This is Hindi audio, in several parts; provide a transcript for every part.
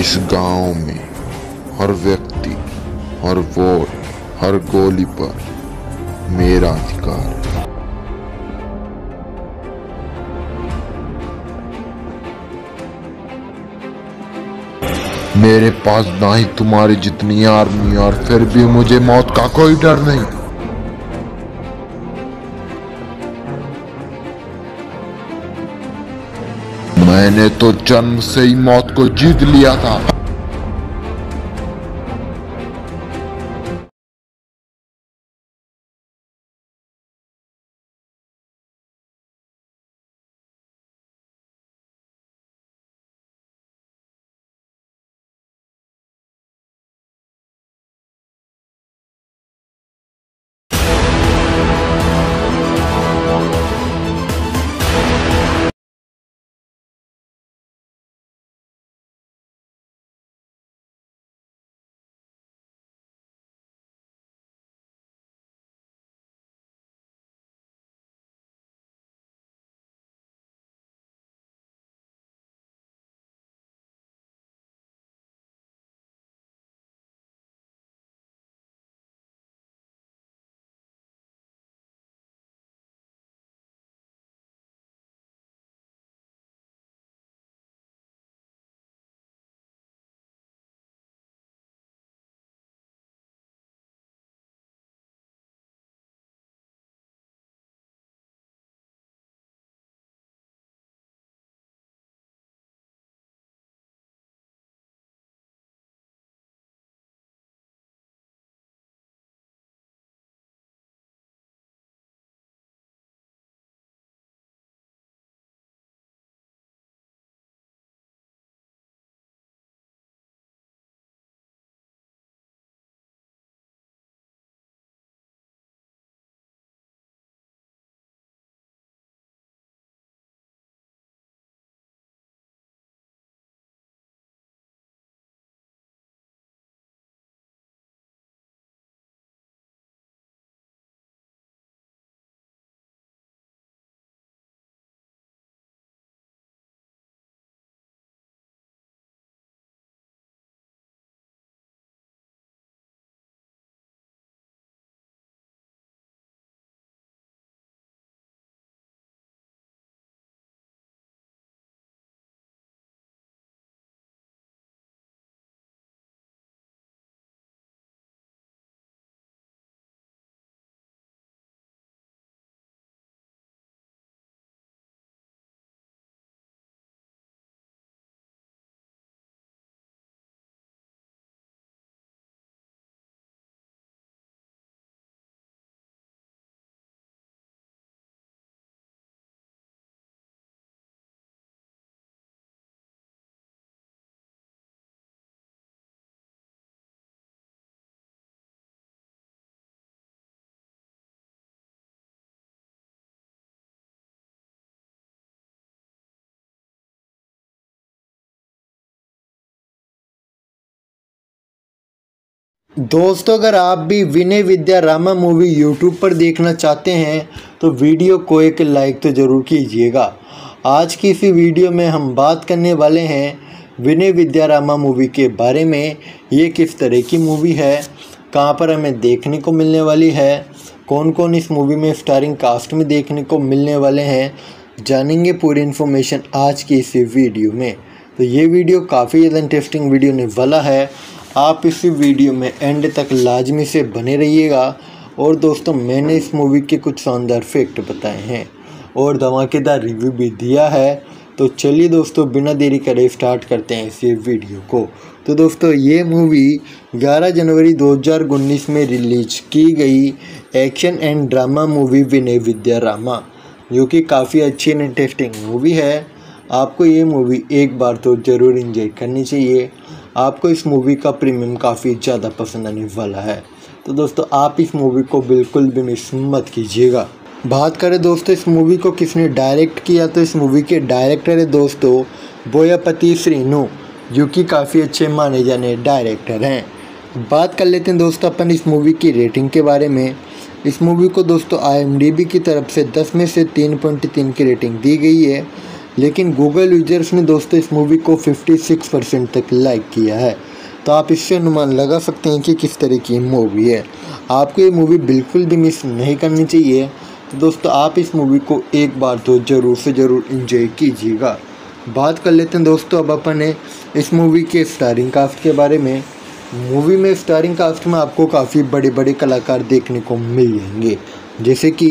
इस गांव में हर व्यक्ति, हर वोट, हर गोली पर मेरा अधिकार है। मेरे पास ना ही तुम्हारी जितनी आर्मी और फिर भी मुझे मौत का कोई डर नहीं। मैंने तो जन्म से ही मौत को जीत लिया था। दोस्तों, अगर आप भी विनय विद्या रामा मूवी यूट्यूब पर देखना चाहते हैं तो वीडियो को एक लाइक तो ज़रूर कीजिएगा। आज की इसी वीडियो में हम बात करने वाले हैं विनय विद्या रामा मूवी के बारे में। ये किस तरह की मूवी है, कहां पर हमें देखने को मिलने वाली है, कौन कौन इस मूवी में स्टारिंग कास्ट में देखने को मिलने वाले हैं, जानेंगे पूरी इन्फॉर्मेशन आज की इसी वीडियो में। तो ये वीडियो काफ़ी ज़्यादा इंटरेस्टिंग वीडियो होने वाला है। आप इस वीडियो में एंड तक लाजमी से बने रहिएगा। और दोस्तों, मैंने इस मूवी के कुछ शानदार फैक्ट बताए हैं और धमाकेदार रिव्यू भी दिया है। तो चलिए दोस्तों, बिना देरी करे स्टार्ट करते हैं इस वीडियो को। तो दोस्तों, ये मूवी 11 जनवरी 2019 में रिलीज की गई action and drama movie Vinaya Vidheya Rama, जो कि काफ़ी अच्छी एंड इंटरेस्टिंग मूवी है। आपको ये मूवी एक बार तो ज़रूर एंजॉय करनी चाहिए। आपको इस मूवी का प्रीमियम काफ़ी ज़्यादा पसंद आने वाला है। तो दोस्तों, आप इस मूवी को बिल्कुल भी मिस मत कीजिएगा। बात करें दोस्तों इस मूवी को किसने डायरेक्ट किया, तो इस मूवी के डायरेक्टर है दोस्तों बोयापति श्रीनु, जो कि काफ़ी अच्छे माने जाने डायरेक्टर हैं। बात कर लेते हैं दोस्तों अपन इस मूवी की रेटिंग के बारे में। इस मूवी को दोस्तों IMDb की तरफ से 10 में से 3.3 की रेटिंग दी गई है। लेकिन गूगल यूजर्स ने दोस्तों इस मूवी को 56% तक लाइक किया है। तो आप इससे अनुमान लगा सकते हैं कि किस तरह की मूवी है। आपको ये मूवी बिल्कुल भी मिस नहीं करनी चाहिए। तो दोस्तों आप इस मूवी को एक बार तो ज़रूर से ज़रूर एंजॉय कीजिएगा। बात कर लेते हैं दोस्तों अब अपन इस मूवी के स्टारिंग कास्ट के बारे में। मूवी में स्टारिंग कास्ट में आपको काफ़ी बड़े बड़े कलाकार देखने को मिल जाएंगे, जैसे कि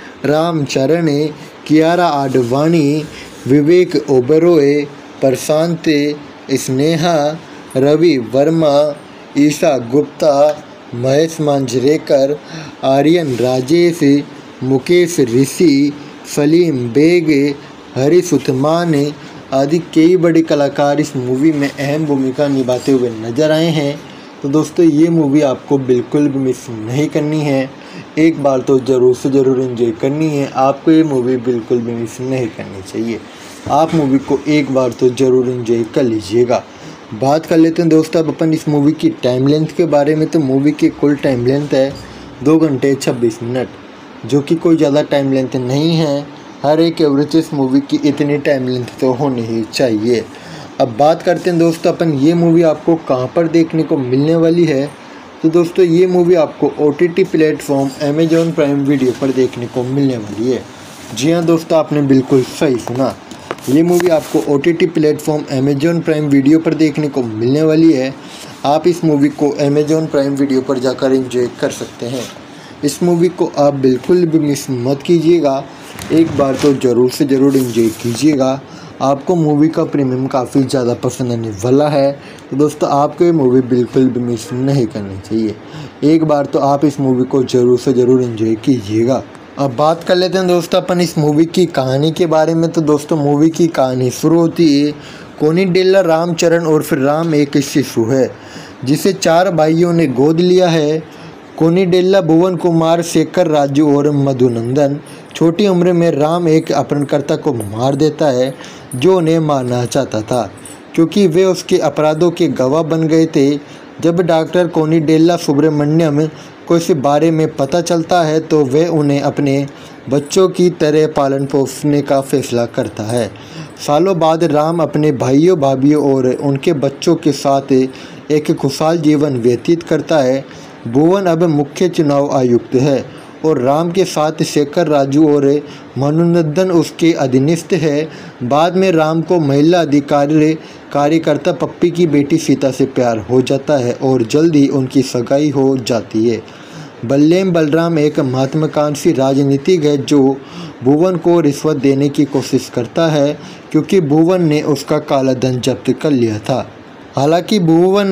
रामचरण, कियारा आडवाणी, विवेक ओबेरॉय, प्रशांत, स्नेहा, रवि वर्मा, ईशा गुप्ता, महेश मांजरेकर, आर्यन राजेश, मुकेश ऋषि, सलीम बेग, हरीश उस्मान आदि कई बड़े कलाकार इस मूवी में अहम भूमिका निभाते हुए नजर आए हैं। तो दोस्तों ये मूवी आपको बिल्कुल भी मिस नहीं करनी है, एक बार तो ज़रूर से ज़रूर एंजॉय करनी है। आपको ये मूवी बिल्कुल भी मिस नहीं करनी चाहिए। आप मूवी को एक बार तो ज़रूर एंजॉय कर लीजिएगा। बात कर लेते हैं दोस्तों अब अपन इस मूवी की टाइम लेंथ के बारे में। तो मूवी की कुल टाइम लेंथ है 2 घंटे 26 मिनट, जो कि कोई ज़्यादा टाइम लेंथ नहीं है। हर एक एवरेज इस मूवी की इतनी टाइम लेंथ तो होनी ही चाहिए। अब बात करते हैं दोस्तों अपन ये मूवी आपको कहाँ पर देखने को मिलने वाली है। तो दोस्तों ये मूवी आपको OTT platform Amazon Prime video पर देखने को मिलने वाली है। जी हाँ दोस्तों, आपने बिल्कुल सही सुना, ये मूवी आपको OTT platform Amazon Prime video पर देखने को मिलने वाली है। आप इस मूवी को अमेजॉन प्राइम वीडियो पर जाकर एंजॉय कर सकते हैं। इस मूवी को आप बिल्कुल भी मिस मत कीजिएगा, एक बार तो ज़रूर से ज़रूर एंजॉय कीजिएगा। आपको मूवी का प्रीमियम काफ़ी ज़्यादा पसंद आने वाला है। तो दोस्तों आपको ये मूवी बिल्कुल भी मिस नहीं करनी चाहिए, एक बार तो आप इस मूवी को ज़रूर से ज़रूर एंजॉय कीजिएगा। अब बात कर लेते हैं दोस्तों अपन इस मूवी की कहानी के बारे में। तो दोस्तों मूवी की कहानी शुरू होती है कोनिडेला रामचरण और फिर राम एक शिशु है जिसे 4 भाइयों ने गोद लिया है। कोनिडेला, भुवन कुमार, शेखर, राजू और मधुनंदन। छोटी उम्र में राम एक अपहरणकर्ता को मार देता है जो उन्हें मारना चाहता था, क्योंकि वे उसके अपराधों के गवाह बन गए थे। जब डॉक्टर कोनिडेला सुब्रमण्यम को इस बारे में पता चलता है तो वह उन्हें अपने बच्चों की तरह पालन पोषने का फैसला करता है। सालों बाद राम अपने भाइयों, भाभीयों और उनके बच्चों के साथ एक खुशहाल जीवन व्यतीत करता है। भुवन अब मुख्य चुनाव आयुक्त है और राम के साथ शेखर, राजू और मधुनंदन उसके अधीनस्थ है। बाद में राम को महिला अधिकारी कार्यकर्ता पप्पी की बेटी सीता से प्यार हो जाता है और जल्द ही उनकी सगाई हो जाती है। बल्लेम बलराम एक महत्वाकांक्षी राजनीतिक है जो भुवन को रिश्वत देने की कोशिश करता है, क्योंकि भुवन ने उसका काला धन जब्त कर लिया था। हालांकि भुवन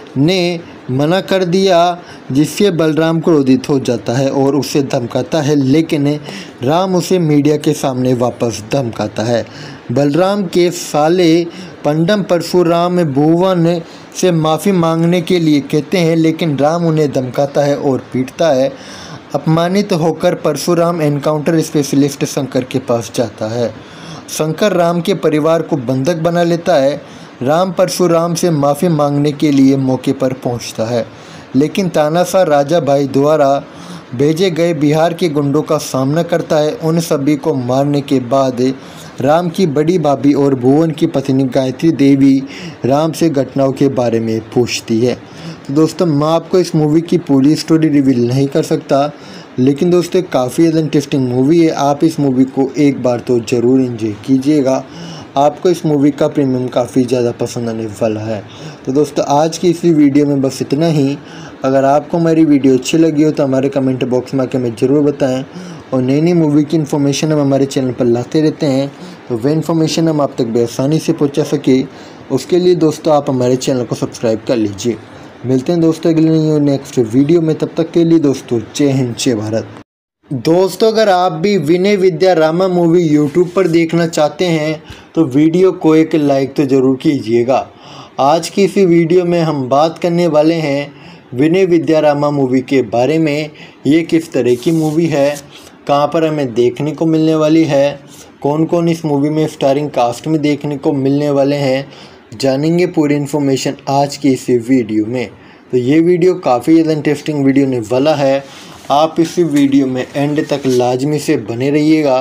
ने मना कर दिया, जिससे बलराम क्रोधित हो जाता है और उसे धमकाता है, लेकिन राम उसे मीडिया के सामने वापस धमकाता है। बलराम के साले पंडम परशुराम भुवन से माफ़ी मांगने के लिए कहते हैं, लेकिन राम उन्हें धमकाता है और पीटता है। अपमानित होकर परशुराम एनकाउंटर स्पेशलिस्ट शंकर के पास जाता है। शंकर राम के परिवार को बंधक बना लेता है। राम परशुराम से माफ़ी मांगने के लिए मौके पर पहुंचता है, लेकिन तानाशाह राजा भाई द्वारा भेजे गए बिहार के गुंडों का सामना करता है। उन सभी को मारने के बाद राम की बड़ी भाभी और भुवन की पत्नी गायत्री देवी राम से घटनाओं के बारे में पूछती है। तो दोस्तों मैं आपको इस मूवी की पूरी स्टोरी रिवील नहीं कर सकता, लेकिन दोस्तों काफ़ी ज़्यादा इंटरेस्टिंग मूवी है। आप इस मूवी को एक बार तो ज़रूर एंजॉय कीजिएगा। आपको इस मूवी का प्रीमियम काफ़ी ज़्यादा पसंद आने वाला है। तो दोस्तों आज की इसी वीडियो में बस इतना ही। अगर आपको हमारी वीडियो अच्छी लगी हो तो हमारे कमेंट बॉक्स में आकर हमें ज़रूर बताएं, और नई नई मूवी की इन्फॉर्मेशन हम हमारे चैनल पर लाते रहते हैं, तो वह इन्फॉर्मेशन हम आप तक बेआसानी से पहुंचा सके, उसके लिए दोस्तों आप हमारे चैनल को सब्सक्राइब कर लीजिए। मिलते हैं दोस्तों अगले नेक्स्ट वीडियो में, तब तक के लिए दोस्तों जय हिंद जय भारत। दोस्तों अगर आप भी विनय विद्या रामा मूवी यूट्यूब पर देखना चाहते हैं तो वीडियो को एक लाइक तो ज़रूर कीजिएगा। आज की इसी वीडियो में हम बात करने वाले हैं विनय विद्या रामा मूवी के बारे में। ये किस तरह की मूवी है, कहाँ पर हमें देखने को मिलने वाली है, कौन कौन इस मूवी में स्टारिंग कास्ट में देखने को मिलने वाले हैं, जानेंगे पूरी इन्फॉर्मेशन आज की इसी वीडियो में। तो ये वीडियो काफ़ी ज़्यादा इंटरेस्टिंग वीडियो होने वाला है। आप इस वीडियो में एंड तक लाजमी से बने रहिएगा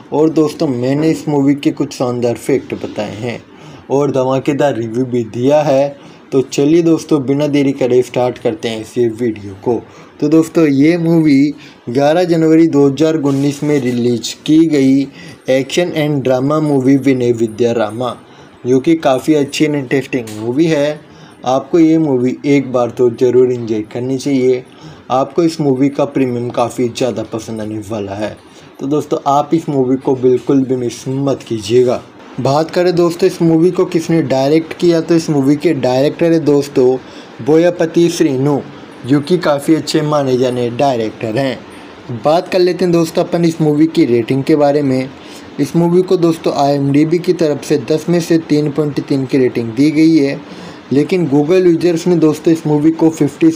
और दोस्तों मैंने इस मूवी के कुछ शानदार फैक्ट बताए हैं और धमाकेदार रिव्यू भी दिया है। तो चलिए दोस्तों बिना देरी करे स्टार्ट करते हैं इस वीडियो को। तो दोस्तों ये मूवी 11 जनवरी 2019 में रिलीज की गई action and drama movie Vinaya Vidheya Rama, जो कि काफ़ी अच्छी एंड इंटरेस्टिंग मूवी है। आपको ये मूवी एक बार तो ज़रूर एंजॉय करनी चाहिए। आपको इस मूवी का प्रीमियम काफ़ी ज़्यादा पसंद आने वाला है। तो दोस्तों आप इस मूवी को बिल्कुल भी मिस मत कीजिएगा। बात करें दोस्तों इस मूवी को किसने डायरेक्ट किया, तो इस मूवी के डायरेक्टर है दोस्तों बोयापति श्रीनु, जो कि काफ़ी अच्छे माने जाने डायरेक्टर हैं। बात कर लेते हैं दोस्तों अपन इस मूवी की रेटिंग के बारे में। इस मूवी को दोस्तों IMDb की तरफ से 10 में से 3.3 की रेटिंग दी गई है, लेकिन गूगल यूजर्स ने दोस्तों इस मूवी को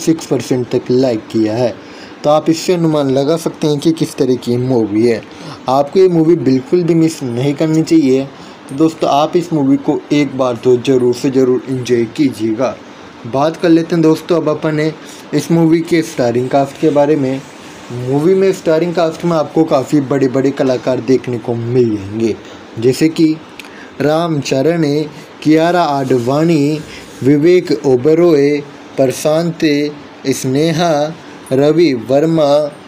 56% तक लाइक किया है। तो आप इससे अनुमान लगा सकते हैं कि किस तरह की मूवी है। आपको ये मूवी बिल्कुल भी मिस नहीं करनी चाहिए। तो दोस्तों आप इस मूवी को एक बार तो ज़रूर से ज़रूर एंजॉय कीजिएगा। बात कर लेते हैं दोस्तों अब अपन इस मूवी के स्टारिंग कास्ट के बारे में। मूवी में स्टारिंग कास्ट में आपको काफ़ी बड़े बड़े कलाकार देखने को मिल जाएंगे, जैसे कि रामचरण, कियारा आडवाणी, विवेक ओबेरॉय, प्रशांत, स्नेहा, रवि वर्मा,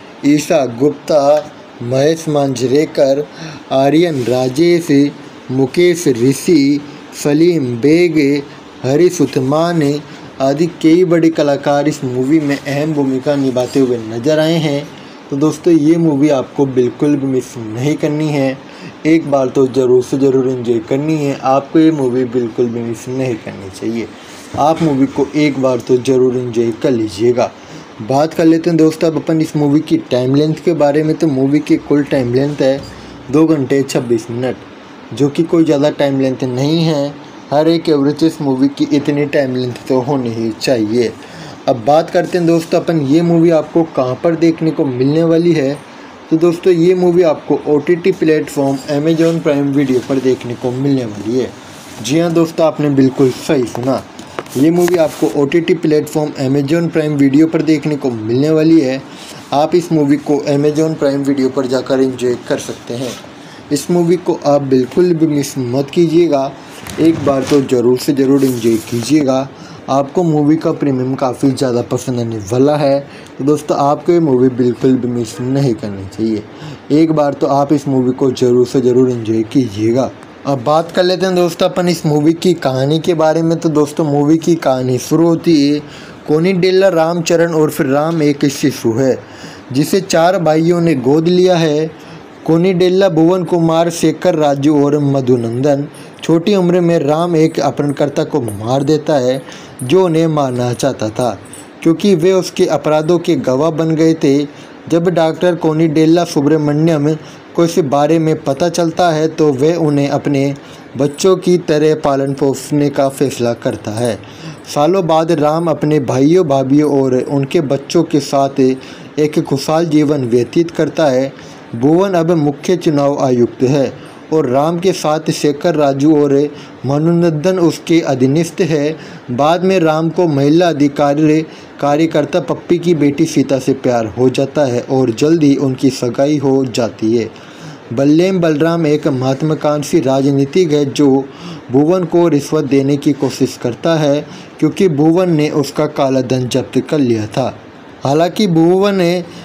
ईशा गुप्ता, महेश मांजरेकर, आर्यन राजेश, मुकेश ऋषि, सलीम बेग, हरीश उस्मान आदि कई बड़े कलाकार इस मूवी में अहम भूमिका निभाते हुए नजर आए हैं। तो दोस्तों ये मूवी आपको बिल्कुल भी मिस नहीं करनी है। एक बार तो ज़रूर से ज़रूर एंजॉय करनी है। आपको ये मूवी बिल्कुल भी मिस नहीं करनी चाहिए। आप मूवी को एक बार तो ज़रूर एंजॉय कर लीजिएगा। बात कर लेते हैं दोस्तों अब अपन इस मूवी की टाइम लेंथ के बारे में। तो मूवी की कुल टाइम लेंथ है 2 घंटे 26 मिनट, जो कि कोई ज़्यादा टाइम लेंथ नहीं है। हर एक एवरेज इस मूवी की इतनी टाइम लेंथ तो होनी ही चाहिए। अब बात करते हैं दोस्तों अपन ये मूवी आपको कहाँ पर देखने को मिलने वाली है। तो दोस्तों ये मूवी आपको OTT platform Amazon Prime video पर देखने को मिलने वाली है। जी हाँ दोस्तों आपने बिल्कुल सही सुना, ये मूवी आपको OTT platform Amazon Prime video पर देखने को मिलने वाली है। आप इस मूवी को अमेजॉन प्राइम वीडियो पर जाकर एंजॉय कर सकते हैं। इस मूवी को आप बिल्कुल भी मिस मत कीजिएगा। एक बार तो ज़रूर से ज़रूर एंजॉय कीजिएगा। आपको मूवी का प्रीमियम काफ़ी ज़्यादा पसंद आने वाला है। तो दोस्तों आपको ये मूवी बिल्कुल भी मिस नहीं करनी चाहिए। एक बार तो आप इस मूवी को ज़रूर से ज़रूर एंजॉय कीजिएगा। अब बात कर लेते हैं दोस्तों अपन इस मूवी की कहानी के बारे में। तो दोस्तों मूवी की कहानी शुरू होती है कोनिडेला रामचरण और फिर राम एक शिशु है जिसे 4 भाइयों ने गोद लिया है। कोनिडेला भुवन कुमार, शेखर, राजू और मधुनंदन। छोटी उम्र में राम एक अपहरणकर्ता को मार देता है जो उन्हें मारना चाहता था, क्योंकि वे उसके अपराधों के गवाह बन गए थे। जब डॉक्टर कोनिडेला सुब्रमण्यम को इस बारे में पता चलता है तो वह उन्हें अपने बच्चों की तरह पालन पोषने का फैसला करता है। सालों बाद राम अपने भाइयों, भाभियों और उनके बच्चों के साथ एक खुशहाल जीवन व्यतीत करता है। भुवन अब मुख्य चुनाव आयुक्त है और राम के साथ शेखर, राजू और मधुनंदन उसके अधीनस्थ है। बाद में राम को महिला अधिकारी कार्यकर्ता पप्पी की बेटी सीता से प्यार हो जाता है और जल्द ही उनकी सगाई हो जाती है। बल्लेम बलराम एक महत्वाकांक्षी राजनीतिक है जो भुवन को रिश्वत देने की कोशिश करता है, क्योंकि भुवन ने उसका काला धन जब्त कर लिया था। हालांकि भुवन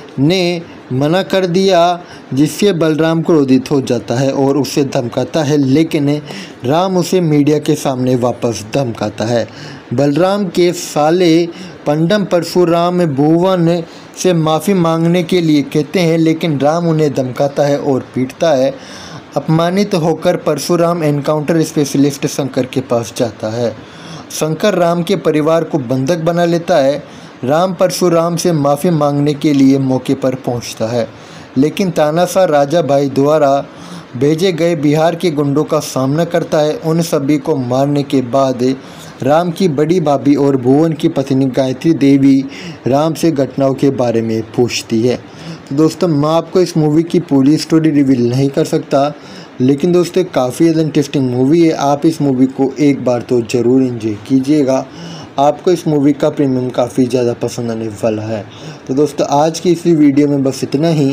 ने मना कर दिया, जिससे बलराम क्रोधित हो जाता है और उसे धमकाता है, लेकिन राम उसे मीडिया के सामने वापस धमकाता है। बलराम के साले पंडम परशुराम भुवन से माफ़ी मांगने के लिए कहते हैं, लेकिन राम उन्हें धमकाता है और पीटता है। अपमानित होकर परशुराम एनकाउंटर स्पेशलिस्ट शंकर के पास जाता है। शंकर राम के परिवार को बंधक बना लेता है। राम परशुराम से माफ़ी मांगने के लिए मौके पर पहुंचता है, लेकिन तानाशाह राजा भाई द्वारा भेजे गए बिहार के गुंडों का सामना करता है। उन सभी को मारने के बाद राम की बड़ी भाभी और भुवन की पत्नी गायत्री देवी राम से घटनाओं के बारे में पूछती है। तो दोस्तों मैं आपको इस मूवी की पूरी स्टोरी रिवील नहीं कर सकता, लेकिन दोस्तों काफ़ी ज़्यादा इंटरेस्टिंग मूवी है। आप इस मूवी को एक बार तो ज़रूर एंजॉय कीजिएगा। आपको इस मूवी का प्रीमियम काफ़ी ज़्यादा पसंद आने वाला है। तो दोस्तों आज की इसी वीडियो में बस इतना ही।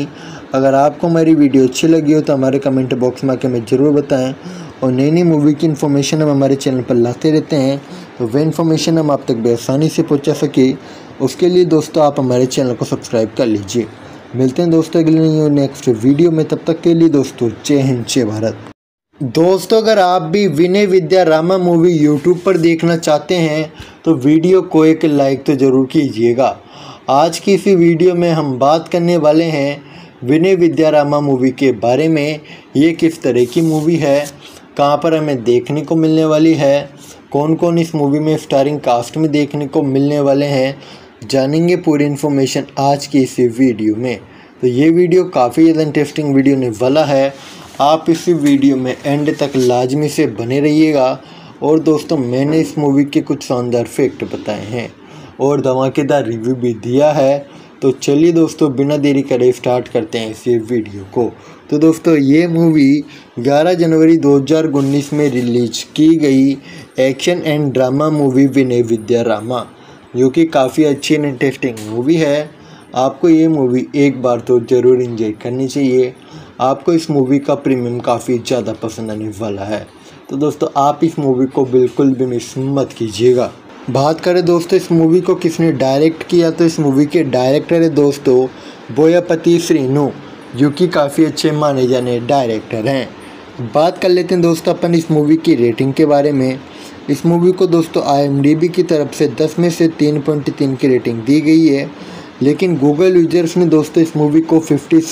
अगर आपको हमारी वीडियो अच्छी लगी हो तो हमारे कमेंट बॉक्स में आके हमें ज़रूर बताएं। और नई नई मूवी की इन्फॉर्मेशन हम हमारे चैनल पर लाते रहते हैं, तो वह इन्फॉर्मेशन हम आप तक बेआसानी से पहुंचा सके, उसके लिए दोस्तों आप हमारे चैनल को सब्सक्राइब कर लीजिए। मिलते हैं दोस्तों अगले नेक्स्ट वीडियो में, तब तक के लिए दोस्तों जय हिंद जय भारत। दोस्तों अगर आप भी विनय विद्या रामा मूवी यूट्यूब पर देखना चाहते हैं तो वीडियो को एक लाइक तो ज़रूर कीजिएगा। आज की इसी वीडियो में हम बात करने वाले हैं विनय विद्या रामा मूवी के बारे में। ये किस तरह की मूवी है, कहां पर हमें देखने को मिलने वाली है, कौन कौन इस मूवी में स्टारिंग कास्ट में देखने को मिलने वाले हैं, जानेंगे पूरी इन्फॉर्मेशन आज की इसी वीडियो में। तो ये वीडियो काफ़ी ज़्यादा इंटरेस्टिंग वीडियो होने वाला है। आप इसी वीडियो में एंड तक लाजमी से बने रहिएगा। और दोस्तों मैंने इस मूवी के कुछ शानदार फैक्ट बताए हैं और धमाकेदार रिव्यू भी दिया है। तो चलिए दोस्तों बिना देरी करे स्टार्ट करते हैं इस वीडियो को। तो दोस्तों ये मूवी 11 जनवरी 2019 में रिलीज की गई action and drama movie Vinaya Vidheya Rama, जो कि काफ़ी अच्छी एंड इंटरेस्टिंग मूवी है। आपको ये मूवी एक बार तो ज़रूर एंजॉय करनी चाहिए। आपको इस मूवी का प्रीमियम काफ़ी ज़्यादा पसंद आने वाला है। तो दोस्तों आप इस मूवी को बिल्कुल भी मिस मत कीजिएगा। बात करें दोस्तों इस मूवी को किसने डायरेक्ट किया, तो इस मूवी के डायरेक्टर है दोस्तों बोयापति श्रीनु, जो कि काफ़ी अच्छे माने जाने डायरेक्टर हैं। बात कर लेते हैं दोस्तों अपन इस मूवी की रेटिंग के बारे में। इस मूवी को दोस्तों IMDb की तरफ से 10 में से 3.3 की रेटिंग दी गई है, लेकिन गूगल यूजर्स ने दोस्तों इस मूवी को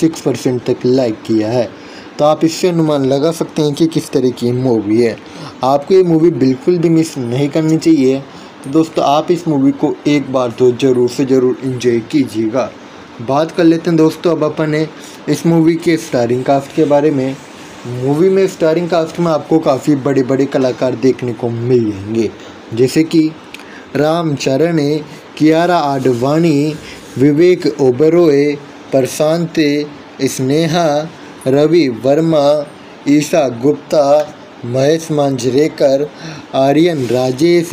56% तक लाइक किया है। तो आप इससे अनुमान लगा सकते हैं कि किस तरह की मूवी है। आपको ये मूवी बिल्कुल भी मिस नहीं करनी चाहिए। तो दोस्तों आप इस मूवी को एक बार तो ज़रूर से ज़रूर एंजॉय कीजिएगा। बात कर लेते हैं दोस्तों अब अपन इस मूवी के स्टारिंग कास्ट के बारे में। मूवी में स्टारिंग कास्ट में आपको काफ़ी बड़े बड़े कलाकार देखने को मिल जाएंगे, जैसे कि रामचरण, कियारा आडवाणी, विवेक ओबेरॉय, प्रशांत, स्नेहा, रवि वर्मा, ईशा गुप्ता, महेश मांजरेकर, आर्यन राजेश,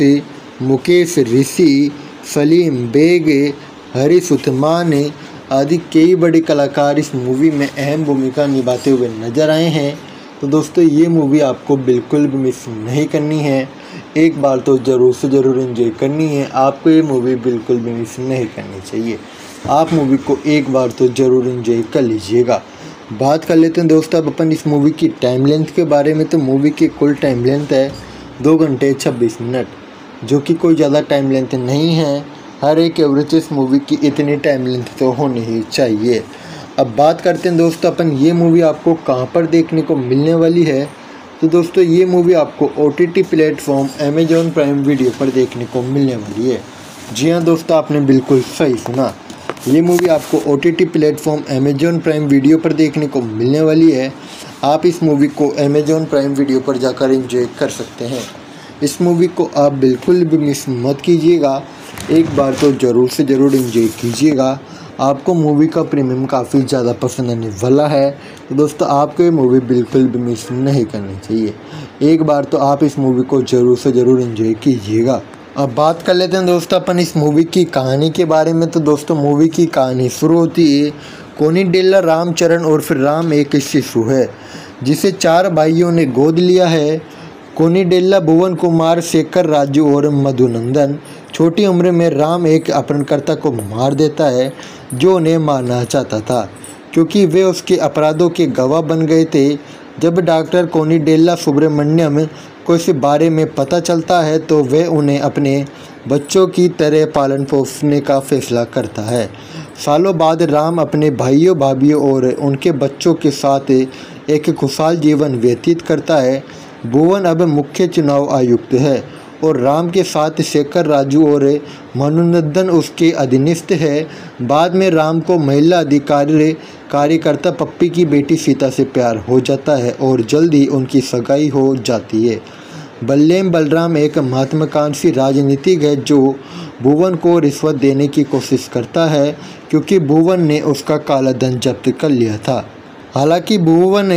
मुकेश ऋषि, सलीम बेग, हरीश उस्मान आदि कई बड़े कलाकार इस मूवी में अहम भूमिका निभाते हुए नजर आए हैं। तो दोस्तों ये मूवी आपको बिल्कुल भी मिस नहीं करनी है, एक बार तो ज़रूर से ज़रूर एंजॉय करनी है। आपको ये मूवी बिल्कुल भी मिस नहीं करनी चाहिए। आप मूवी को एक बार तो ज़रूर एंजॉय कर लीजिएगा। बात कर लेते हैं दोस्तों अब अपन इस मूवी की टाइम लेंथ के बारे में। तो मूवी की कुल टाइम लेंथ है 2 घंटे 26 मिनट, जो कि कोई ज़्यादा टाइम लेंथ नहीं है। हर एक एवरेज इस मूवी की इतनी टाइम लेंथ तो होनी ही चाहिए। अब बात करते हैं दोस्तों अपन ये मूवी आपको कहां पर देखने को मिलने वाली है। तो दोस्तों ये मूवी आपको OTT platform Amazon Prime video पर देखने को मिलने वाली है। जी हाँ दोस्तों आपने बिल्कुल सही सुना, ये मूवी आपको OTT platform Amazon Prime video पर देखने को मिलने वाली है। आप इस मूवी को अमेजॉन प्राइम वीडियो पर जाकर एंजॉय कर सकते हैं। इस मूवी को आप बिल्कुल भी मिस मत कीजिएगा, एक बार तो ज़रूर से ज़रूर एंजॉय कीजिएगा। आपको मूवी का प्रीमियम काफ़ी ज़्यादा पसंद आने वाला है। तो दोस्तों आपको ये मूवी बिल्कुल भी मिस नहीं करनी चाहिए, एक बार तो आप इस मूवी को ज़रूर से ज़रूर एंजॉय कीजिएगा। अब बात कर लेते हैं दोस्तों अपन इस मूवी की कहानी के बारे में। तो दोस्तों मूवी की कहानी शुरू होती है कोनिडेला रामचरण और फिर राम एक शिशु है जिसे 4 भाइयों ने गोद लिया है। कोनिडेला भुवन कुमार, शेखर, राजू और मधुनंदन। छोटी उम्र में राम एक अपहरणकर्ता को मार देता है जो उन्हें मारना चाहता था, क्योंकि वे उसके अपराधों के गवाह बन गए थे। जब डॉक्टर कोनिडेला सुब्रमण्यम को इस बारे में पता चलता है तो वह उन्हें अपने बच्चों की तरह पालन पोषने का फैसला करता है। सालों बाद राम अपने भाइयों, भाभियों और उनके बच्चों के साथ एक खुशहाल जीवन व्यतीत करता है। भुवन अब मुख्य चुनाव आयुक्त है और राम के साथ शेखर, राजू और मधुनंदन उसके अधीनस्थ है। बाद में राम को महिला अधिकारी कार्यकर्ता पप्पी की बेटी सीता से प्यार हो जाता है और जल्द ही उनकी सगाई हो जाती है। बल्लेम बलराम एक महत्वाकांक्षी राजनीतिक है जो भुवन को रिश्वत देने की कोशिश करता है, क्योंकि भुवन ने उसका काला धन जब्त कर लिया था। हालांकि भुवन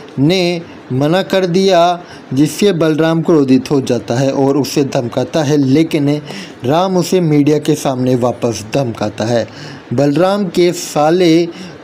ने मना कर दिया, जिससे बलराम क्रोधित हो जाता है और उसे धमकाता है, लेकिन राम उसे मीडिया के सामने वापस धमकाता है। बलराम के साले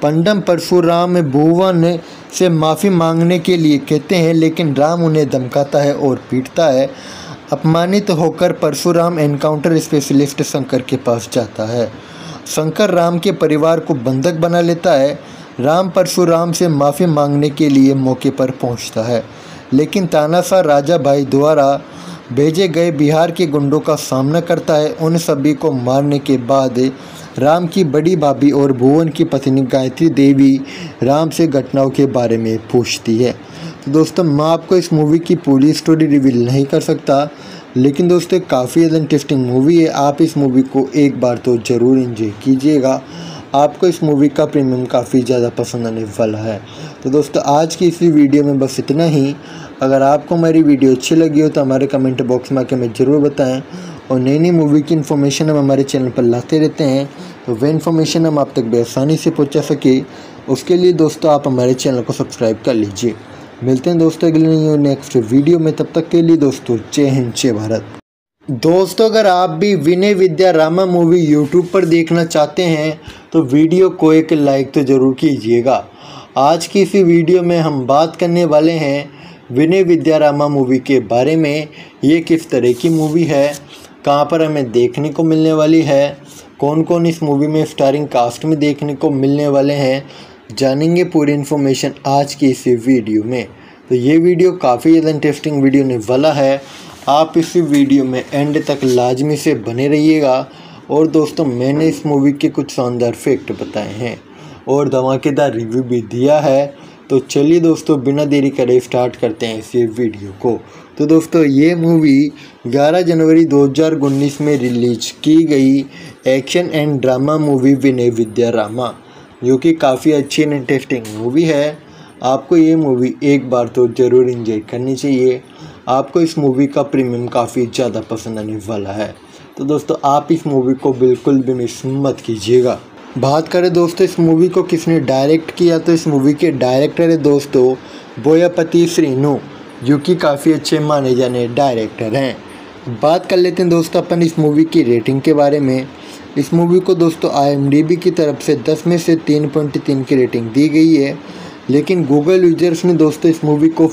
पंडम परशुराम भुवन से माफ़ी मांगने के लिए कहते हैं, लेकिन राम उन्हें धमकाता है और पीटता है। अपमानित होकर परशुराम एनकाउंटर स्पेशलिस्ट शंकर के पास जाता है। शंकर राम के परिवार को बंधक बना लेता है। राम परशुराम से माफ़ी मांगने के लिए मौके पर पहुंचता है, लेकिन तानाशाह राजा भाई द्वारा भेजे गए बिहार के गुंडों का सामना करता है। उन सभी को मारने के बाद राम की बड़ी भाभी और भुवन की पत्नी गायत्री देवी राम से घटनाओं के बारे में पूछती है। तो दोस्तों, मैं आपको इस मूवी की पूरी स्टोरी रिवील नहीं कर सकता, लेकिन दोस्तों काफ़ी ज़्यादा इंटरेस्टिंग मूवी है। आप इस मूवी को एक बार तो ज़रूर एंजॉय कीजिएगा। आपको इस मूवी का प्रीमियम काफ़ी ज़्यादा पसंद आने वाला है। तो दोस्तों, आज की इसी वीडियो में बस इतना ही। अगर आपको हमारी वीडियो अच्छी लगी हो तो हमारे कमेंट बॉक्स में आकर हमें ज़रूर बताएं। और नई नई मूवी की इन्फॉर्मेशन हम हमारे चैनल पर लाते रहते हैं, तो वह इन्फॉर्मेशन हम आप तक बेआसानी से पहुंचा सके, उसके लिए दोस्तों आप हमारे चैनल को सब्सक्राइब कर लीजिए। मिलते हैं दोस्तों अगले नेक्स्ट वीडियो में। तब तक के लिए दोस्तों जय हिंद जय भारत। दोस्तों, अगर आप भी विनय विद्या रामा मूवी यूट्यूब पर देखना चाहते हैं तो वीडियो को एक लाइक तो ज़रूर कीजिएगा। आज की इसी वीडियो में हम बात करने वाले हैं विनय विद्या रामा मूवी के बारे में। ये किस तरह की मूवी है, कहाँ पर हमें देखने को मिलने वाली है, कौन कौन इस मूवी में स्टारिंग कास्ट में देखने को मिलने वाले हैं, जानेंगे पूरी इन्फॉर्मेशन आज की इसी वीडियो में। तो ये वीडियो काफ़ी ज़्यादा इंटरेस्टिंग वीडियो होने वाला है। आप इसी वीडियो में एंड तक लाजमी से बने रहिएगा। और दोस्तों, मैंने इस मूवी के कुछ शानदार फैक्ट बताए हैं और धमाकेदार रिव्यू भी दिया है। तो चलिए दोस्तों, बिना देरी करे स्टार्ट करते हैं इस वीडियो को। तो दोस्तों, ये मूवी 11 जनवरी 2019 में रिलीज की गई action and drama movie Vinaya Vidheya Rama, जो कि काफ़ी अच्छी एंड इंटरेस्टिंग मूवी है। आपको ये मूवी एक बार तो ज़रूर एंजॉय करनी चाहिए। आपको इस मूवी का प्रीमियम काफ़ी ज़्यादा पसंद आने वाला है। तो दोस्तों, आप इस मूवी को बिल्कुल भी मिस मत कीजिएगा। बात करें दोस्तों इस मूवी को किसने डायरेक्ट किया, तो इस मूवी के डायरेक्टर है दोस्तों बोयापति श्रीनु, जो कि काफ़ी अच्छे माने जाने डायरेक्टर हैं। बात कर लेते हैं दोस्तों अपन इस मूवी की रेटिंग के बारे में। इस मूवी को दोस्तों IMDb की तरफ से 10 में से 3.3 की रेटिंग दी गई है, लेकिन गूगल यूजर्स ने दोस्तों इस मूवी को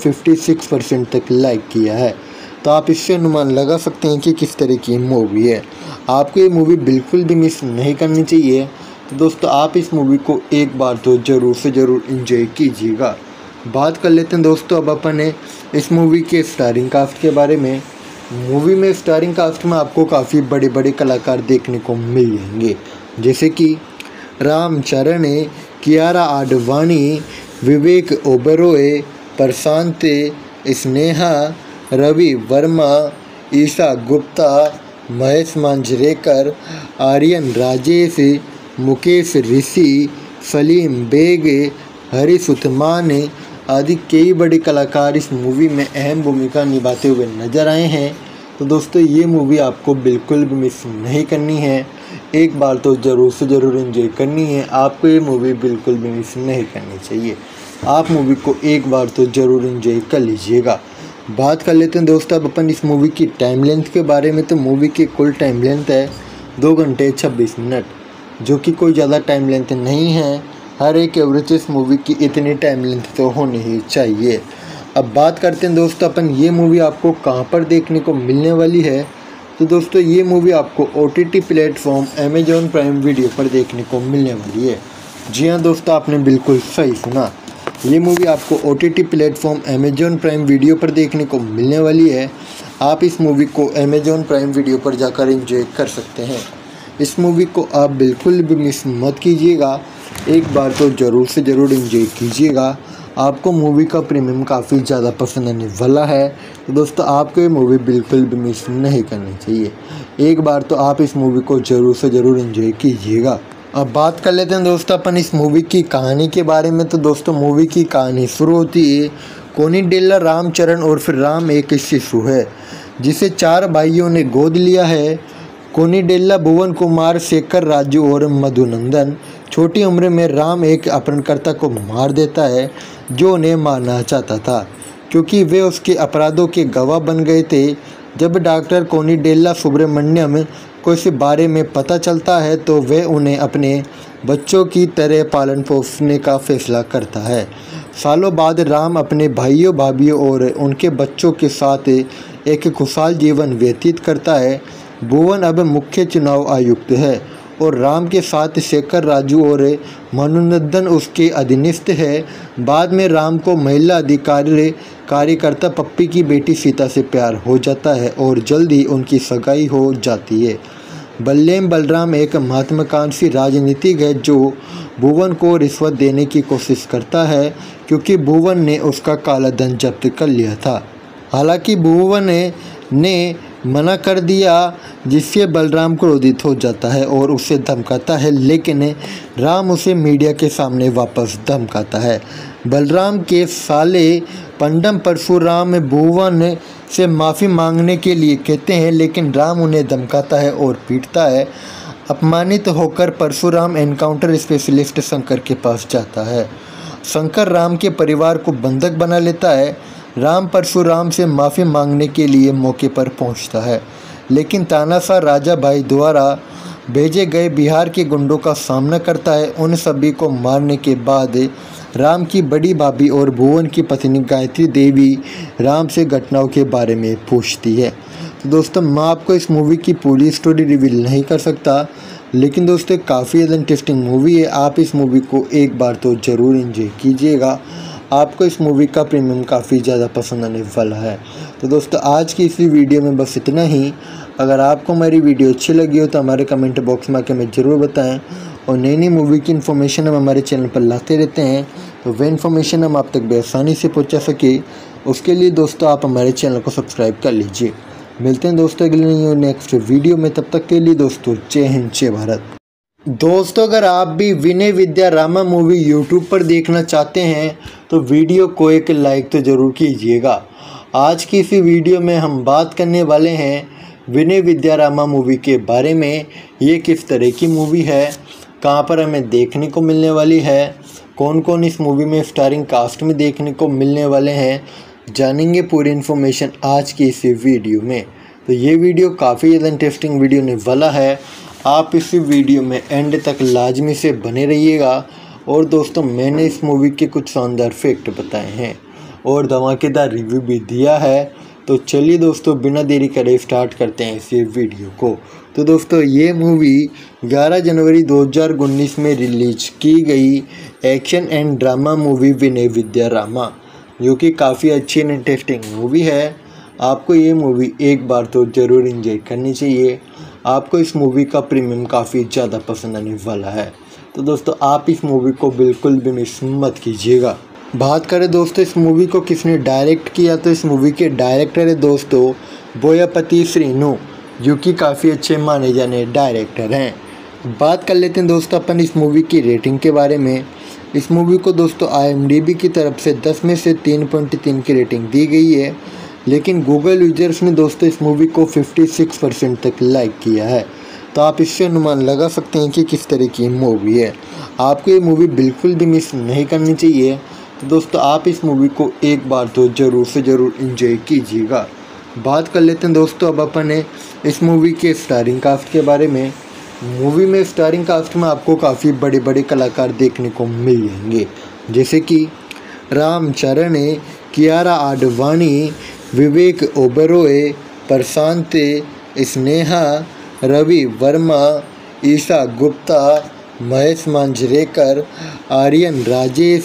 56% तक लाइक किया है। तो आप इससे अनुमान लगा सकते हैं कि किस तरह की मूवी है। आपको ये मूवी बिल्कुल भी मिस नहीं करनी चाहिए। तो दोस्तों, आप इस मूवी को एक बार तो ज़रूर से ज़रूर एंजॉय कीजिएगा। बात कर लेते हैं दोस्तों अब अपन इस मूवी के स्टारिंग कास्ट के बारे में। मूवी में स्टारिंग कास्ट में आपको काफ़ी बड़े बड़े कलाकार देखने को मिल जाएंगे, जैसे कि रामचरण, कियारा आडवाणी, विवेक ओबेरॉय, प्रशांत, स्नेहा, रवि वर्मा, ईशा गुप्ता, महेश मांजरेकर, आर्यन राजेश, मुकेश ऋषि, सलीम बेग, हरीश उस्मान आदि कई बड़े कलाकार इस मूवी में अहम भूमिका निभाते हुए नजर आए हैं। तो दोस्तों, ये मूवी आपको बिल्कुल भी मिस नहीं करनी है। एक बार तो ज़रूर से ज़रूर एंजॉय करनी है। आपको ये मूवी बिल्कुल भी मिस नहीं करनी चाहिए। आप मूवी को एक बार तो ज़रूर एंजॉय कर लीजिएगा। बात कर लेते हैं दोस्तों अब अपन इस मूवी की टाइम लेंथ के बारे में। तो मूवी की कुल टाइम लेंथ है 2 घंटे 26 मिनट, जो कि कोई ज़्यादा टाइम लेंथ नहीं है। हर एक एवरेज इस मूवी की इतनी टाइम लेंथ तो होनी ही चाहिए। अब बात करते हैं दोस्तों अपन ये मूवी आपको कहाँ पर देखने को मिलने वाली है। तो दोस्तों, ये मूवी आपको OTT platform Amazon Prime video पर देखने को मिलने वाली है। जी हाँ दोस्तों, आपने बिल्कुल सही सुना। ये मूवी आपको OTT platform Amazon Prime video पर देखने को मिलने वाली है। आप इस मूवी को अमेजॉन प्राइम वीडियो पर जाकर एंजॉय कर सकते हैं। इस मूवी को आप बिल्कुल भी मिस मत कीजिएगा। एक बार तो ज़रूर से ज़रूर एंजॉय कीजिएगा। आपको मूवी का प्रीमियम काफ़ी ज़्यादा पसंद आने वाला है। तो दोस्तों, आपको ये मूवी बिल्कुल भी मिस नहीं करनी चाहिए। एक बार तो आप इस मूवी को ज़रूर से ज़रूर एंजॉय कीजिएगा। अब बात कर लेते हैं दोस्तों अपन इस मूवी की कहानी के बारे में। तो दोस्तों, मूवी की कहानी शुरू होती है कोनिडेल्ला रामचरण और फिर राम एक शिशु है जिसे 4 भाइयों ने गोद लिया है। कोनिडेल्ला भुवन कुमार, शेखर, राजू और मधुनंदन। छोटी उम्र में राम एक अपहरणकर्ता को मार देता है जो उन्हें मारना चाहता था, क्योंकि वे उसके अपराधों के गवाह बन गए थे। जब डॉक्टर कोनिडेल्ला सुब्रमण्यम को इस बारे में पता चलता है तो वे उन्हें अपने बच्चों की तरह पालन पोषने का फैसला करता है। सालों बाद राम अपने भाइयों भाभीियों और उनके बच्चों के साथ एक खुशहाल जीवन व्यतीत करता है। भुवन अब मुख्य चुनाव आयुक्त है और राम के साथ शेखर, राजू और मनोनंदन उसके अधीनस्थ है। बाद में राम को महिला अधिकारी कार्यकर्ता पप्पी की बेटी सीता से प्यार हो जाता है और जल्द ही उनकी सगाई हो जाती है। बल्लेम बलराम एक महत्वाकांक्षी राजनीतिक है जो भुवन को रिश्वत देने की कोशिश करता है क्योंकि भुवन ने उसका काला धन जब्त कर लिया था। हालांकि भुवन ने मना कर दिया जिससे बलराम क्रोधित हो जाता है और उसे धमकाता है, लेकिन राम उसे मीडिया के सामने वापस धमकाता है। बलराम के साले पंडम परशुराम भुवन से माफ़ी मांगने के लिए कहते हैं, लेकिन राम उन्हें धमकाता है और पीटता है। अपमानित होकर परशुराम एनकाउंटर स्पेशलिस्ट शंकर के पास जाता है। शंकर राम के परिवार को बंधक बना लेता है। राम परशुराम से माफ़ी मांगने के लिए मौके पर पहुंचता है, लेकिन तानाशाह राजा भाई द्वारा भेजे गए बिहार के गुंडों का सामना करता है। उन सभी को मारने के बाद राम की बड़ी भाभी और भुवन की पत्नी गायत्री देवी राम से घटनाओं के बारे में पूछती है। तो दोस्तों, मैं आपको इस मूवी की पूरी स्टोरी रिवील नहीं कर सकता, लेकिन दोस्तों काफ़ी ज़्यादा इंटरेस्टिंग मूवी है। आप इस मूवी को एक बार तो ज़रूर एंजॉय कीजिएगा। आपको इस मूवी का प्रीमियम काफ़ी ज़्यादा पसंद आने वाला है। तो दोस्तों, आज की इसी वीडियो में बस इतना ही। अगर आपको हमारी वीडियो अच्छी लगी हो तो हमारे कमेंट बॉक्स में आकर हमें ज़रूर बताएं, और नई नई मूवी की इन्फॉर्मेशन हम हमारे चैनल पर लाते रहते हैं, तो वह इन्फॉर्मेशन हम आप तक बेआसानी से पहुंचा सके, उसके लिए दोस्तों आप हमारे चैनल को सब्सक्राइब कर लीजिए। मिलते हैं दोस्तों अगले नेक्स्ट वीडियो में, तब तक के लिए दोस्तों जय हिंद जय भारत। दोस्तों, अगर आप भी विनय विद्या रामा मूवी यूट्यूब पर देखना चाहते हैं तो वीडियो को एक लाइक तो ज़रूर कीजिएगा। आज की इसी वीडियो में हम बात करने वाले हैं विनय विद्या रामा मूवी के बारे में। ये किस तरह की मूवी है, कहां पर हमें देखने को मिलने वाली है, कौन कौन इस मूवी में स्टारिंग कास्ट में देखने को मिलने वाले हैं, जानेंगे पूरी इन्फॉर्मेशन आज की इसी वीडियो में। तो ये वीडियो काफ़ी ज़्यादा इंटरेस्टिंग वीडियो होने वाला है। आप इस वीडियो में एंड तक लाजमी से बने रहिएगा। और दोस्तों, मैंने इस मूवी के कुछ शानदार फैक्ट बताए हैं और धमाकेदार रिव्यू भी दिया है। तो चलिए दोस्तों, बिना देरी करे स्टार्ट करते हैं इस वीडियो को। तो दोस्तों, ये मूवी 11 जनवरी 2019 में रिलीज की गई action and drama movie Vinaya Vidheya Rama, जो कि काफ़ी अच्छी एंड इंटरेस्टिंग मूवी है। आपको ये मूवी एक बार तो ज़रूर एंजॉय करनी चाहिए। आपको इस मूवी का प्रीमियम काफ़ी ज़्यादा पसंद आने वाला है। तो दोस्तों, आप इस मूवी को बिल्कुल भी मिस मत कीजिएगा। बात करें दोस्तों इस मूवी को किसने डायरेक्ट किया, तो इस मूवी के डायरेक्टर है दोस्तों बोयापति श्रीनु, जो कि काफ़ी अच्छे माने जाने डायरेक्टर हैं। बात कर लेते हैं दोस्तों अपन इस मूवी की रेटिंग के बारे में। इस मूवी को दोस्तों IMDb की तरफ से 10 में से 3.3 की रेटिंग दी गई है, लेकिन गूगल यूजर्स ने दोस्तों इस मूवी को 56% तक लाइक किया है। तो आप इससे अनुमान लगा सकते हैं कि किस तरह की मूवी है। आपको ये मूवी बिल्कुल भी मिस नहीं करनी चाहिए। तो दोस्तों, आप इस मूवी को एक बार तो ज़रूर से ज़रूर एंजॉय कीजिएगा। बात कर लेते हैं दोस्तों अब अपन इस मूवी के स्टारिंग कास्ट के बारे में। मूवी में स्टारिंग कास्ट में आपको काफ़ी बड़े बड़े कलाकार देखने को मिल जाएंगे, जैसे कि रामचरण, कियारा आडवाणी, विवेक ओबेरॉय, प्रशांत, स्नेहा, रवि वर्मा, ईशा गुप्ता, महेश मांजरेकर, आर्यन राजेश,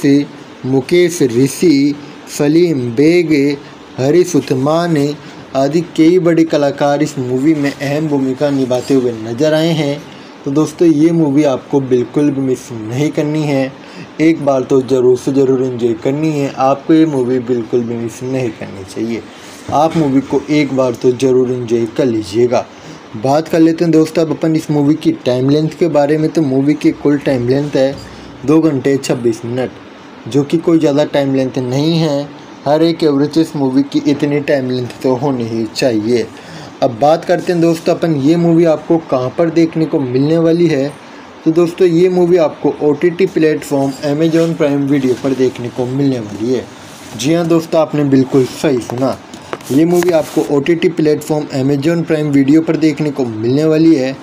मुकेश ऋषि, सलीम बेग, हरीश उस्मान आदि कई बड़े कलाकार इस मूवी में अहम भूमिका निभाते हुए नजर आए हैं। तो दोस्तों, ये मूवी आपको बिल्कुल भी मिस नहीं करनी है। एक बार तो ज़रूर से ज़रूर एंजॉय करनी है। आपको ये मूवी बिल्कुल भी मिस नहीं करनी चाहिए। आप मूवी को एक बार तो ज़रूर एंजॉय कर लीजिएगा। बात कर लेते हैं दोस्तों अब अपन इस मूवी की टाइम लेंथ के बारे में। तो मूवी की कुल टाइम लेंथ है 2 घंटे 26 मिनट, जो कि कोई ज़्यादा टाइम लेंथ नहीं है। हर एक एवरेज इस मूवी की इतनी टाइम लेंथ तो होनी ही चाहिए। अब बात करते हैं दोस्तों अपन ये मूवी आपको कहाँ पर देखने को मिलने वाली है। तो दोस्तों, ये मूवी आपको OTT platform Amazon Prime video पर देखने को मिलने वाली है। जी हाँ दोस्तों, आपने बिल्कुल सही सुना। ये मूवी आपको OTT platform Amazon Prime video पर देखने को मिलने वाली है।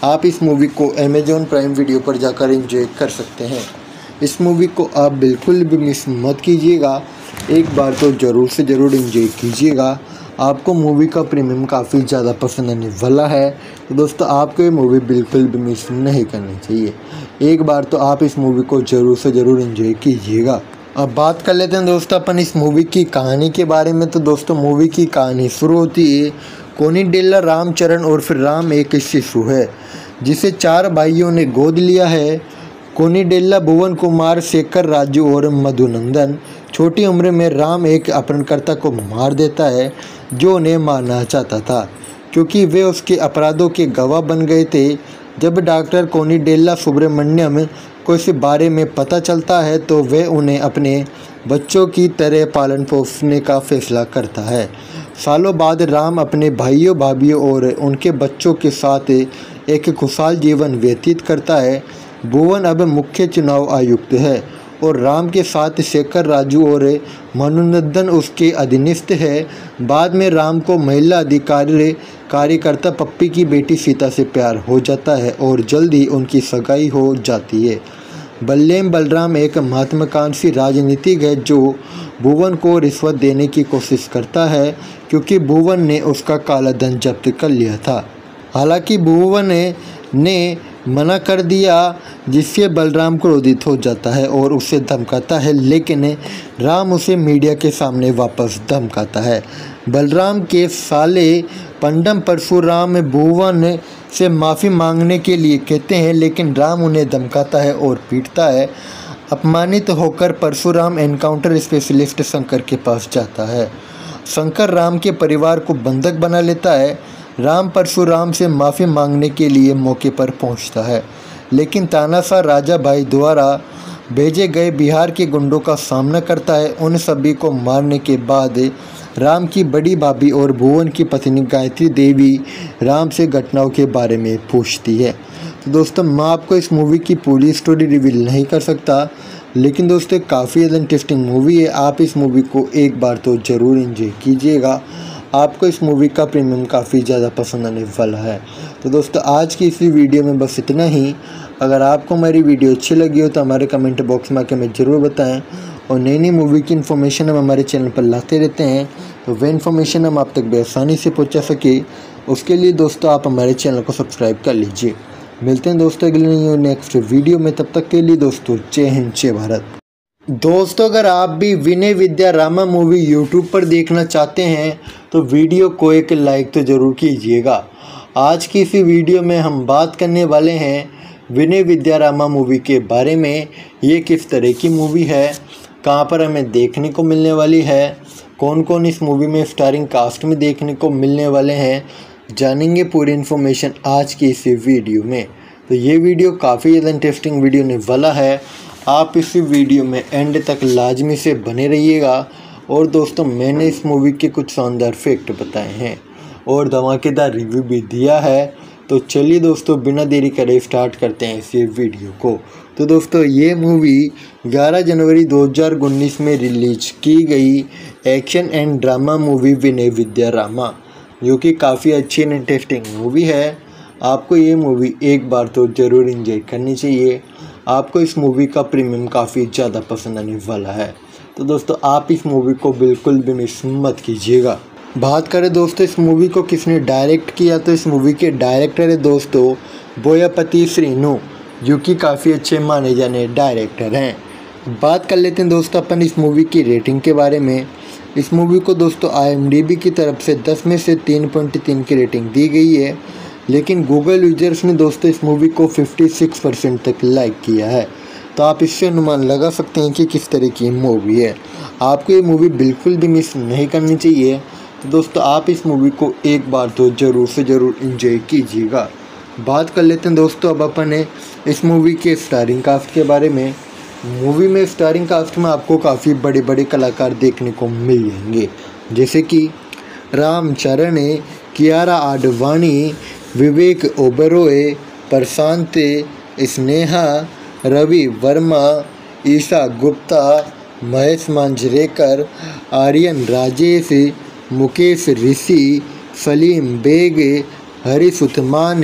आप इस मूवी को अमेज़ॉन प्राइम वीडियो पर जाकर एंजॉय कर सकते हैं। इस मूवी को आप बिल्कुल भी मिस मत कीजिएगा, एक बार तो ज़रूर से ज़रूर एंजॉय कीजिएगा। आपको मूवी का प्रीमियम काफ़ी ज़्यादा पसंद आने वाला है। तो दोस्तों आपको ये मूवी बिल्कुल भी मिस नहीं करनी चाहिए, एक बार तो आप इस मूवी को ज़रूर से ज़रूर एंजॉय कीजिएगा। अब बात कर लेते हैं दोस्तों अपन इस मूवी की कहानी के बारे में। तो दोस्तों मूवी की कहानी शुरू होती है कोनिडेला रामचरण और फिर राम एक शिशु है जिसे 4 भाइयों ने गोद लिया है। कोनिडेला भुवन कुमार, शेखर, राजू और मधुनंदन। छोटी उम्र में राम एक अपहरणकर्ता को मार देता है जो उन्हें मारना चाहता था क्योंकि वे उसके अपराधों के गवाह बन गए थे। जब डॉक्टर कोनिडेला सुब्रमण्यम को इस बारे में पता चलता है तो वे उन्हें अपने बच्चों की तरह पालन पोषने का फैसला करता है। सालों बाद राम अपने भाइयों, भाभियों और उनके बच्चों के साथ एक खुशहाल जीवन व्यतीत करता है। भुवन अब मुख्य चुनाव आयुक्त है और राम के साथ शेखर, राजू और मधुनंदन उसके अधीनस्थ है। बाद में राम को महिला अधिकारी कार्यकर्ता पप्पी की बेटी सीता से प्यार हो जाता है और जल्द ही उनकी सगाई हो जाती है। बल्लेम बलराम एक महत्वाकांक्षी राजनीतिक है जो भुवन को रिश्वत देने की कोशिश करता है क्योंकि भुवन ने उसका काला धन जब्त कर लिया था। हालांकि भुवन ने मना कर दिया जिससे बलराम क्रोधित हो जाता है और उसे धमकाता है, लेकिन राम उसे मीडिया के सामने वापस धमकाता है। बलराम के साले पंडम परशुराम भुवन से माफ़ी मांगने के लिए कहते हैं, लेकिन राम उन्हें धमकाता है और पीटता है। अपमानित होकर परशुराम एनकाउंटर स्पेशलिस्ट शंकर के पास जाता है। शंकर राम के परिवार को बंधक बना लेता है। राम परशुराम से माफ़ी मांगने के लिए मौके पर पहुंचता है, लेकिन तानाशाह राजा भाई द्वारा भेजे गए बिहार के गुंडों का सामना करता है। उन सभी को मारने के बाद राम की बड़ी भाभी और भुवन की पत्नी गायत्री देवी राम से घटनाओं के बारे में पूछती है। तो दोस्तों मैं आपको इस मूवी की पूरी स्टोरी रिवील नहीं कर सकता, लेकिन दोस्तों काफ़ी ज़्यादा इंटरेस्टिंग मूवी है। आप इस मूवी को एक बार तो ज़रूर एंजॉय कीजिएगा, आपको इस मूवी का प्रीमियम काफ़ी ज़्यादा पसंद आने वाला है। तो दोस्तों आज की इसी वीडियो में बस इतना ही। अगर आपको हमारी वीडियो अच्छी लगी हो तो हमारे कमेंट बॉक्स में आकर हमें ज़रूर बताएं, और नई नई मूवी की इन्फॉर्मेशन हम हमारे चैनल पर लाते रहते हैं, तो वह इन्फॉर्मेशन हम आप तक बेआसानी से पहुँचा सके उसके लिए दोस्तों आप हमारे चैनल को सब्सक्राइब कर लीजिए। मिलते हैं दोस्तों अगले नेक्स्ट वीडियो में, तब तक के लिए दोस्तों जय हिंद जय भारत। दोस्तों अगर आप भी विनय विद्या रामा मूवी यूट्यूब पर देखना चाहते हैं तो वीडियो को एक लाइक तो ज़रूर कीजिएगा। आज की इसी वीडियो में हम बात करने वाले हैं विनय विद्या रामा मूवी के बारे में। ये किस तरह की मूवी है, कहां पर हमें देखने को मिलने वाली है, कौन कौन इस मूवी में स्टारिंग कास्ट में देखने को मिलने वाले हैं, जानेंगे पूरी इन्फॉर्मेशन आज की इसी वीडियो में। तो ये वीडियो काफ़ी ज़्यादा इंटरेस्टिंग वीडियो होने वाला है, आप इस वीडियो में एंड तक लाजमी से बने रहिएगा। और दोस्तों मैंने इस मूवी के कुछ शानदार फैक्ट बताए हैं और धमाकेदार रिव्यू भी दिया है। तो चलिए दोस्तों बिना देरी करे स्टार्ट करते हैं इस वीडियो को। तो दोस्तों ये मूवी 11 जनवरी 2019 में रिलीज की गई action and drama movie Vinaya Vidheya Rama, जो कि काफ़ी अच्छी एंड इंटरेस्टिंग मूवी है। आपको ये मूवी एक बार तो ज़रूर एंजॉय करनी चाहिए, आपको इस मूवी का प्रीमियम काफ़ी ज़्यादा पसंद आने वाला है। तो दोस्तों आप इस मूवी को बिल्कुल भी मिस मत कीजिएगा। बात करें दोस्तों इस मूवी को किसने डायरेक्ट किया, तो इस मूवी के डायरेक्टर है दोस्तों बोयापति श्रीनु, जो कि काफ़ी अच्छे माने जाने डायरेक्टर हैं। बात कर लेते हैं दोस्तों अपन इस मूवी की रेटिंग के बारे में। इस मूवी को दोस्तों IMDb की तरफ से 10 में से 3.3 की रेटिंग दी गई है, लेकिन गूगल यूजर्स ने दोस्तों इस मूवी को 56% तक लाइक किया है। तो आप इससे अनुमान लगा सकते हैं कि किस तरह की मूवी है। आपको ये मूवी बिल्कुल भी मिस नहीं करनी चाहिए। तो दोस्तों आप इस मूवी को एक बार तो ज़रूर से ज़रूर एंजॉय कीजिएगा। बात कर लेते हैं दोस्तों अब अपन इस मूवी के स्टारिंग कास्ट के बारे में। मूवी में स्टारिंग कास्ट में आपको काफ़ी बड़े बड़े कलाकार देखने को मिल जाएंगे, जैसे कि रामचरण, कियारा आडवाणी, विवेक ओबेरॉय, प्रशांत, स्नेहा, रवि वर्मा, ईशा गुप्ता, महेश मांजरेकर, आर्यन राजेश, मुकेश ऋषि, सलीम बेग, हरीश उस्मान,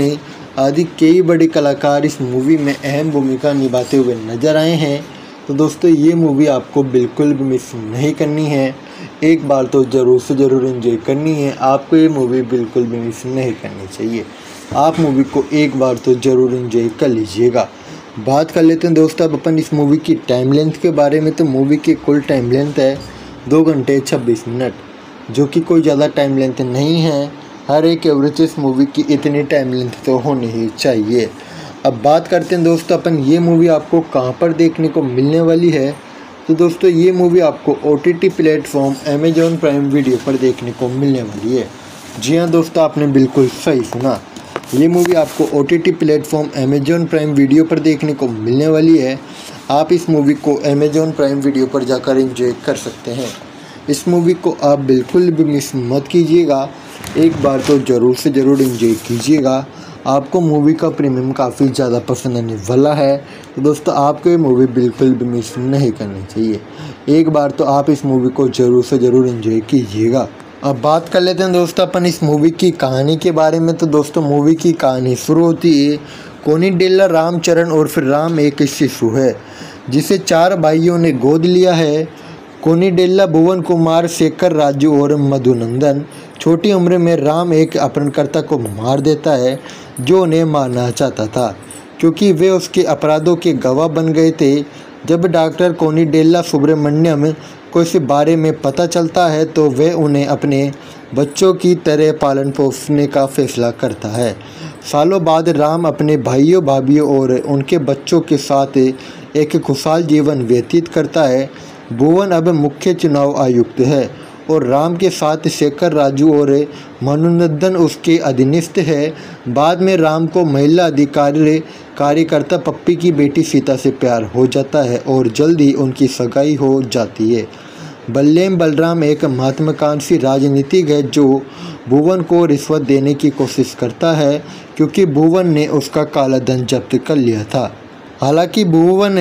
आदि कई बड़े कलाकार इस मूवी में अहम भूमिका निभाते हुए नजर आए हैं। तो दोस्तों ये मूवी आपको बिल्कुल भी मिस नहीं करनी है, एक बार तो ज़रूर से ज़रूर एंजॉय करनी है। आपको ये मूवी बिल्कुल भी मिस नहीं करनी चाहिए। आप मूवी को एक बार तो ज़रूर एंजॉय कर लीजिएगा। बात कर लेते हैं दोस्तों अब अपन इस मूवी की टाइम लेंथ के बारे में। तो मूवी की कुल टाइम लेंथ है 2 घंटे 26 मिनट, जो कि कोई ज़्यादा टाइम लेंथ नहीं है। हर एक एवरेज इस मूवी की इतनी टाइम लेंथ तो होनी ही चाहिए। अब बात करते हैं दोस्तों अपन ये मूवी आपको कहाँ पर देखने को मिलने वाली है। तो दोस्तों ये मूवी आपको OTT platform Amazon Prime video पर देखने को मिलने वाली है। जी हाँ दोस्तों, आपने बिल्कुल सही सुना, ये मूवी आपको OTT platform Amazon Prime video पर देखने को मिलने वाली है। आप इस मूवी को अमेजॉन प्राइम वीडियो पर जाकर एंजॉय कर सकते हैं। इस मूवी को आप बिल्कुल भी मिस मत कीजिएगा, एक बार तो ज़रूर से ज़रूर एंजॉय कीजिएगा। आपको मूवी का प्रीमियम काफ़ी ज़्यादा पसंद आने वाला है। तो दोस्तों आपको ये मूवी बिल्कुल भी मिस नहीं करनी चाहिए, एक बार तो आप इस मूवी को ज़रूर से ज़रूर एंजॉय कीजिएगा। अब बात कर लेते हैं दोस्तों अपन इस मूवी की कहानी के बारे में। तो दोस्तों मूवी की कहानी शुरू होती है कोनिडेला रामचरण और फिर राम एक शिशु है जिसे 4 भाइयों ने गोद लिया है। कोनिडेला भुवन कुमार, शेखर, राजू और मधुनंदन। छोटी उम्र में राम एक अपहरणकर्ता को मार देता है जो उन्हें मारना चाहता था क्योंकि वे उसके अपराधों के गवाह बन गए थे। जब डॉक्टर कोनिडेला सुब्रमण्यम को इस बारे में पता चलता है तो वे उन्हें अपने बच्चों की तरह पालन पोषने का फैसला करता है। सालों बाद राम अपने भाइयों, भाभीियों और उनके बच्चों के साथ एक खुशहाल जीवन व्यतीत करता है। भुवन अब मुख्य चुनाव आयुक्त है और राम के साथ शेखर, राजू और मधुनंदन उसके अधीनस्थ है। बाद में राम को महिला अधिकारी कार्यकर्ता पप्पी की बेटी सीता से प्यार हो जाता है और जल्द ही उनकी सगाई हो जाती है। बल्लेम बलराम एक महत्वाकांक्षी राजनीतिक है जो भुवन को रिश्वत देने की कोशिश करता है क्योंकि भुवन ने उसका काला धन जब्त कर लिया था। हालांकि भुवन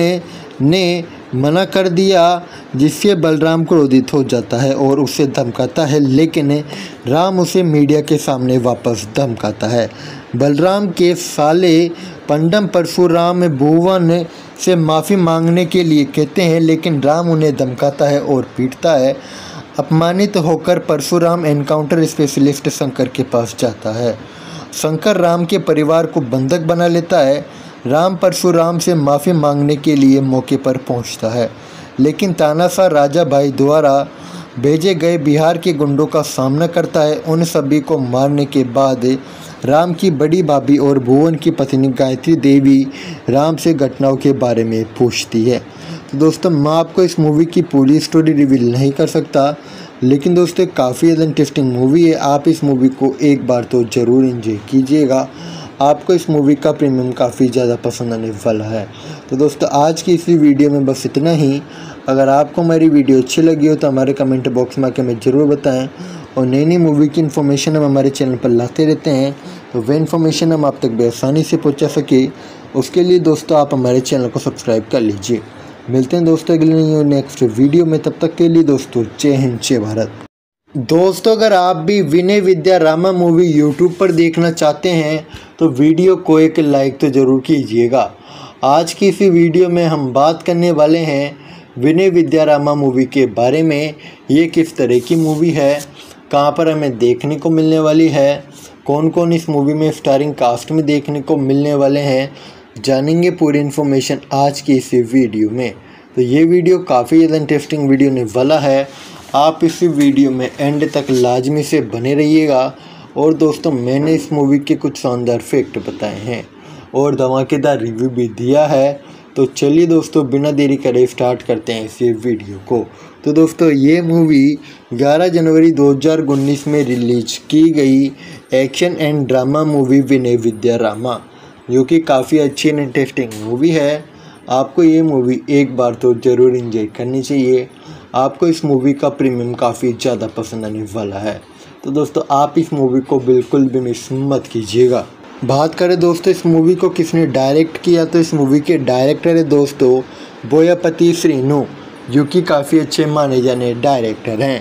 ने मना कर दिया जिससे बलराम क्रोधित हो जाता है और उसे धमकाता है, लेकिन राम उसे मीडिया के सामने वापस धमकाता है। बलराम के साले पंडम परशुराम भुवन से माफ़ी मांगने के लिए कहते हैं, लेकिन राम उन्हें धमकाता है और पीटता है। अपमानित होकर परशुराम एनकाउंटर स्पेशलिस्ट शंकर के पास जाता है। शंकर राम के परिवार को बंधक बना लेता है। राम परशुराम से माफ़ी मांगने के लिए मौके पर पहुंचता है, लेकिन तानाशाह राजा भाई द्वारा भेजे गए बिहार के गुंडों का सामना करता है। उन सभी को मारने के बाद राम की बड़ी भाभी और भुवन की पत्नी गायत्री देवी राम से घटनाओं के बारे में पूछती है। तो दोस्तों मैं आपको इस मूवी की पूरी स्टोरी रिवील नहीं कर सकता, लेकिन दोस्तों काफ़ी ज़्यादा इंटरेस्टिंग मूवी है। आप इस मूवी को एक बार तो ज़रूर एंजॉय कीजिएगा, आपको इस मूवी का प्रीमियम काफ़ी ज़्यादा पसंद आने वाला है। तो दोस्तों आज की इसी वीडियो में बस इतना ही। अगर आपको हमारी वीडियो अच्छी लगी हो तो हमारे कमेंट बॉक्स में आकर हमें ज़रूर बताएं, और नई नई मूवी की इन्फॉर्मेशन हम हमारे चैनल पर लाते रहते हैं, तो वह इन्फॉर्मेशन हम आप तक बेआसानी से पहुँचा सके उसके लिए दोस्तों आप हमारे चैनल को सब्सक्राइब कर लीजिए। मिलते हैं दोस्तों अगले नेक्स्ट वीडियो में, तब तक के लिए दोस्तों जय हिंद जय भारत। दोस्तों अगर आप भी विनय विद्या रामा मूवी यूट्यूब पर देखना चाहते हैं तो वीडियो को एक लाइक तो ज़रूर कीजिएगा। आज की इसी वीडियो में हम बात करने वाले हैं विनय विद्या रामा मूवी के बारे में। ये किस तरह की मूवी है, कहां पर हमें देखने को मिलने वाली है, कौन कौन इस मूवी में स्टारिंग कास्ट में देखने को मिलने वाले हैं, जानेंगे पूरी इन्फॉर्मेशन आज की इसी वीडियो में। तो ये वीडियो काफ़ी ज़्यादा इंटरेस्टिंग वीडियो होने वाला है, आप इस वीडियो में एंड तक लाजमी से बने रहिएगा। और दोस्तों मैंने इस मूवी के कुछ शानदार फैक्ट बताए हैं और धमाकेदार रिव्यू भी दिया है। तो चलिए दोस्तों बिना देरी करे स्टार्ट करते हैं इस वीडियो को। तो दोस्तों ये मूवी 11 जनवरी 2019 में रिलीज की गई action and drama movie Vinaya Vidheya Rama, जो कि काफ़ी अच्छी एंड इंटरेस्टिंग मूवी है। आपको ये मूवी एक बार तो ज़रूर एंजॉय करनी चाहिए, आपको इस मूवी का प्रीमियम काफ़ी ज़्यादा पसंद आने वाला है। तो दोस्तों आप इस मूवी को बिल्कुल भी मिस मत कीजिएगा। बात करें दोस्तों इस मूवी को किसने डायरेक्ट किया, तो इस मूवी के डायरेक्टर है दोस्तों बोयापति श्रीनु, जो कि काफ़ी अच्छे माने जाने डायरेक्टर हैं।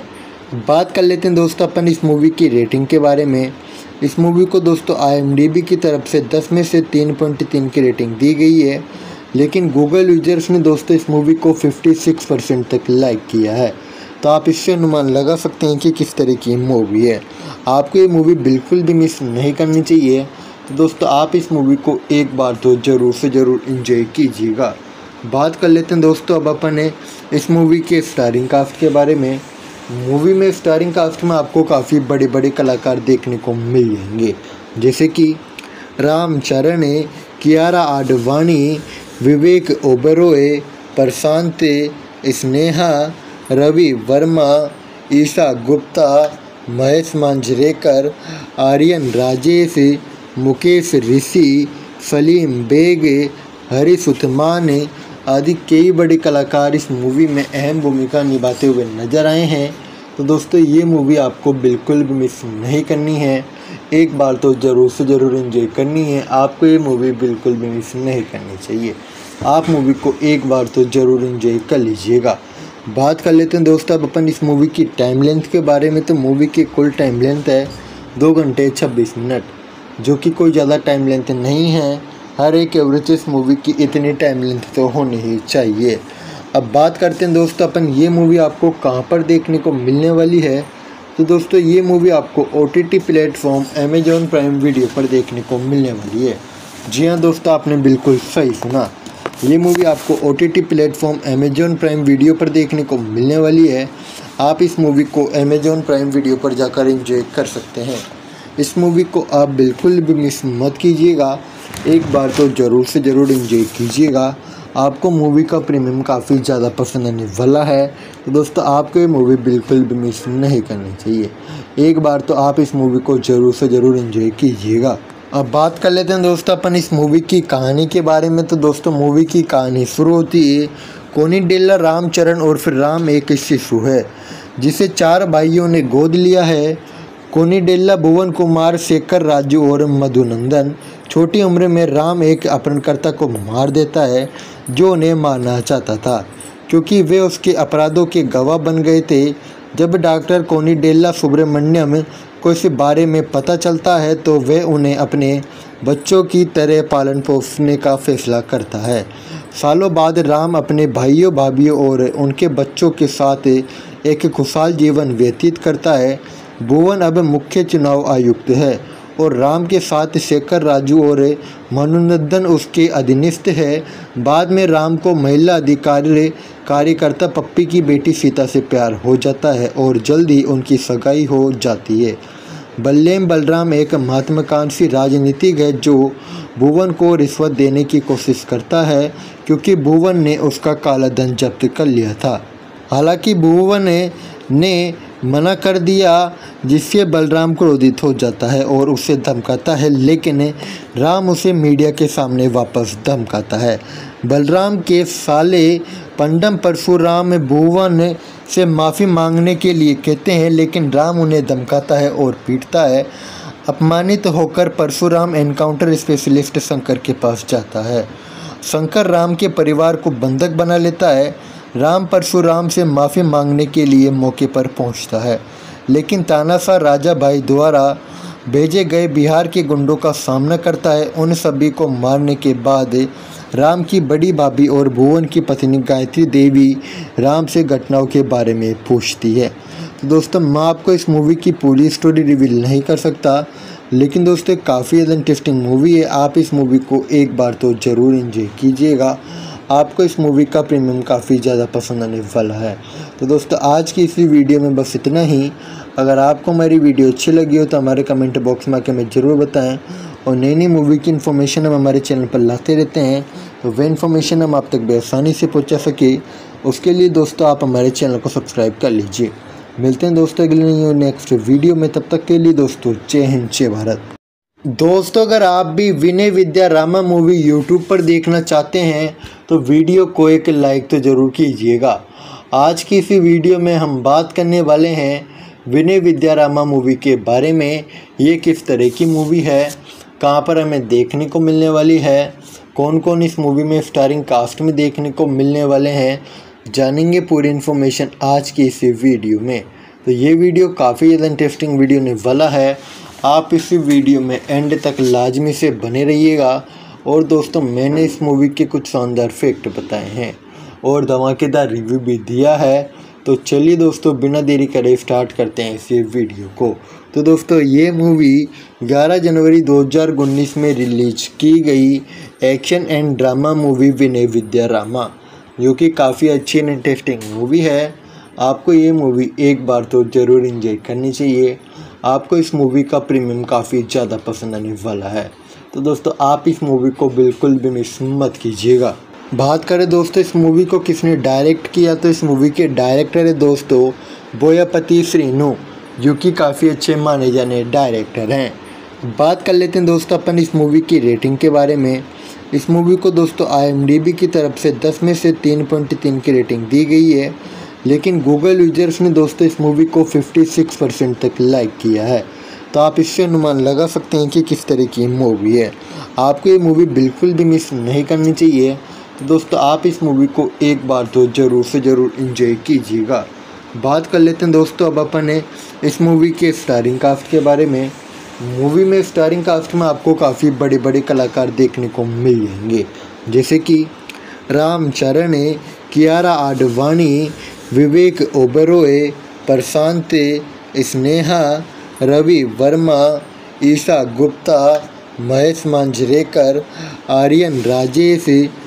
बात कर लेते हैं दोस्तों अपन इस मूवी की रेटिंग के बारे में। इस मूवी को दोस्तों IMDb की तरफ से 10 में से 3.3 की रेटिंग दी गई है, लेकिन गूगल यूजर्स ने दोस्तों इस मूवी को 56% तक लाइक किया है। तो आप इससे अनुमान लगा सकते हैं कि किस तरह की मूवी है। आपको ये मूवी बिल्कुल भी मिस नहीं करनी चाहिए। तो दोस्तों आप इस मूवी को एक बार तो ज़रूर से ज़रूर एंजॉय कीजिएगा। बात कर लेते हैं दोस्तों अब अपन इस मूवी के स्टारिंग कास्ट के बारे में। मूवी में स्टारिंग कास्ट में आपको काफ़ी बड़े बड़े कलाकार देखने को मिल जाएंगे, जैसे कि रामचरण, कियारा आडवाणी, विवेक ओबेरॉय, प्रशांत, स्नेहा, रवि वर्मा, ईशा गुप्ता, महेश मांजरेकर, आर्यन राजेश, मुकेश ऋषि, सलीम बेग, हरीश उस्मान आदि कई बड़े कलाकार इस मूवी में अहम भूमिका निभाते हुए नजर आए हैं। तो दोस्तों ये मूवी आपको बिल्कुल भी मिस नहीं करनी है, एक बार तो ज़रूर से ज़रूर एंजॉय करनी है। आपको ये मूवी बिल्कुल भी मिस नहीं करनी चाहिए। आप मूवी को एक बार तो ज़रूर एंजॉय कर लीजिएगा। बात कर लेते हैं दोस्तों अब अपन इस मूवी की टाइम लेंथ के बारे में। तो मूवी की कुल टाइम लेंथ है 2 घंटे 26 मिनट, जो कि कोई ज़्यादा टाइम लेंथ नहीं है। हर एक एवरेज इस मूवी की इतनी टाइम लेंथ तो होनी ही चाहिए। अब बात करते हैं दोस्तों अपन ये मूवी आपको कहाँ पर देखने को मिलने वाली है। तो दोस्तों ये मूवी आपको OTT platform Amazon Prime video पर देखने को मिलने वाली है। जी हाँ दोस्तों, आपने बिल्कुल सही सुना, ये मूवी आपको OTT platform Amazon Prime video पर देखने को मिलने वाली है। आप इस मूवी को अमेजॉन प्राइम वीडियो पर जाकर एंजॉय कर सकते हैं। इस मूवी को आप बिल्कुल भी मिस मत कीजिएगा, एक बार तो ज़रूर से ज़रूर एंजॉय कीजिएगा। आपको मूवी का प्रीमियम काफ़ी ज़्यादा पसंद आने वाला है। तो दोस्तों आपको ये मूवी बिल्कुल भी मिस नहीं करनी चाहिए, एक बार तो आप इस मूवी को ज़रूर से ज़रूर एंजॉय कीजिएगा। अब बात कर लेते हैं दोस्तों अपन इस मूवी की कहानी के बारे में। तो दोस्तों मूवी की कहानी शुरू होती है कोनिडेला रामचरण और फिर राम एक शिशु है जिसे 4 भाइयों ने गोद लिया है। कोनिडेला, भुवन कुमार, शेखर, राजू और मधुनंदन। छोटी उम्र में राम एक अपहरणकर्ता को मार देता है जो उन्हें मारना चाहता था, क्योंकि वे उसके अपराधों के गवाह बन गए थे। जब डॉक्टर कोनिडेला सुब्रमण्यम को इस बारे में पता चलता है तो वह उन्हें अपने बच्चों की तरह पालन पोषने का फैसला करता है। सालों बाद राम अपने भाइयों, भाभीयों और उनके बच्चों के साथ एक खुशहाल जीवन व्यतीत करता है। भुवन अब मुख्य चुनाव आयुक्त है और राम के साथ शेखर, राजू और मधुनंदन उसके अधीनस्थ है। बाद में राम को महिला अधिकारी कार्यकर्ता पप्पी की बेटी सीता से प्यार हो जाता है और जल्द ही उनकी सगाई हो जाती है। बल्लेम बलराम एक महत्वाकांक्षी राजनीतिक है जो भुवन को रिश्वत देने की कोशिश करता है, क्योंकि भुवन ने उसका काला धन जब्त कर लिया था। हालांकि भुवन ने मना कर दिया, जिससे बलराम क्रोधित हो जाता है और उसे धमकाता है, लेकिन राम उसे मीडिया के सामने वापस धमकाता है। बलराम के साले पंडम परशुराम भुवन से माफ़ी मांगने के लिए कहते हैं, लेकिन राम उन्हें धमकाता है और पीटता है। अपमानित होकर परशुराम एनकाउंटर स्पेशलिस्ट शंकर के पास जाता है। शंकर राम के परिवार को बंधक बना लेता है। राम परशुराम से माफ़ी मांगने के लिए मौके पर पहुंचता है, लेकिन तानाशाह राजा भाई द्वारा भेजे गए बिहार के गुंडों का सामना करता है। उन सभी को मारने के बाद राम की बड़ी भाभी और भुवन की पत्नी गायत्री देवी राम से घटनाओं के बारे में पूछती है। तो दोस्तों मैं आपको इस मूवी की पूरी स्टोरी रिवील नहीं कर सकता, लेकिन दोस्तों काफ़ी ज़्यादा इंटरेस्टिंग मूवी है। आप इस मूवी को एक बार तो ज़रूर एंजॉय कीजिएगा, आपको इस मूवी का प्रीमियम काफ़ी ज़्यादा पसंद आने वाला है। तो दोस्तों आज की इसी वीडियो में बस इतना ही। अगर आपको हमारी वीडियो अच्छी लगी हो तो हमारे कमेंट बॉक्स में आके हमें ज़रूर बताएं, और नई नई मूवी की इन्फॉर्मेशन हम हमारे चैनल पर लाते रहते हैं, तो वह इन्फॉर्मेशन हम आप तक बेआसानी से पहुंचा सके, उसके लिए दोस्तों आप हमारे चैनल को सब्सक्राइब कर लीजिए। मिलते हैं दोस्तों अगले नेक्स्ट वीडियो में, तब तक के लिए दोस्तों जय हिंद जय भारत। दोस्तों अगर आप भी विनय विद्या रामा मूवी यूट्यूब पर देखना चाहते हैं तो वीडियो को एक लाइक तो ज़रूर कीजिएगा। आज की इसी वीडियो में हम बात करने वाले हैं विनय विद्या रामा मूवी के बारे में। ये किस तरह की मूवी है, कहां पर हमें देखने को मिलने वाली है, कौन कौन इस मूवी में स्टारिंग कास्ट में देखने को मिलने वाले हैं, जानेंगे पूरी इन्फॉर्मेशन आज की इसी वीडियो में। तो ये वीडियो काफ़ी ज़्यादा इंटरेस्टिंग वीडियो होने वाला है। आप इस वीडियो में एंड तक लाजमी से बने रहिएगा। और दोस्तों मैंने इस मूवी के कुछ शानदार फैक्ट बताए हैं और धमाकेदार रिव्यू भी दिया है। तो चलिए दोस्तों बिना देरी करे स्टार्ट करते हैं इस वीडियो को। तो दोस्तों ये मूवी 11 जनवरी 2019 में रिलीज की गई action and drama movie Vinaya Vidheya Rama, जो कि काफ़ी अच्छी एंड इंटरेस्टिंग मूवी है। आपको ये मूवी एक बार तो ज़रूर एंजॉय करनी चाहिए। आपको इस मूवी का प्रीमियम काफ़ी ज़्यादा पसंद आने वाला है। तो दोस्तों आप इस मूवी को बिल्कुल भी मिस मत कीजिएगा। बात करें दोस्तों इस मूवी को किसने डायरेक्ट किया, तो इस मूवी के डायरेक्टर है दोस्तों बोयापति श्रीनु, जो कि काफ़ी अच्छे माने जाने डायरेक्टर हैं। बात कर लेते हैं दोस्तों अपन इस मूवी की रेटिंग के बारे में। इस मूवी को दोस्तों IMDb की तरफ से 10 में से 3.3 की रेटिंग दी गई है, लेकिन गूगल यूजर्स ने दोस्तों इस मूवी को 56% तक लाइक किया है। तो आप इससे अनुमान लगा सकते हैं कि किस तरह की मूवी है। आपको ये मूवी बिल्कुल भी मिस नहीं करनी चाहिए। तो दोस्तों आप इस मूवी को एक बार तो ज़रूर से ज़रूर एंजॉय कीजिएगा। बात कर लेते हैं दोस्तों अब अपन इस मूवी के स्टारिंग कास्ट के बारे में। मूवी में स्टारिंग कास्ट में आपको काफ़ी बड़े बड़े कलाकार देखने को मिल जाएंगे, जैसे कि रामचरण, कियारा आडवाणी, विवेक ओबेरॉय, प्रशांत, स्नेहा, रवि वर्मा, ईशा गुप्ता, महेश मांजरेकर, आर्यन राजेश,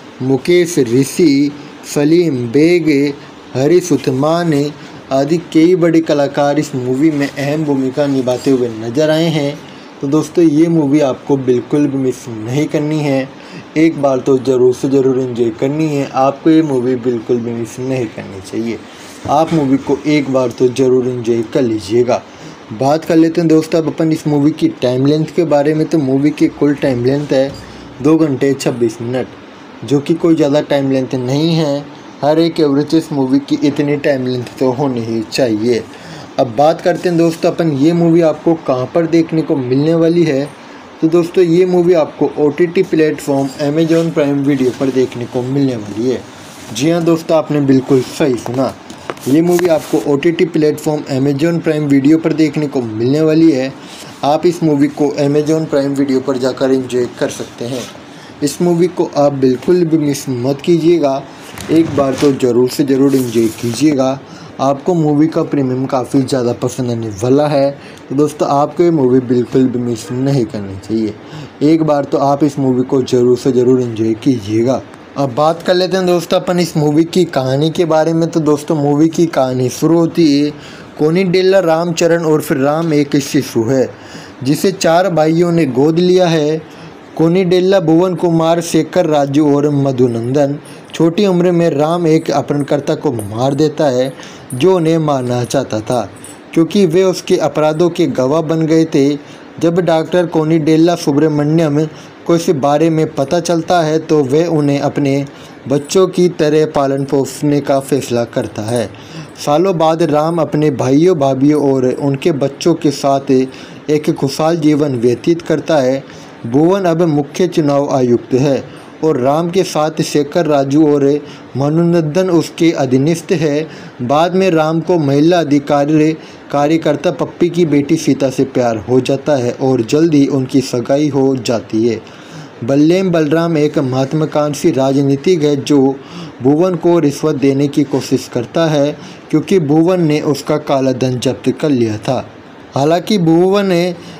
मुकेश ऋषि, सलीम बेग, हरीश उस्मान आदि कई बड़े कलाकार इस मूवी में अहम भूमिका निभाते हुए नजर आए हैं। तो दोस्तों ये मूवी आपको बिल्कुल भी मिस नहीं करनी है। एक बार तो ज़रूर से ज़रूर एंजॉय करनी है। आपको ये मूवी बिल्कुल भी मिस नहीं करनी चाहिए। आप मूवी को एक बार तो ज़रूर एंजॉय कर लीजिएगा। बात कर लेते हैं दोस्तों अब अपन इस मूवी की टाइम लेंथ के बारे में। तो मूवी की कुल टाइम लेंथ है 2 घंटे 26 मिनट, जो कि कोई ज़्यादा टाइम लेंथ नहीं है। हर एक एवरेज इस मूवी की इतनी टाइम लेंथ तो होनी ही चाहिए। अब बात करते हैं दोस्तों अपन ये मूवी आपको कहाँ पर देखने को मिलने वाली है। तो दोस्तों ये मूवी आपको OTT platform Amazon Prime video पर देखने को मिलने वाली है। जी हाँ दोस्तों आपने बिल्कुल सही सुना, ये मूवी आपको OTT platform Amazon Prime video पर देखने को मिलने वाली है। आप इस मूवी को अमेजॉन प्राइम वीडियो पर जाकर एंजॉय कर सकते हैं। इस मूवी को आप बिल्कुल भी मिस मत कीजिएगा। एक बार तो ज़रूर से ज़रूर एंजॉय कीजिएगा। आपको मूवी का प्रीमियम काफ़ी ज़्यादा पसंद आने वाला है। तो दोस्तों आपको ये मूवी बिल्कुल भी मिस नहीं करनी चाहिए। एक बार तो आप इस मूवी को ज़रूर से ज़रूर एंजॉय कीजिएगा। अब बात कर लेते हैं दोस्तों अपन इस मूवी की कहानी के बारे में। तो दोस्तों मूवी की कहानी शुरू होती है कोनिडेला रामचरण और फिर राम एक शिशु है जिसे 4 भाइयों ने गोद लिया है। कोनिडेला भुवन कुमार, शेखर, राजू और मधुनंदन। छोटी उम्र में राम एक अपहरणकर्ता को मार देता है जो उन्हें मारना चाहता था, क्योंकि वे उसके अपराधों के गवाह बन गए थे। जब डॉक्टर कोनिडेला सुब्रमण्यम को इस बारे में पता चलता है तो वे उन्हें अपने बच्चों की तरह पालन पोषने का फैसला करता है। सालों बाद राम अपने भाइयों, भाभीयों और उनके बच्चों के साथ एक खुशहाल जीवन व्यतीत करता है। भुवन अब मुख्य चुनाव आयुक्त है और राम के साथ शेखर, राजू और मधुनंदन उसके अधीनस्थ है। बाद में राम को महिला अधिकारी कार्यकर्ता पप्पी की बेटी सीता से प्यार हो जाता है और जल्द ही उनकी सगाई हो जाती है। बल्लेम बलराम एक महत्वाकांक्षी राजनीतिक है जो भुवन को रिश्वत देने की कोशिश करता है, क्योंकि भुवन ने उसका काला धन जब्त कर लिया था। हालांकि भुवन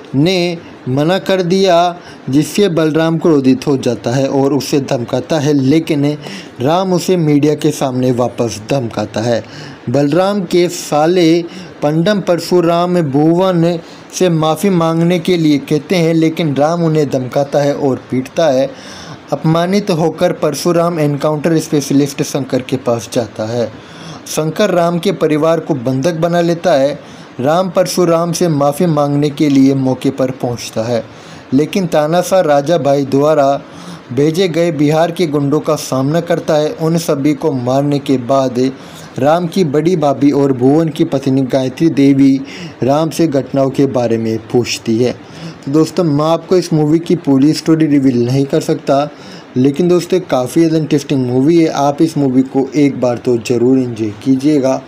ने मना कर दिया, जिससे बलराम क्रोधित हो जाता है और उसे धमकाता है, लेकिन राम उसे मीडिया के सामने वापस धमकाता है। बलराम के साले पंडम परशुराम भुवन से माफ़ी मांगने के लिए कहते हैं, लेकिन राम उन्हें धमकाता है और पीटता है। अपमानित होकर परशुराम एनकाउंटर स्पेशलिस्ट शंकर के पास जाता है। शंकर राम के परिवार को बंधक बना लेता है। राम परशुराम से माफ़ी मांगने के लिए मौके पर पहुंचता है, लेकिन तानाशाह राजा भाई द्वारा भेजे गए बिहार के गुंडों का सामना करता है। उन सभी को मारने के बाद राम की बड़ी भाभी और भुवन की पत्नी गायत्री देवी राम से घटनाओं के बारे में पूछती है। तो दोस्तों मैं आपको इस मूवी की पूरी स्टोरी रिवील नहीं कर सकता, लेकिन दोस्तों काफ़ी ज़्यादा इंटरेस्टिंग मूवी है। आप इस मूवी को एक बार तो ज़रूर एंजॉय कीजिएगा।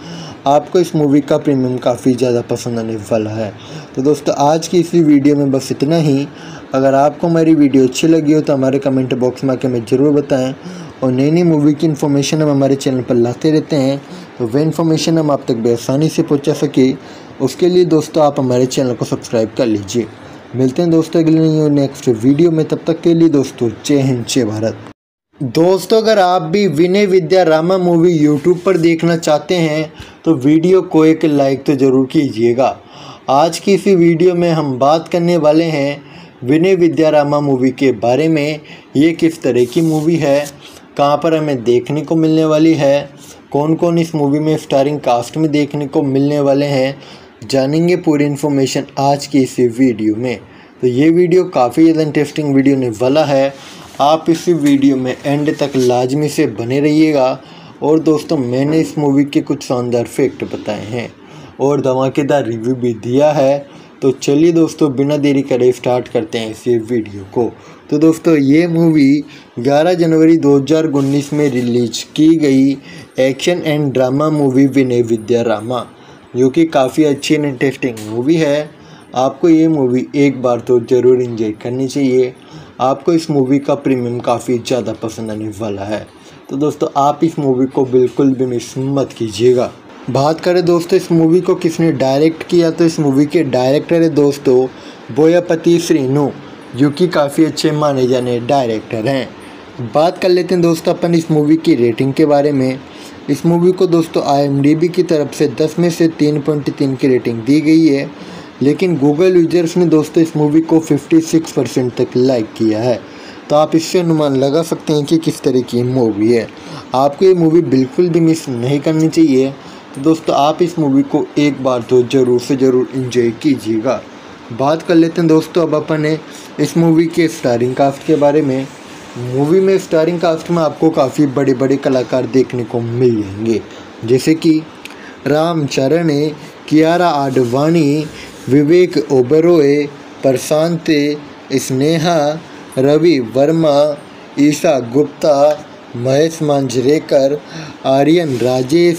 आपको इस मूवी का प्रीमियम काफ़ी ज़्यादा पसंद आने वाला है। तो दोस्तों आज की इसी वीडियो में बस इतना ही। अगर आपको हमारी वीडियो अच्छी लगी हो तो हमारे कमेंट बॉक्स में आके हमें ज़रूर बताएं। और नई नई मूवी की इन्फॉर्मेशन हम हमारे चैनल पर लाते रहते हैं, तो वह इन्फॉर्मेशन हम आप तक बेआसानी से पहुंचा सके, उसके लिए दोस्तों आप हमारे चैनल को सब्सक्राइब कर लीजिए। मिलते हैं दोस्तों अगले नेक्स्ट वीडियो में, तब तक के लिए दोस्तों जय हिंद जय भारत। दोस्तों अगर आप भी विनय विद्या रामा मूवी यूट्यूब पर देखना चाहते हैं तो वीडियो को एक लाइक तो ज़रूर कीजिएगा। आज की इसी वीडियो में हम बात करने वाले हैं विनय विद्या रामा मूवी के बारे में। ये किस तरह की मूवी है, कहां पर हमें देखने को मिलने वाली है, कौन कौन इस मूवी में स्टारिंग कास्ट में देखने को मिलने वाले हैं, जानेंगे पूरी इन्फॉर्मेशन आज की इसी वीडियो में। तो ये वीडियो काफ़ी ज़्यादा इंटरेस्टिंग वीडियो होने वाला है। आप इसी वीडियो में एंड तक लाजमी से बने रहिएगा। और दोस्तों मैंने इस मूवी के कुछ शानदार फैक्ट बताए हैं और धमाकेदार रिव्यू भी दिया है। तो चलिए दोस्तों बिना देरी करे स्टार्ट करते हैं इस वीडियो को। तो दोस्तों ये मूवी 11 जनवरी 2019 में रिलीज की गई action and drama movie Vinaya Vidheya Rama, जो कि काफ़ी अच्छी एंड इंटरेस्टिंग मूवी है। आपको ये मूवी एक बार तो ज़रूर एंजॉय करनी चाहिए। आपको इस मूवी का प्रीमियम काफ़ी ज़्यादा पसंद आने वाला है। तो दोस्तों आप इस मूवी को बिल्कुल भी मिस मत कीजिएगा। बात करें दोस्तों इस मूवी को किसने डायरेक्ट किया, तो इस मूवी के डायरेक्टर है दोस्तों बोयापति श्रीनु, जो कि काफ़ी अच्छे माने जाने डायरेक्टर हैं। बात कर लेते हैं दोस्तों अपन इस मूवी की रेटिंग के बारे में। इस मूवी को दोस्तों IMDb की तरफ से 10 में से 3.3 की रेटिंग दी गई है, लेकिन गूगल यूजर्स ने दोस्तों इस मूवी को 56% तक लाइक किया है। तो आप इससे अनुमान लगा सकते हैं कि किस तरह की मूवी है। आपको ये मूवी बिल्कुल भी मिस नहीं करनी चाहिए। तो दोस्तों आप इस मूवी को एक बार तो ज़रूर से ज़रूर एंजॉय कीजिएगा। बात कर लेते हैं दोस्तों अब अपन इस मूवी के स्टारिंग कास्ट के बारे में। मूवी में स्टारिंग कास्ट में आपको काफ़ी बड़े बड़े कलाकार देखने को मिल जाएंगे, जैसे कि रामचरण, कियारा आडवाणी, विवेक ओबेरॉय, प्रशांत, स्नेहा, रवि वर्मा, ईशा गुप्ता, महेश मांजरेकर, आर्यन राजेश,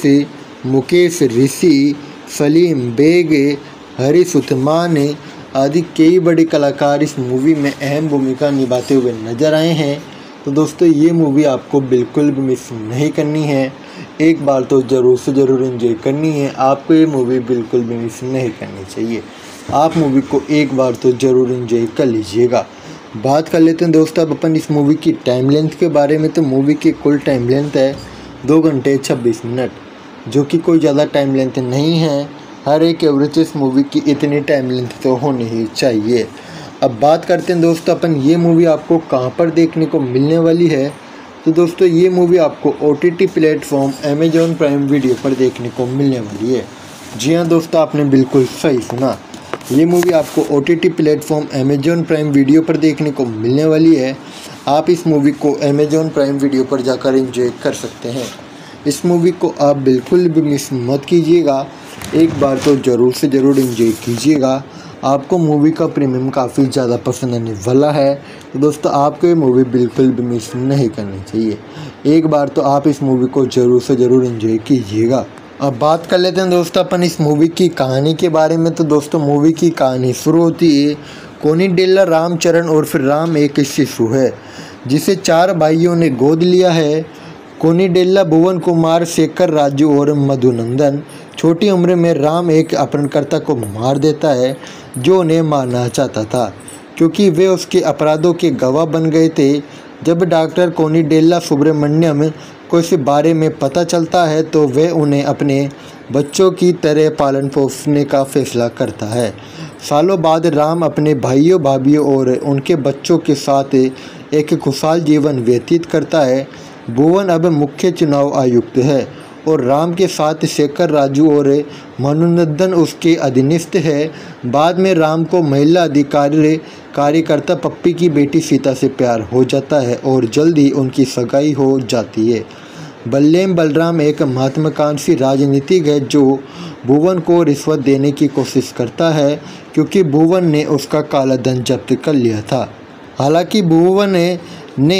मुकेश ऋषि, सलीम बेग, हरीश उस्मान आदि कई बड़े कलाकार इस मूवी में अहम भूमिका निभाते हुए नजर आए हैं। तो दोस्तों ये मूवी आपको बिल्कुल भी मिस नहीं करनी है, एक बार तो ज़रूर से ज़रूर एंजॉय करनी है। आपको ये मूवी बिल्कुल भी मिस नहीं करनी चाहिए। आप मूवी को एक बार तो ज़रूर एंजॉय कर लीजिएगा। बात कर लेते हैं दोस्तों अब अपन इस मूवी की टाइम लेंथ के बारे में। तो मूवी की कुल टाइम लेंथ है 2 घंटे 26 मिनट, जो कि कोई ज़्यादा टाइम लेंथ नहीं है। हर एक एवरेज इस मूवी की इतनी टाइम लेंथ तो होनी ही चाहिए। अब बात करते हैं दोस्तों अपन ये मूवी आपको कहाँ पर देखने को मिलने वाली है। तो दोस्तों ये मूवी आपको OTT platform Amazon Prime video पर देखने को मिलने वाली है। जी हाँ दोस्तों आपने बिल्कुल सही सुना, ये मूवी आपको OTT platform Amazon Prime video पर देखने को मिलने वाली है। आप इस मूवी को अमेजॉन प्राइम वीडियो पर जाकर एंजॉय कर सकते हैं। इस मूवी को आप बिल्कुल भी मिस मत कीजिएगा, एक बार तो ज़रूर से ज़रूर एंजॉय कीजिएगा। आपको मूवी का प्रीमियम काफ़ी ज़्यादा पसंद आने वाला है। तो दोस्तों आपको ये मूवी बिल्कुल भी मिस नहीं करनी चाहिए, एक बार तो आप इस मूवी को ज़रूर से ज़रूर एंजॉय कीजिएगा। अब बात कर लेते हैं दोस्तों अपन इस मूवी की कहानी के बारे में। तो दोस्तों मूवी की कहानी शुरू होती है कोनिडेला रामचरण और फिर राम एक शिशु है जिसे 4 भाइयों ने गोद लिया है। कोनिडेला, भुवन कुमार, शेखर, राजू और मधुनंदन। छोटी उम्र में राम एक अपहरणकर्ता को मार देता है जो उन्हें मारना चाहता था, क्योंकि वे उसके अपराधों के गवाह बन गए थे। जब डॉक्टर कोनिडेला सुब्रमण्यम को इस बारे में पता चलता है तो वह उन्हें अपने बच्चों की तरह पालन पोषने का फैसला करता है। सालों बाद राम अपने भाइयों, भाभीयों और उनके बच्चों के साथ एक खुशहाल जीवन व्यतीत करता है। भुवन अब मुख्य चुनाव आयुक्त है और राम के साथ शेखर, राजू और मधुनंदन उसके अधीनस्थ है। बाद में राम को महिला अधिकारी कार्यकर्ता पप्पी की बेटी सीता से प्यार हो जाता है और जल्द ही उनकी सगाई हो जाती है। बल्लेम बलराम एक महत्वाकांक्षी राजनीतिक है जो भुवन को रिश्वत देने की कोशिश करता है, क्योंकि भुवन ने उसका काला धन जब्त कर लिया था। हालांकि भुवन ने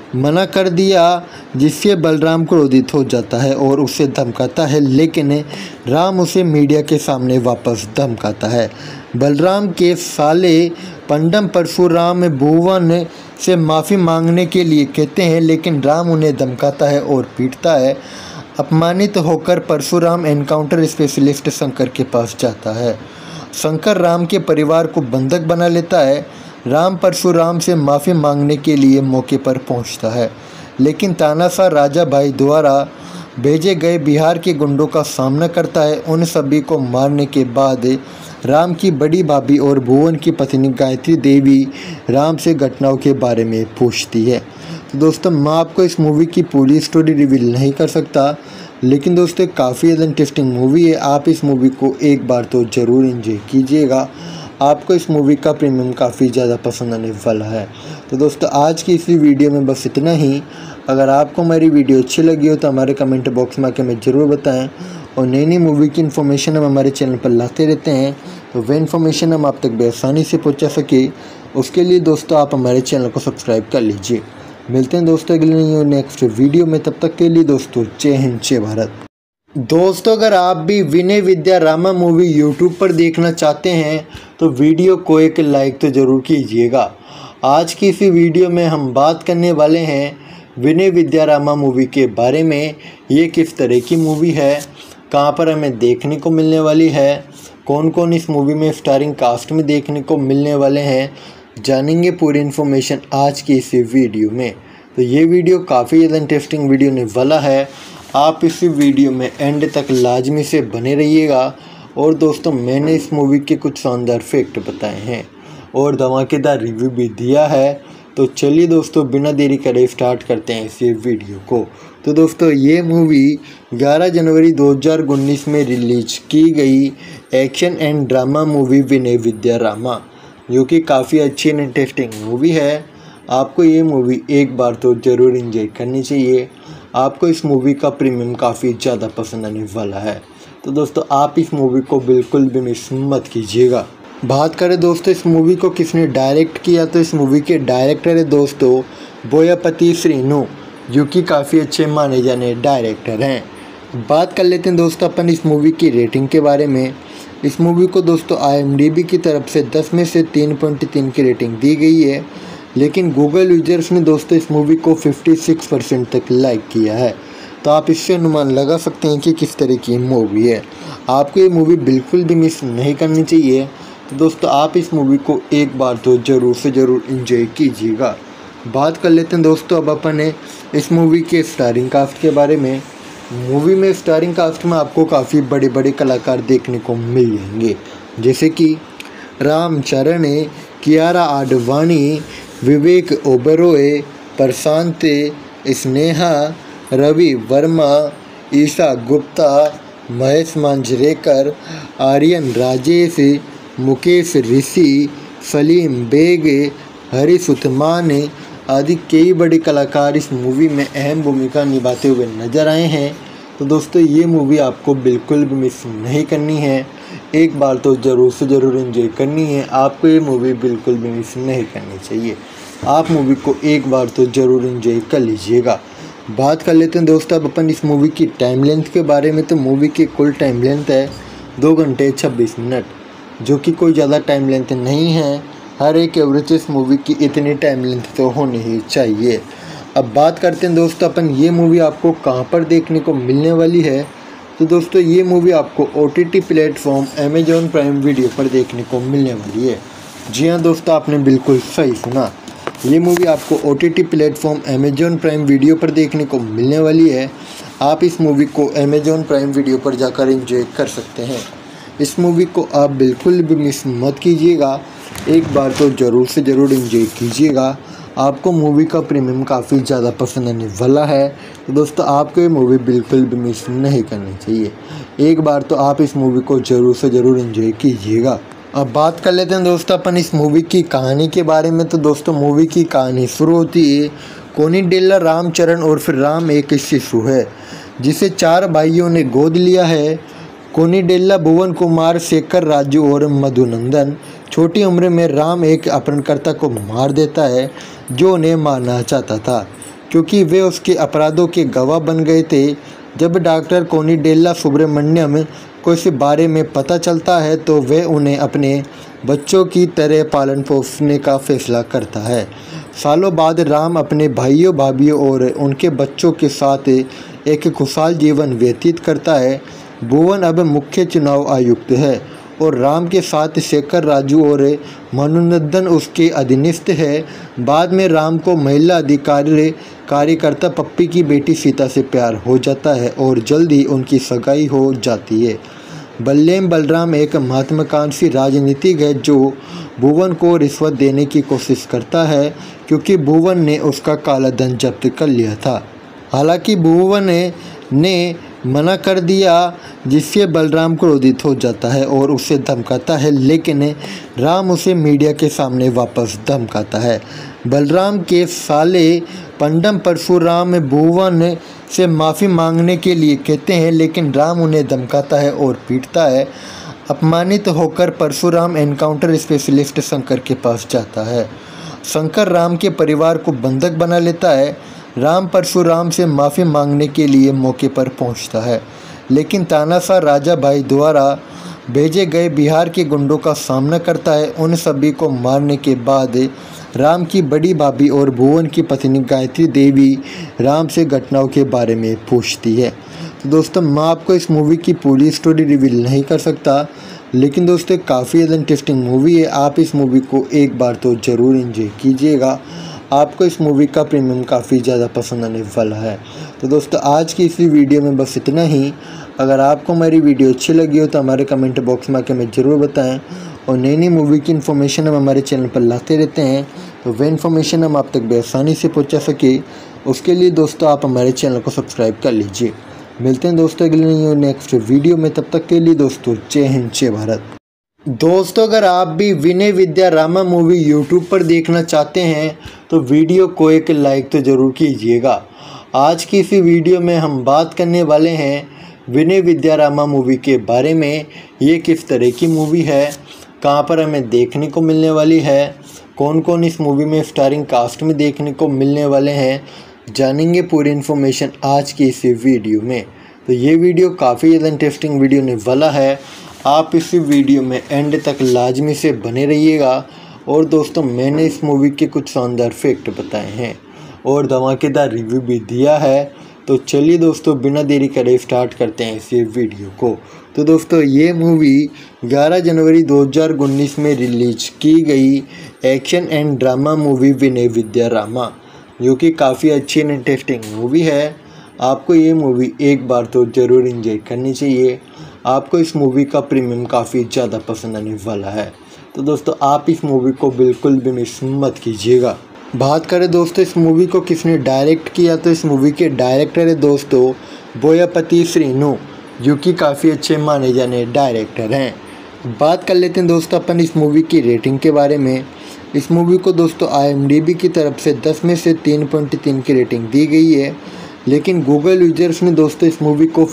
मना कर दिया, जिससे बलराम क्रोधित हो जाता है और उसे धमकाता है, लेकिन राम उसे मीडिया के सामने वापस धमकाता है। बलराम के साले पंडम परशुराम भुवन से माफ़ी मांगने के लिए कहते हैं, लेकिन राम उन्हें धमकाता है और पीटता है। अपमानित होकर परशुराम एनकाउंटर स्पेशलिस्ट शंकर के पास जाता है। शंकर राम के परिवार को बंधक बना लेता है। राम परशुराम से माफ़ी मांगने के लिए मौके पर पहुंचता है, लेकिन तानाशाह राजा भाई द्वारा भेजे गए बिहार के गुंडों का सामना करता है। उन सभी को मारने के बाद राम की बड़ी भाभी और भुवन की पत्नी गायत्री देवी राम से घटनाओं के बारे में पूछती है। तो दोस्तों, मैं आपको इस मूवी की पूरी स्टोरी रिवील नहीं कर सकता, लेकिन दोस्तों काफ़ी ज़्यादा इंटरेस्टिंग मूवी है। आप इस मूवी को एक बार तो ज़रूर एंजॉय कीजिएगा। आपको इस मूवी का प्रीमियम काफ़ी ज़्यादा पसंद आने वाला है। तो दोस्तों, आज की इसी वीडियो में बस इतना ही। अगर आपको हमारी वीडियो अच्छी लगी हो तो हमारे कमेंट बॉक्स में आके हमें ज़रूर बताएं, और नई नई मूवी की इन्फॉर्मेशन हम हमारे चैनल पर लाते रहते हैं, तो वह इन्फॉर्मेशन हम आप तक बेआसानी से पहुंचा सके, उसके लिए दोस्तों आप हमारे चैनल को सब्सक्राइब कर लीजिए। मिलते हैं दोस्तों अगले नई और नेक्स्ट वीडियो में। तब तक के लिए दोस्तों जय हिंद, जय भारत। दोस्तों, अगर आप भी विनय विद्या रामा मूवी यूट्यूब पर देखना चाहते हैं तो वीडियो को एक लाइक तो ज़रूर कीजिएगा। आज की इसी वीडियो में हम बात करने वाले हैं विनय विद्या रामा मूवी के बारे में। ये किस तरह की मूवी है, कहां पर हमें देखने को मिलने वाली है, कौन कौन इस मूवी में स्टारिंग कास्ट में देखने को मिलने वाले हैं, जानेंगे पूरी इन्फॉर्मेशन आज की इसी वीडियो में। तो ये वीडियो काफ़ी ज़्यादा इंटरेस्टिंग वीडियो होने वाला है। आप इस वीडियो में एंड तक लाजमी से बने रहिएगा। और दोस्तों, मैंने इस मूवी के कुछ शानदार फैक्ट बताए हैं और धमाकेदार रिव्यू भी दिया है। तो चलिए दोस्तों, बिना देरी करे स्टार्ट करते हैं इस वीडियो को। तो दोस्तों, ये मूवी 11 जनवरी 2019 में रिलीज की गई action and drama movie Vinaya Vidheya Rama, जो कि काफ़ी अच्छी एंड इंटरेस्टिंग मूवी है। आपको ये मूवी एक बार तो ज़रूर एंजॉय करनी चाहिए। आपको इस मूवी का प्रीमियम काफ़ी ज़्यादा पसंद आने वाला है। तो दोस्तों, आप इस मूवी को बिल्कुल भी मिस मत कीजिएगा। बात करें दोस्तों इस मूवी को किसने डायरेक्ट किया, तो इस मूवी के डायरेक्टर है दोस्तों बोयापति श्रीनु, जो कि काफ़ी अच्छे माने जाने डायरेक्टर हैं। बात कर लेते हैं दोस्तों अपन इस मूवी की रेटिंग के बारे में। इस मूवी को दोस्तों IMDb की तरफ से 10 में से 3.3 की रेटिंग दी गई है, लेकिन गूगल यूजर्स ने दोस्तों इस मूवी को 56% तक लाइक किया है। तो आप इससे अनुमान लगा सकते हैं कि किस तरह की मूवी है। आपको ये मूवी बिल्कुल भी मिस नहीं करनी चाहिए। तो दोस्तों, आप इस मूवी को एक बार तो ज़रूर से ज़रूर एंजॉय कीजिएगा। बात कर लेते हैं दोस्तों अब अपन इस मूवी के स्टारिंग कास्ट के बारे में। मूवी में स्टारिंग कास्ट में आपको काफ़ी बड़े बड़े कलाकार देखने को मिल जाएंगे, जैसे कि रामचरण, कियारा आडवाणी, विवेक ओबेरॉय, प्रशांत, स्नेहा, रवि वर्मा, ईशा गुप्ता, महेश मांजरेकर, आर्यन राजेश, मुकेश ऋषि, सलीम बेग, हरीश उस्मान आदि कई बड़े कलाकार इस मूवी में अहम भूमिका निभाते हुए नजर आए हैं। तो दोस्तों, ये मूवी आपको बिल्कुल भी मिस नहीं करनी है। एक बार तो ज़रूर से ज़रूर एंजॉय करनी है। आपको ये मूवी बिल्कुल भी मिस नहीं करनी चाहिए। आप मूवी को एक बार तो ज़रूर एंजॉय कर लीजिएगा। बात कर लेते हैं दोस्तों अब अपन इस मूवी की टाइम लेंथ के बारे में। तो मूवी की कुल टाइम लेंथ है 2 घंटे 26 मिनट, जो कि कोई ज़्यादा टाइम लेंथ नहीं है। हर एक एवरेज इस मूवी की इतनी टाइम लेंथ तो होनी ही चाहिए। अब बात करते हैं दोस्तों अपन ये मूवी आपको कहाँ पर देखने को मिलने वाली है। तो दोस्तों, ये मूवी आपको OTT platform Amazon Prime video पर देखने को मिलने वाली है। जी हाँ दोस्तों, आपने बिल्कुल सही सुना। ये मूवी आपको OTT platform Amazon Prime video पर देखने को मिलने वाली है। आप इस मूवी को अमेजॉन प्राइम वीडियो पर जाकर एंजॉय कर सकते हैं। इस मूवी को आप बिल्कुल भी मिस मत कीजिएगा। एक बार तो ज़रूर से ज़रूर एंजॉय कीजिएगा। आपको मूवी का प्रीमियम काफ़ी ज़्यादा पसंद आने वाला है। तो दोस्तों, आपको ये मूवी बिल्कुल भी मिस नहीं करनी चाहिए। एक बार तो आप इस मूवी को ज़रूर से ज़रूर एंजॉय कीजिएगा। अब बात कर लेते हैं दोस्तों अपन इस मूवी की कहानी के बारे में। तो दोस्तों, मूवी की कहानी शुरू होती है कोनिडेला रामचरण और फिर राम एक शिशु है जिसे 4 भाइयों ने गोद लिया है। कोनिडेला भुवन कुमार, शेखर, राजू और मधुनंदन। छोटी उम्र में राम एक अपहरणकर्ता को मार देता है जो उन्हें मारना चाहता था। क्योंकि वे उसके अपराधों के गवाह बन गए थे। जब डॉक्टर कोनिडेला सुब्रमण्यम को इस बारे में पता चलता है तो वे उन्हें अपने बच्चों की तरह पालन पोषने का फैसला करता है। सालों बाद राम अपने भाइयों भाभीयों और उनके बच्चों के साथ एक खुशहाल जीवन व्यतीत करता है। भुवन अब मुख्य चुनाव आयुक्त है और राम के साथ शेखर, राजू और मनोनंदन उसके अधीनस्थ है। बाद में राम को महिला अधिकारी कार्यकर्ता पप्पी की बेटी सीता से प्यार हो जाता है और जल्द ही उनकी सगाई हो जाती है। बल्लेम बलराम एक महत्वाकांक्षी राजनीतिक है जो भुवन को रिश्वत देने की कोशिश करता है क्योंकि भुवन ने उसका काला धन जब्त कर लिया था। हालांकि भुवन ने मना कर दिया, जिससे बलराम क्रोधित हो जाता है और उसे धमकाता है, लेकिन राम उसे मीडिया के सामने वापस धमकाता है। बलराम के साले पंडम परशुराम भुवन से माफ़ी मांगने के लिए कहते हैं, लेकिन राम उन्हें धमकाता है और पीटता है। अपमानित होकर परशुराम एनकाउंटर स्पेशलिस्ट शंकर के पास जाता है। शंकर राम के परिवार को बंधक बना लेता है। राम परशुराम से माफ़ी मांगने के लिए मौके पर पहुंचता है, लेकिन तानाशाह राजा भाई द्वारा भेजे गए बिहार के गुंडों का सामना करता है। उन सभी को मारने के बाद राम की बड़ी भाभी और भुवन की पत्नी गायत्री देवी राम से घटनाओं के बारे में पूछती है। तो दोस्तों, मैं आपको इस मूवी की पूरी स्टोरी रिवील नहीं कर सकता, लेकिन दोस्तों काफ़ी ज़्यादा इंटरेस्टिंग मूवी है। आप इस मूवी को एक बार तो ज़रूर एंजॉय कीजिएगा। आपको इस मूवी का प्रीमियम काफ़ी ज़्यादा पसंद आने वाला है। तो दोस्तों, आज की इसी वीडियो में बस इतना ही। अगर आपको हमारी वीडियो अच्छी लगी हो तो हमारे कमेंट बॉक्स में आके हमें ज़रूर बताएं, और नई नई मूवी की इन्फॉर्मेशन हम हमारे चैनल पर लाते रहते हैं, तो वह इन्फॉर्मेशन हम आप तक बेआसानी से पहुंचा सके, उसके लिए दोस्तों आप हमारे चैनल को सब्सक्राइब कर लीजिए। मिलते हैं दोस्तों अगले नेक्स्ट वीडियो में, तब तक के लिए दोस्तों जय हिंद जय भारत। दोस्तों, अगर आप भी विनय विद्या रामा मूवी यूट्यूब पर देखना चाहते हैं तो वीडियो को एक लाइक तो ज़रूर कीजिएगा। आज की इसी वीडियो में हम बात करने वाले हैं विनय विद्या रामा मूवी के बारे में। ये किस तरह की मूवी है, कहां पर हमें देखने को मिलने वाली है, कौन कौन इस मूवी में स्टारिंग कास्ट में देखने को मिलने वाले हैं, जानेंगे पूरी इन्फॉर्मेशन आज की इसी वीडियो में। तो ये वीडियो काफ़ी ज़्यादा इंटरेस्टिंग वीडियो होने वाला है। आप इस वीडियो में एंड तक लाजमी से बने रहिएगा। और दोस्तों, मैंने इस मूवी के कुछ शानदार फैक्ट बताए हैं और धमाकेदार रिव्यू भी दिया है। तो चलिए दोस्तों, बिना देरी करे स्टार्ट करते हैं इस वीडियो को। तो दोस्तों, ये मूवी 11 जनवरी 2019 में रिलीज की गई action and drama movie Vinaya Vidheya Rama, जो कि काफ़ी अच्छी एंड इंटरेस्टिंग मूवी है। आपको ये मूवी एक बार तो ज़रूर एंजॉय करनी चाहिए। आपको इस मूवी का प्रीमियम काफ़ी ज़्यादा पसंद आने वाला है। तो दोस्तों, आप इस मूवी को बिल्कुल भी मिस मत कीजिएगा। बात करें दोस्तों इस मूवी को किसने डायरेक्ट किया, तो इस मूवी के डायरेक्टर है दोस्तों बोयापति श्रीनु, जो कि काफ़ी अच्छे माने जाने डायरेक्टर हैं। बात कर लेते हैं दोस्तों अपन इस मूवी की रेटिंग के बारे में। इस मूवी को दोस्तों IMDb की तरफ से 10 में से 3.3 की रेटिंग दी गई है, लेकिन गूगल यूजर्स ने दोस्तों इस मूवी को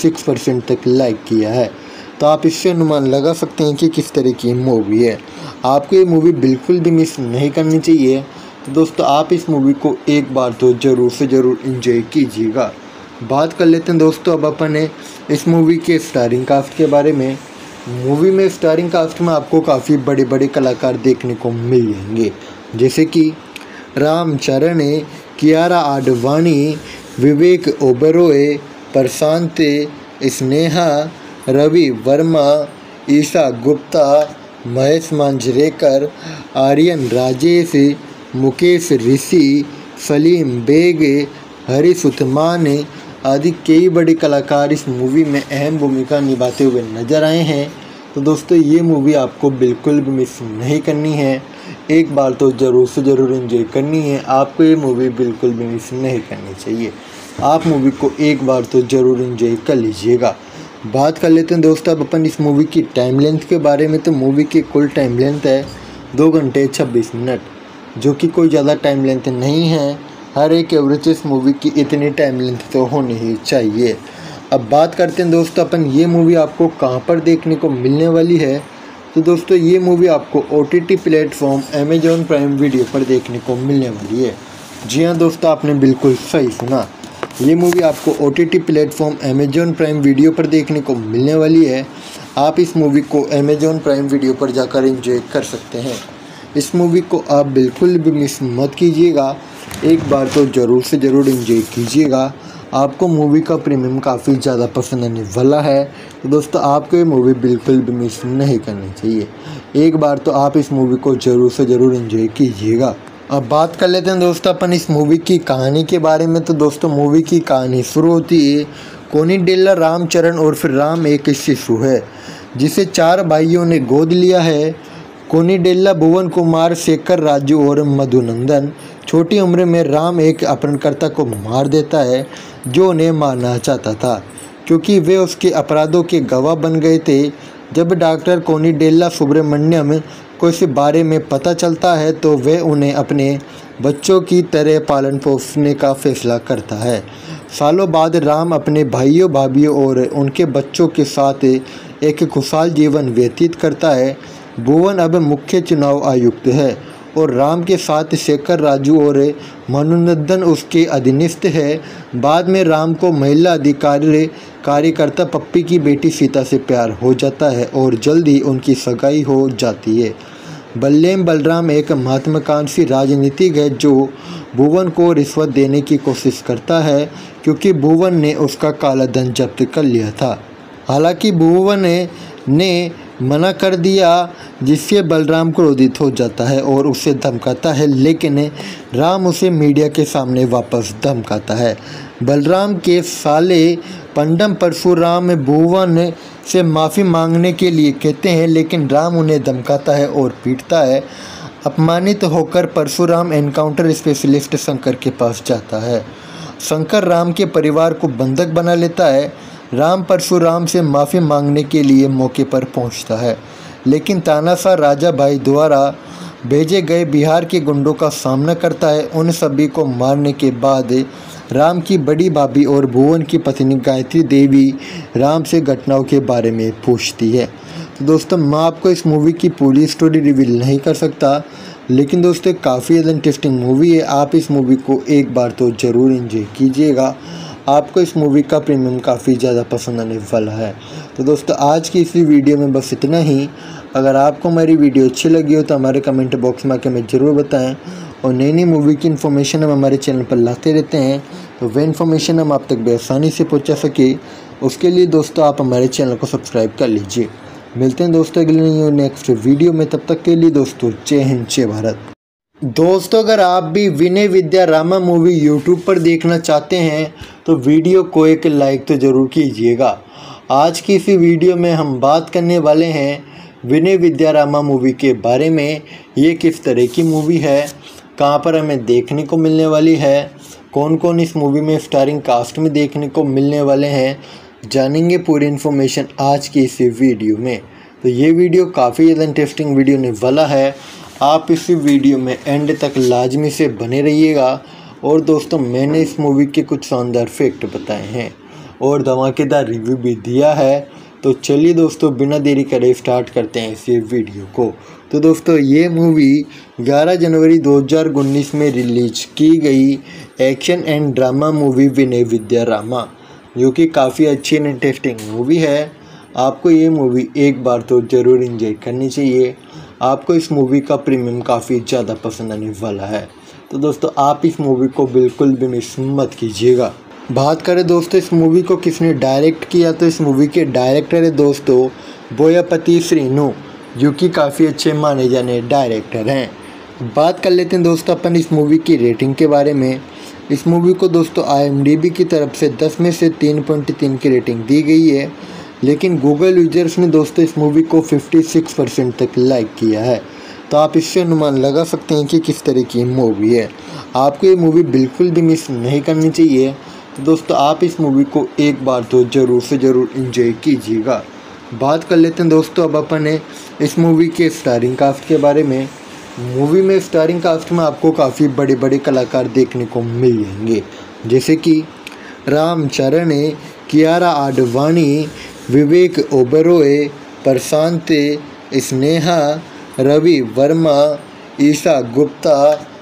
56% तक लाइक किया है। तो आप इससे अनुमान लगा सकते हैं कि किस तरह की मूवी है। आपको ये मूवी बिल्कुल भी मिस नहीं करनी चाहिए। तो दोस्तों, आप इस मूवी को एक बार तो ज़रूर से ज़रूर एंजॉय कीजिएगा। बात कर लेते हैं दोस्तों अब अपन इस मूवी के स्टारिंग कास्ट के बारे में। मूवी में स्टारिंग कास्ट में आपको काफ़ी बड़े बड़े कलाकार देखने को मिल जाएंगे, जैसे कि रामचरण, कियारा आडवाणी, विवेक ओबेरॉय, प्रशांत, स्नेहा, रवि वर्मा, ईशा गुप्ता, महेश मांजरेकर, आर्यन राजेश, मुकेश ऋषि, सलीम बेग, हरीश उस्मान आदि कई बड़े कलाकार इस मूवी में अहम भूमिका निभाते हुए नजर आए हैं। तो दोस्तों, ये मूवी आपको बिल्कुल भी मिस नहीं करनी है। एक बार तो ज़रूर से ज़रूर एंजॉय करनी है। आपको ये मूवी बिल्कुल भी मिस नहीं करनी चाहिए। आप मूवी को एक बार तो ज़रूर एंजॉय कर लीजिएगा। बात कर लेते हैं दोस्तों अब अपन इस मूवी की टाइम लेंथ के बारे में। तो मूवी की कुल टाइम लेंथ है 2 घंटे 26 मिनट, जो कि कोई ज़्यादा टाइम लेंथ नहीं है। हर एक एवरेज इस मूवी की इतनी टाइम लेंथ तो होनी ही चाहिए। अब बात करते हैं दोस्तों अपन ये मूवी आपको कहाँ पर देखने को मिलने वाली है। तो दोस्तों, ये मूवी आपको OTT platform Amazon Prime video पर देखने को मिलने वाली है। जी हाँ दोस्तों, आपने बिल्कुल सही सुना। ये मूवी आपको OTT platform Amazon Prime video पर देखने को मिलने वाली है। आप इस मूवी को अमेजॉन प्राइम वीडियो पर जाकर एंजॉय कर सकते हैं। इस मूवी को आप बिल्कुल भी मिस मत कीजिएगा, एक बार तो ज़रूर से ज़रूर एंजॉय कीजिएगा। आपको मूवी का प्रीमियम काफ़ी ज़्यादा पसंद आने वाला है। तो दोस्तों, आपको ये मूवी बिल्कुल भी मिस नहीं करनी चाहिए। एक बार तो आप इस मूवी को ज़रूर से ज़रूर एंजॉय कीजिएगा। अब बात कर लेते हैं दोस्तों अपन इस मूवी की कहानी के बारे में। तो दोस्तों, मूवी की कहानी शुरू होती है। कोनिडेला रामचरण और फिर राम एक शिशु है जिसे 4 भाइयों ने गोद लिया है। कोनिडेला, भुवन कुमार, शेखर, राजू और मधुनंदन। छोटी उम्र में राम एक अपहरणकर्ता को मार देता है जो उन्हें मारना चाहता था, क्योंकि वे उसके अपराधों के गवाह बन गए थे। जब डॉक्टर कोनिडेला सुब्रमण्यम को इस बारे में पता चलता है तो वे उन्हें अपने बच्चों की तरह पालन पोषने का फैसला करता है। सालों बाद राम अपने भाइयों, भाभीयों और उनके बच्चों के साथ एक खुशहाल जीवन व्यतीत करता है। भुवन अब मुख्य चुनाव आयुक्त है और राम के साथ शेखर, राजू और मधुनंदन उसके अधीनस्थ है। बाद में राम को महिला अधिकारी कार्यकर्ता पप्पी की बेटी सीता से प्यार हो जाता है और जल्द ही उनकी सगाई हो जाती है। बल्लेम बलराम एक महत्वाकांक्षी राजनीतिक है जो भुवन को रिश्वत देने की कोशिश करता है, क्योंकि भुवन ने उसका काला धन जब्त कर लिया था। हालांकि भुवन ने मना कर दिया, जिससे बलराम क्रोधित हो जाता है और उसे धमकाता है, लेकिन राम उसे मीडिया के सामने वापस धमकाता है। बलराम के साले पंडम परशुराम भुवन से माफ़ी मांगने के लिए कहते हैं, लेकिन राम उन्हें धमकाता है और पीटता है। अपमानित होकर परशुराम एनकाउंटर स्पेशलिस्ट शंकर के पास जाता है। शंकर राम के परिवार को बंधक बना लेता है। राम परशुराम से माफ़ी मांगने के लिए मौके पर पहुंचता है, लेकिन तानाशाह राजा भाई द्वारा भेजे गए बिहार के गुंडों का सामना करता है। उन सभी को मारने के बाद राम की बड़ी भाभी और भुवन की पत्नी गायत्री देवी राम से घटनाओं के बारे में पूछती है। तो दोस्तों, मैं आपको इस मूवी की पूरी स्टोरी रिवील नहीं कर सकता, लेकिन दोस्तों काफ़ी ज़्यादा इंटरेस्टिंग मूवी है। आप इस मूवी को एक बार तो ज़रूर एंजॉय कीजिएगा। आपको इस मूवी का प्रीमियम काफ़ी ज़्यादा पसंद आने वाला है। तो दोस्तों, आज की इसी वीडियो में बस इतना ही। अगर आपको हमारी वीडियो अच्छी लगी हो तो हमारे कमेंट बॉक्स में आकर हमें ज़रूर बताएं, और नई नई मूवी की इन्फॉर्मेशन हम हमारे चैनल पर लाते रहते हैं, तो वह इन्फॉर्मेशन हम आप तक बेआसानी से पहुंचा सके, उसके लिए दोस्तों आप हमारे चैनल को सब्सक्राइब कर लीजिए। मिलते हैं दोस्तों अगले नेक्स्ट वीडियो में, तब तक के लिए दोस्तों जय हिंद, जय भारत। दोस्तों, अगर आप भी विनय विद्या रामा मूवी यूट्यूब पर देखना चाहते हैं तो वीडियो को एक लाइक तो ज़रूर कीजिएगा। आज की इसी वीडियो में हम बात करने वाले हैं विनय विद्या रामा मूवी के बारे में। ये किस तरह की मूवी है, कहां पर हमें देखने को मिलने वाली है, कौन कौन इस मूवी में स्टारिंग कास्ट में देखने को मिलने वाले हैं, जानेंगे पूरी इन्फॉर्मेशन आज की इसी वीडियो में। तो ये वीडियो काफ़ी ज़्यादा इंटरेस्टिंग वीडियो होने वाला है। आप इस वीडियो में एंड तक लाजमी से बने रहिएगा। और दोस्तों, मैंने इस मूवी के कुछ शानदार फैक्ट बताए हैं और धमाकेदार रिव्यू भी दिया है। तो चलिए दोस्तों, बिना देरी करे स्टार्ट करते हैं इस वीडियो को। तो दोस्तों, ये मूवी 11 जनवरी 2019 में रिलीज की गई action and drama movie Vinaya Vidheya Rama, जो कि काफ़ी अच्छी एंड इंटरेस्टिंग मूवी है। आपको ये मूवी एक बार तो ज़रूर एंजॉय करनी चाहिए। आपको इस मूवी का प्रीमियम काफ़ी ज़्यादा पसंद आने वाला है। तो दोस्तों, आप इस मूवी को बिल्कुल भी मिस मत कीजिएगा। बात करें दोस्तों इस मूवी को किसने डायरेक्ट किया, तो इस मूवी के डायरेक्टर है दोस्तों बोयापति श्रीनु, जो कि काफ़ी अच्छे माने जाने डायरेक्टर हैं। बात कर लेते हैं दोस्तों अपन इस मूवी की रेटिंग के बारे में। इस मूवी को दोस्तों IMDb की तरफ से 10 में से 3.3 की रेटिंग दी गई है, लेकिन गूगल यूजर्स ने दोस्तों इस मूवी को 56% तक लाइक किया है। तो आप इससे अनुमान लगा सकते हैं कि किस तरह की मूवी है। आपको ये मूवी बिल्कुल भी मिस नहीं करनी चाहिए। तो दोस्तों, आप इस मूवी को एक बार तो ज़रूर से ज़रूर एंजॉय कीजिएगा। बात कर लेते हैं दोस्तों अब अपन इस मूवी के स्टारिंग कास्ट के बारे में। मूवी में स्टारिंग कास्ट में आपको काफ़ी बड़े बड़े कलाकार देखने को मिल जाएंगे, जैसे कि रामचरण, कियारा आडवाणी, विवेक ओबेरॉय, प्रशांत, स्नेहा, रवि वर्मा, ईशा गुप्ता,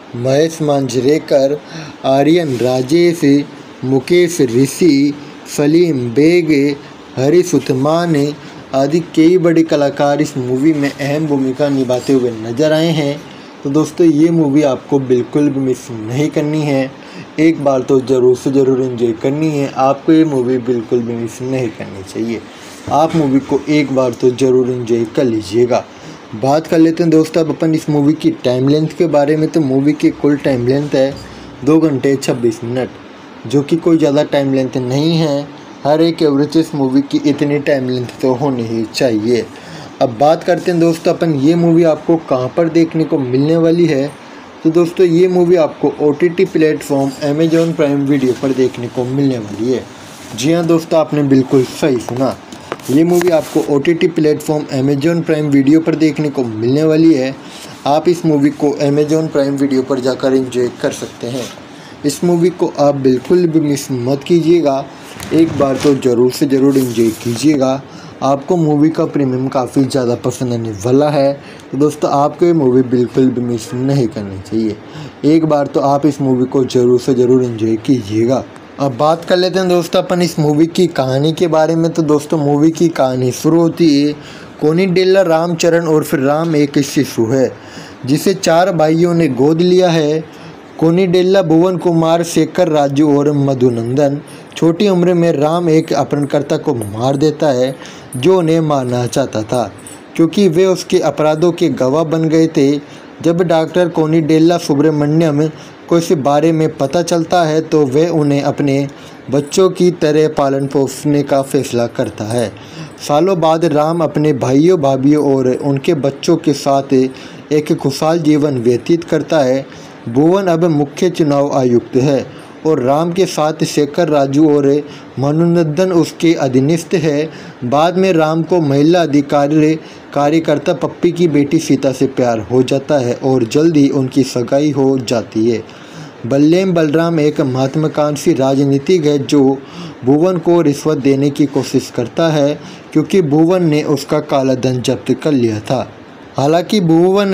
महेश मांजरेकर, आर्यन राजेश, मुकेश ऋषि, सलीम बेग, हरीश उस्मान आदि कई बड़े कलाकार इस मूवी में अहम भूमिका निभाते हुए नजर आए हैं। तो दोस्तों ये मूवी आपको बिल्कुल भी मिस नहीं करनी है, एक बार तो ज़रूर से ज़रूर एंजॉय करनी है। आपको ये मूवी बिल्कुल भी मिस नहीं करनी चाहिए। आप मूवी को एक बार तो ज़रूर एंजॉय कर लीजिएगा। बात कर लेते हैं दोस्तों अब अपन इस मूवी की टाइम लेंथ के बारे में। तो मूवी की कुल टाइम लेंथ है 2 घंटे 26 मिनट, जो कि कोई ज़्यादा टाइम लेंथ नहीं है। हर एक एवरेज इस मूवी की इतनी टाइम लेंथ तो होनी ही चाहिए। अब बात करते हैं दोस्तों अपन ये मूवी आपको कहाँ पर देखने को मिलने वाली है। तो दोस्तों ये मूवी आपको OTT platform Amazon Prime video पर देखने को मिलने वाली है। जी हाँ दोस्तों, आपने बिल्कुल सही सुना, ये मूवी आपको OTT platform Amazon Prime video पर देखने को मिलने वाली है। आप इस मूवी को अमेजॉन प्राइम वीडियो पर जाकर एंजॉय कर सकते हैं। इस मूवी को आप बिल्कुल भी मिस मत कीजिएगा, एक बार तो ज़रूर से ज़रूर एंजॉय कीजिएगा। आपको मूवी का प्रीमियम काफ़ी ज़्यादा पसंद आने वाला है। तो दोस्तों आपको ये मूवी बिल्कुल भी मिस नहीं करनी चाहिए, एक बार तो आप इस मूवी को ज़रूर से ज़रूर एंजॉय कीजिएगा। अब बात कर लेते हैं दोस्तों अपन इस मूवी की कहानी के बारे में। तो दोस्तों मूवी की कहानी शुरू होती है कोनिडेला रामचरण और फिर राम एक शिशु है जिसे 4 भाइयों ने गोद लिया है। कोनिडेला, भुवन कुमार, शेखर, राजू और मधुनंदन। छोटी उम्र में राम एक अपहरणकर्ता को मार देता है जो उन्हें मारना चाहता था, क्योंकि वे उसके अपराधों के गवाह बन गए थे। जब डॉक्टर कोनिडेला सुब्रमण्यम को इस बारे में पता चलता है तो वे उन्हें अपने बच्चों की तरह पालन पोषने का फैसला करता है। सालों बाद राम अपने भाइयों, भाभीयों और उनके बच्चों के साथ एक खुशहाल जीवन व्यतीत करता है। भुवन अब मुख्य चुनाव आयुक्त है और राम के साथ शेखर, राजू और मधुनंदन उसके अधीनस्थ है। बाद में राम को महिला अधिकारी कार्यकर्ता पप्पी की बेटी सीता से प्यार हो जाता है और जल्द ही उनकी सगाई हो जाती है। बल्लेम बलराम एक महत्वाकांक्षी राजनीतिक है जो भुवन को रिश्वत देने की कोशिश करता है, क्योंकि भुवन ने उसका काला धन जब्त कर लिया था। हालांकि भुवन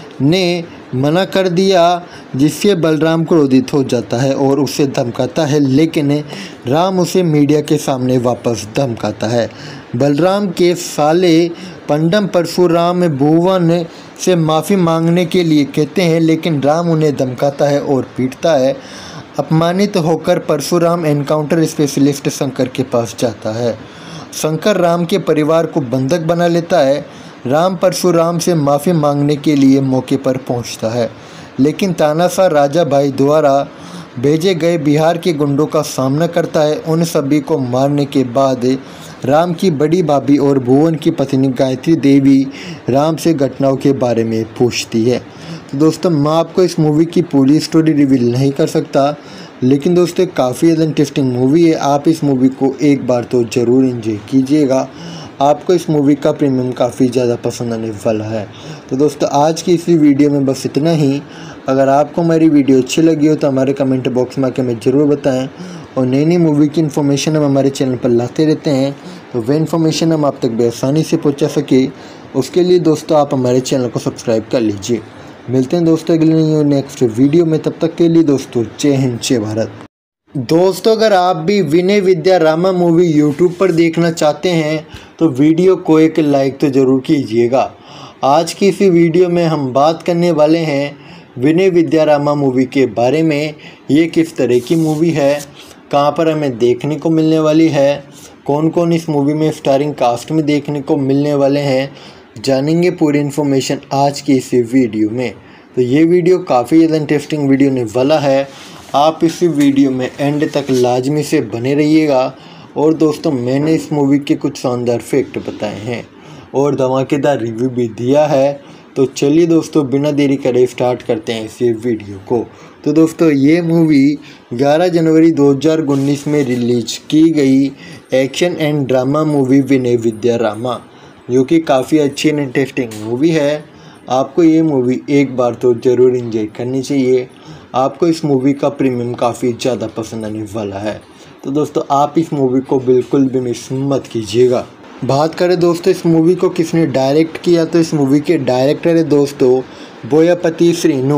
ने मना कर दिया, जिससे बलराम क्रोधित हो जाता है और उसे धमकाता है, लेकिन राम उसे मीडिया के सामने वापस धमकाता है। बलराम के साले पंडम परशुराम भुवन से माफ़ी मांगने के लिए कहते हैं, लेकिन राम उन्हें धमकाता है और पीटता है। अपमानित होकर परशुराम एनकाउंटर स्पेशलिस्ट शंकर के पास जाता है। शंकर राम के परिवार को बंधक बना लेता है। राम परशुराम से माफ़ी मांगने के लिए मौके पर पहुंचता है, लेकिन तानाशाह राजा भाई द्वारा भेजे गए बिहार के गुंडों का सामना करता है। उन सभी को मारने के बाद राम की बड़ी भाभी और भुवन की पत्नी गायत्री देवी राम से घटनाओं के बारे में पूछती है। तो दोस्तों मैं आपको इस मूवी की पूरी स्टोरी रिवील नहीं कर सकता, लेकिन दोस्तों काफ़ी ज़्यादा इंटरेस्टिंग मूवी है। आप इस मूवी को एक बार तो ज़रूर एंजॉय कीजिएगा, आपको इस मूवी का प्रीमियम काफ़ी ज़्यादा पसंद आने वाला है। तो दोस्तों आज की इसी वीडियो में बस इतना ही। अगर आपको हमारी वीडियो अच्छी लगी हो तो हमारे कमेंट बॉक्स में आकर हमें ज़रूर बताएं, और नई नई मूवी की इन्फॉर्मेशन हम हमारे चैनल पर लाते रहते हैं, तो वह इन्फॉर्मेशन हम आप तक बेआसानी से पहुंचा सके, उसके लिए दोस्तों आप हमारे चैनल को सब्सक्राइब कर लीजिए। मिलते हैं दोस्तों अगले नेक्स्ट वीडियो में, तब तक के लिए दोस्तों जय हिंद, जय भारत। दोस्तों अगर आप भी विनय विद्या रामा मूवी यूट्यूब पर देखना चाहते हैं तो वीडियो को एक लाइक तो ज़रूर कीजिएगा। आज की इसी वीडियो में हम बात करने वाले हैं विनय विद्या रामा मूवी के बारे में। ये किस तरह की मूवी है, कहां पर हमें देखने को मिलने वाली है, कौन कौन इस मूवी में स्टारिंग कास्ट में देखने को मिलने वाले हैं, जानेंगे पूरी इन्फॉर्मेशन आज की इसी वीडियो में। तो ये वीडियो काफ़ी ज़्यादा इंटरेस्टिंग वीडियो होने वाला है, आप इस वीडियो में एंड तक लाजमी से बने रहिएगा। और दोस्तों मैंने इस मूवी के कुछ शानदार फैक्ट बताए हैं और धमाकेदार रिव्यू भी दिया है। तो चलिए दोस्तों बिना देरी करे स्टार्ट करते हैं इस वीडियो को। तो दोस्तों ये मूवी 11 जनवरी 2019 में रिलीज की गई action and drama movie Vinaya Vidheya Rama, जो कि काफ़ी अच्छी एंड इंटरेस्टिंग मूवी है। आपको ये मूवी एक बार तो ज़रूर एंजॉय करनी चाहिए, आपको इस मूवी का प्रीमियम काफ़ी ज़्यादा पसंद आने वाला है। तो दोस्तों आप इस मूवी को बिल्कुल भी मिस मत कीजिएगा। बात करें दोस्तों इस मूवी को किसने डायरेक्ट किया, तो इस मूवी के डायरेक्टर है दोस्तों बोयापति श्रीनु,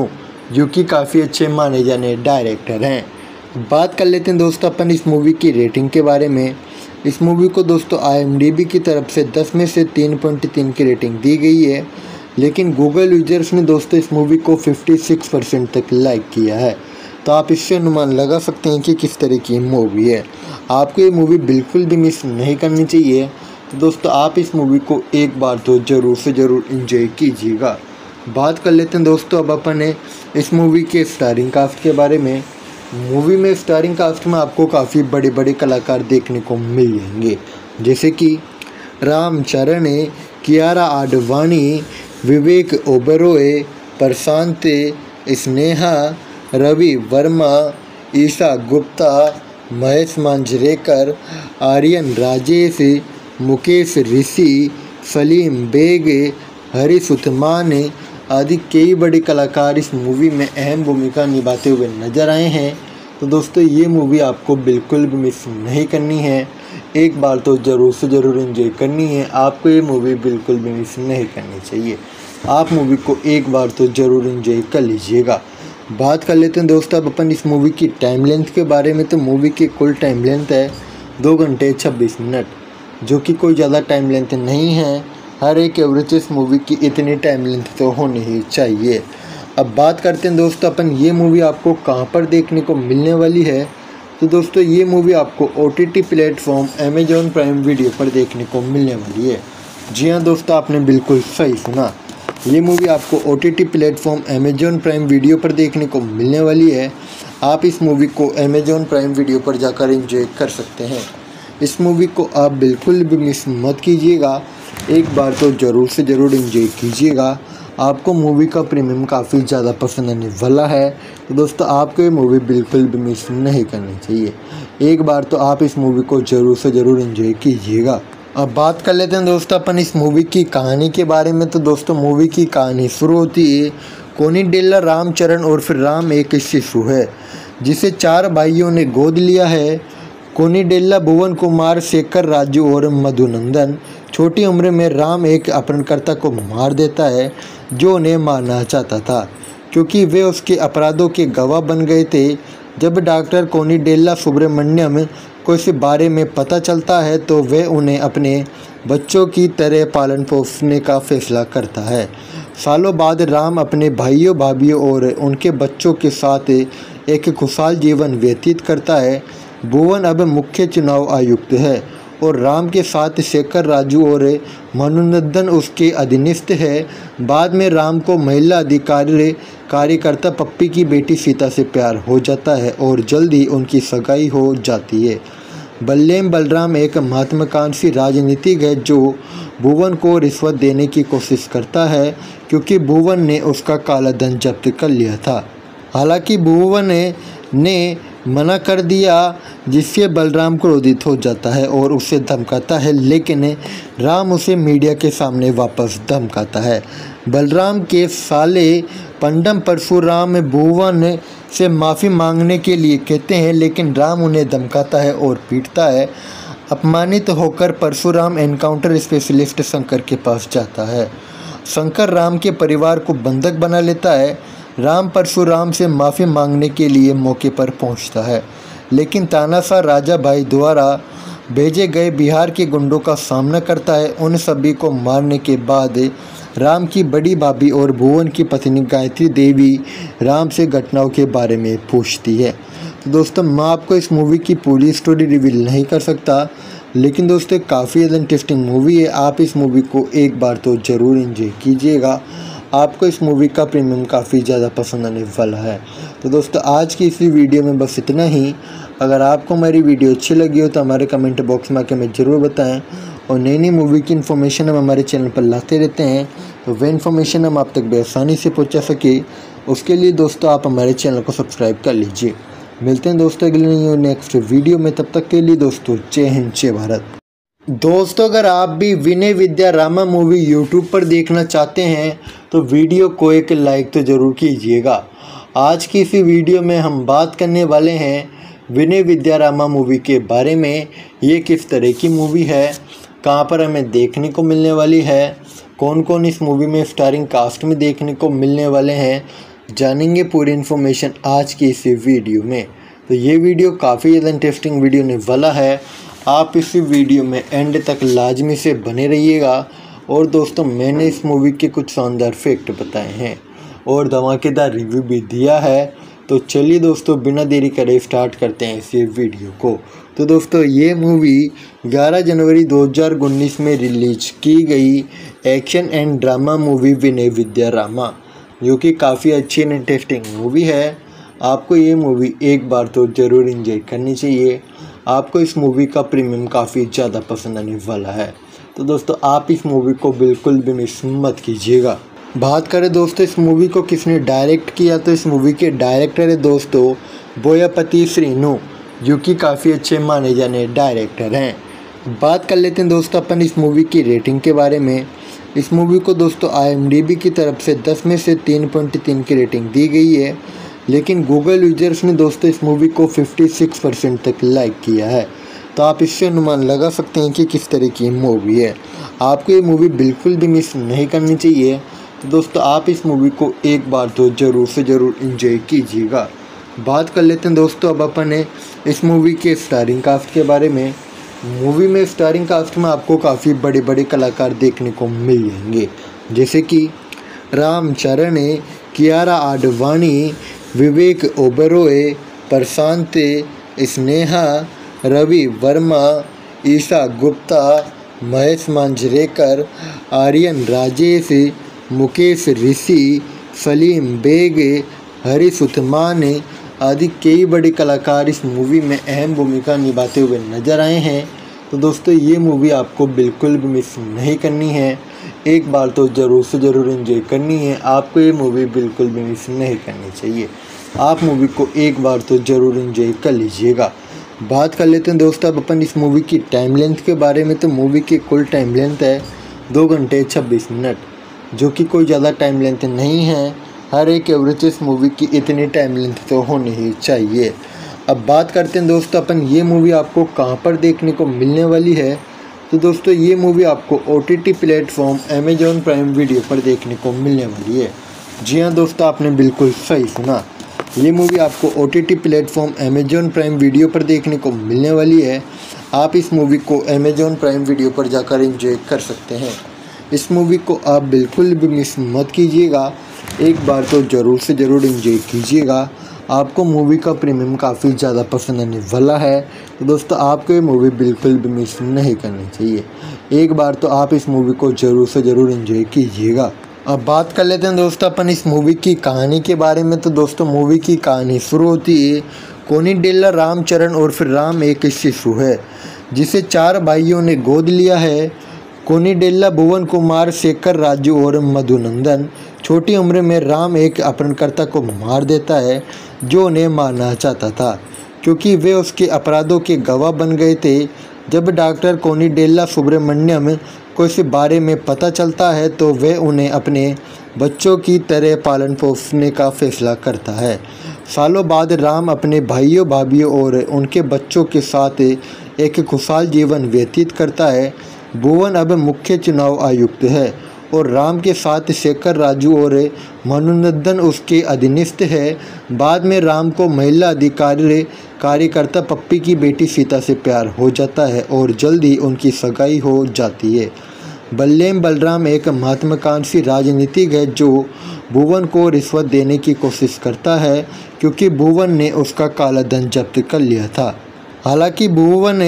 जो कि काफ़ी अच्छे माने जाने डायरेक्टर हैं। बात कर लेते हैं दोस्तों अपन इस मूवी की रेटिंग के बारे में। इस मूवी को दोस्तों IMDb की तरफ से 10 में से 3.3 की रेटिंग दी गई है, लेकिन गूगल यूजर्स ने दोस्तों इस मूवी को 56% तक लाइक किया है। तो आप इससे अनुमान लगा सकते हैं कि किस तरह की मूवी है। आपको ये मूवी बिल्कुल भी मिस नहीं करनी चाहिए। तो दोस्तों आप इस मूवी को एक बार तो ज़रूर से ज़रूर एंजॉय कीजिएगा। बात कर लेते हैं दोस्तों अब अपन इस मूवी के स्टारिंग कास्ट के बारे में। मूवी में स्टारिंग कास्ट में आपको काफ़ी बड़े बड़े कलाकार देखने को मिल जाएंगे, जैसे कि रामचरण, कियारा आडवाणी, विवेक ओबेरॉय, प्रशांत, स्नेहा, रवि वर्मा, ईशा गुप्ता, महेश मांजरेकर, आर्यन राजेश, मुकेश ऋषि, सलीम बेग, हरीश उस्मान आदि कई बड़े कलाकार इस मूवी में अहम भूमिका निभाते हुए नजर आए हैं। तो दोस्तों ये मूवी आपको बिल्कुल भी मिस नहीं करनी है, एक बार तो ज़रूर से ज़रूर एंजॉय करनी है। आपको ये मूवी बिल्कुल भी मिस नहीं करनी चाहिए। आप मूवी को एक बार तो ज़रूर एंजॉय कर लीजिएगा। बात कर लेते हैं दोस्तों अब अपन इस मूवी की टाइम लेंथ के बारे में। तो मूवी की कुल टाइम लेंथ है 2 घंटे 26 मिनट, जो कि कोई ज़्यादा टाइम लेंथ नहीं है। हर एक एवरेज इस मूवी की इतनी टाइम लेंथ तो होनी ही चाहिए। अब बात करते हैं दोस्तों अपन ये मूवी आपको कहाँ पर देखने को मिलने वाली है। तो दोस्तों ये मूवी आपको OTT platform Amazon Prime video पर देखने को मिलने वाली है। जी हाँ दोस्तों, आपने बिल्कुल सही सुना, ये मूवी आपको OTT platform Amazon Prime video पर देखने को मिलने वाली है। आप इस मूवी को अमेजॉन प्राइम वीडियो पर जाकर एंजॉय कर सकते हैं। इस मूवी को आप बिल्कुल भी मिस मत कीजिएगा, एक बार तो ज़रूर से ज़रूर एंजॉय कीजिएगा। आपको मूवी का प्रीमियम काफ़ी ज़्यादा पसंद आने वाला है। तो दोस्तों आपको ये मूवी बिल्कुल भी मिस नहीं करनी चाहिए, एक बार तो आप इस मूवी को ज़रूर से ज़रूर एंजॉय कीजिएगा। अब बात कर लेते हैं दोस्तों अपन इस मूवी की कहानी के बारे में। तो दोस्तों मूवी की कहानी शुरू होती है कोनिडेला रामचरण और फिर राम एक शिशु है जिसे 4 भाइयों ने गोद लिया है। कोनिडेला, भुवन कुमार, शेखर, राजू और मधुनंदन। छोटी उम्र में राम एक अपहरणकर्ता को मार देता है जो उन्हें मारना चाहता था, क्योंकि वे उसके अपराधों के गवाह बन गए थे। जब डॉक्टर कोनिडेला सुब्रमण्यम को इस बारे में पता चलता है तो वह उन्हें अपने बच्चों की तरह पालन पोषने का फैसला करता है। सालों बाद राम अपने भाइयों, भाभीयों और उनके बच्चों के साथ एक खुशहाल जीवन व्यतीत करता है। भुवन अब मुख्य चुनाव आयुक्त है और राम के साथ शेखर, राजू और मधुनंदन उसके अधीनस्थ है। बाद में राम को महिला अधिकारी कार्यकर्ता पप्पी की बेटी सीता से प्यार हो जाता है और जल्द ही उनकी सगाई हो जाती है। बल्लेम बलराम एक महत्वाकांक्षी राजनीतिक है जो भुवन को रिश्वत देने की कोशिश करता है, क्योंकि भुवन ने उसका काला धन जब्त कर लिया था। हालांकि भुवन ने मना कर दिया, जिससे बलराम क्रोधित हो जाता है और उसे धमकाता है, लेकिन राम उसे मीडिया के सामने वापस धमकाता है। बलराम के साले पंडम परशुराम भुवन से माफ़ी मांगने के लिए कहते हैं, लेकिन राम उन्हें धमकाता है और पीटता है। अपमानित होकर परशुराम एनकाउंटर स्पेशलिस्ट शंकर के पास जाता है। शंकर राम के परिवार को बंधक बना लेता है। राम परशुराम से माफ़ी मांगने के लिए मौके पर पहुंचता है, लेकिन तानाशाह राजा भाई द्वारा भेजे गए बिहार के गुंडों का सामना करता है। उन सभी को मारने के बाद राम की बड़ी भाभी और भुवन की पत्नी गायत्री देवी राम से घटनाओं के बारे में पूछती है। तो दोस्तों मैं आपको इस मूवी की पूरी स्टोरी रिवील नहीं कर सकता, लेकिन दोस्तों काफ़ी ज़्यादा इंटरेस्टिंग मूवी है। आप इस मूवी को एक बार तो ज़रूर एंजॉय कीजिएगा। आपको इस मूवी का प्रीमियम काफ़ी ज़्यादा पसंद आने वाला है। तो दोस्तों आज की इसी वीडियो में बस इतना ही। अगर आपको हमारी वीडियो अच्छी लगी हो तो हमारे कमेंट बॉक्स में आकर हमें ज़रूर बताएं, और नई नई मूवी की इन्फॉर्मेशन हम हमारे चैनल पर लाते रहते हैं, तो वह इन्फॉर्मेशन हम आप तक बेआसानी से पहुंचा सके, उसके लिए दोस्तों आप हमारे चैनल को सब्सक्राइब कर लीजिए। मिलते हैं दोस्तों अगले नेक्स्ट वीडियो में, तब तक के लिए दोस्तों जय हिंद जय भारत। दोस्तों अगर आप भी विनय विद्या रामा मूवी यूट्यूब पर देखना चाहते हैं तो वीडियो को एक लाइक तो ज़रूर कीजिएगा। आज की इसी वीडियो में हम बात करने वाले हैं विनय विद्या रामा मूवी के बारे में। ये किस तरह की मूवी है, कहाँ पर हमें देखने को मिलने वाली है, कौन कौन इस मूवी में स्टारिंग कास्ट में देखने को मिलने वाले हैं, जानेंगे पूरी इन्फॉर्मेशन आज की इस वीडियो में। तो ये वीडियो काफ़ी ज़्यादा इंटरेस्टिंग वीडियो होने वाला है। आप इस वीडियो में एंड तक लाजमी से बने रहिएगा। और दोस्तों, मैंने इस मूवी के कुछ शानदार फैक्ट बताए हैं और धमाकेदार रिव्यू भी दिया है। तो चलिए दोस्तों, बिना देरी करे स्टार्ट करते हैं इस वीडियो को। तो दोस्तों, ये मूवी 11 जनवरी 2019 में रिलीज की गई action and drama movie Vinaya Vidheya Rama, जो कि काफ़ी अच्छी एंड इंटरेस्टिंग मूवी है। आपको ये मूवी एक बार तो ज़रूर एंजॉय करनी चाहिए। आपको इस मूवी का प्रीमियम काफ़ी ज़्यादा पसंद आने वाला है। तो दोस्तों, आप इस मूवी को बिल्कुल भी मिस मत कीजिएगा। बात करें दोस्तों इस मूवी को किसने डायरेक्ट किया, तो इस मूवी के डायरेक्टर है दोस्तों बोयापति श्रीनु, जो कि काफ़ी अच्छे माने जाने डायरेक्टर हैं। बात कर लेते हैं दोस्तों अपन इस मूवी की रेटिंग के बारे में। इस मूवी को दोस्तों IMDb की तरफ से 10 में से 3.3 की रेटिंग दी गई है, लेकिन गूगल यूजर्स ने दोस्तों इस मूवी को 56% तक लाइक किया है। तो आप इससे अनुमान लगा सकते हैं कि किस तरह की मूवी है। आपको ये मूवी बिल्कुल भी मिस नहीं करनी चाहिए। तो दोस्तों, आप इस मूवी को एक बार तो ज़रूर से ज़रूर एंजॉय कीजिएगा। बात कर लेते हैं दोस्तों अब अपन इस मूवी के स्टारिंग कास्ट के बारे में। मूवी में स्टारिंग कास्ट में आपको काफ़ी बड़े बड़े कलाकार देखने को मिल जाएंगे, जैसे कि रामचरण, कियारा आडवाणी, विवेक ओबेरॉय, प्रशांत, स्नेहा, रवि वर्मा, ईशा गुप्ता, महेश मांजरेकर, आर्यन राजेश, मुकेश ऋषि, सलीम बेग, हरीश उस्मान आदि कई बड़े कलाकार इस मूवी में अहम भूमिका निभाते हुए नजर आए हैं। तो दोस्तों, ये मूवी आपको बिल्कुल भी मिस नहीं करनी है। एक बार तो ज़रूर से ज़रूर एंजॉय करनी है। आपको ये मूवी बिल्कुल भी मिस नहीं करनी चाहिए। आप मूवी को एक बार तो ज़रूर एंजॉय कर लीजिएगा। बात कर लेते हैं दोस्तों अब अपन इस मूवी की टाइम लेंथ के बारे में। तो मूवी की कुल टाइम लेंथ है 2 घंटे 26 मिनट, जो कि कोई ज़्यादा टाइम लेंथ नहीं है। हर एक एवरेज इस मूवी की इतनी टाइम लेंथ तो होनी ही चाहिए। अब बात करते हैं दोस्तों अपन ये मूवी आपको कहाँ पर देखने को मिलने वाली है। तो दोस्तों, ये मूवी आपको OTT platform Amazon Prime video पर देखने को मिलने वाली है। जी हाँ दोस्तों, आपने बिल्कुल सही सुना। ये मूवी आपको OTT platform Amazon Prime video पर देखने को मिलने वाली है। आप इस मूवी को अमेजॉन प्राइम वीडियो पर जाकर एंजॉय कर सकते हैं। इस मूवी को आप बिल्कुल भी मिस मत कीजिएगा। एक बार तो ज़रूर से ज़रूर एंजॉय कीजिएगा। आपको मूवी का प्रीमियम काफ़ी ज़्यादा पसंद आने वाला है। तो दोस्तों, आपको ये मूवी बिल्कुल भी मिस नहीं करनी चाहिए। एक बार तो आप इस मूवी को ज़रूर से ज़रूर एंजॉय कीजिएगा। अब बात कर लेते हैं दोस्तों अपन इस मूवी की कहानी के बारे में। तो दोस्तों, मूवी की कहानी शुरू होती है कोनिडेला रामचरण और फिर राम एक शिशु है जिसे 4 भाइयों ने गोद लिया है। कोनिडेला भुवन कुमार, शेखर, राजू और मधुनंदन। छोटी उम्र में राम एक अपहरणकर्ता को मार देता है जो उन्हें मारना चाहता था, क्योंकि वे उसके अपराधों के गवाह बन गए थे। जब डॉक्टर कोनिडेला सुब्रमण्यम को इस बारे में पता चलता है तो वह उन्हें अपने बच्चों की तरह पालन पोषने का फैसला करता है। सालों बाद राम अपने भाइयों, भाभियों और उनके बच्चों के साथ एक खुशहाल जीवन व्यतीत करता है। भुवन अब मुख्य चुनाव आयुक्त है और राम के साथ शेखर, राजू और मधुनंदन उसके अधीनस्थ है। बाद में राम को महिला अधिकारी कार्यकर्ता पप्पी की बेटी सीता से प्यार हो जाता है और जल्द ही उनकी सगाई हो जाती है। बल्लेम बलराम एक महत्वाकांक्षी राजनीतिक है जो भुवन को रिश्वत देने की कोशिश करता है, क्योंकि भुवन ने उसका काला धन जब्त कर लिया था। हालांकि भुवन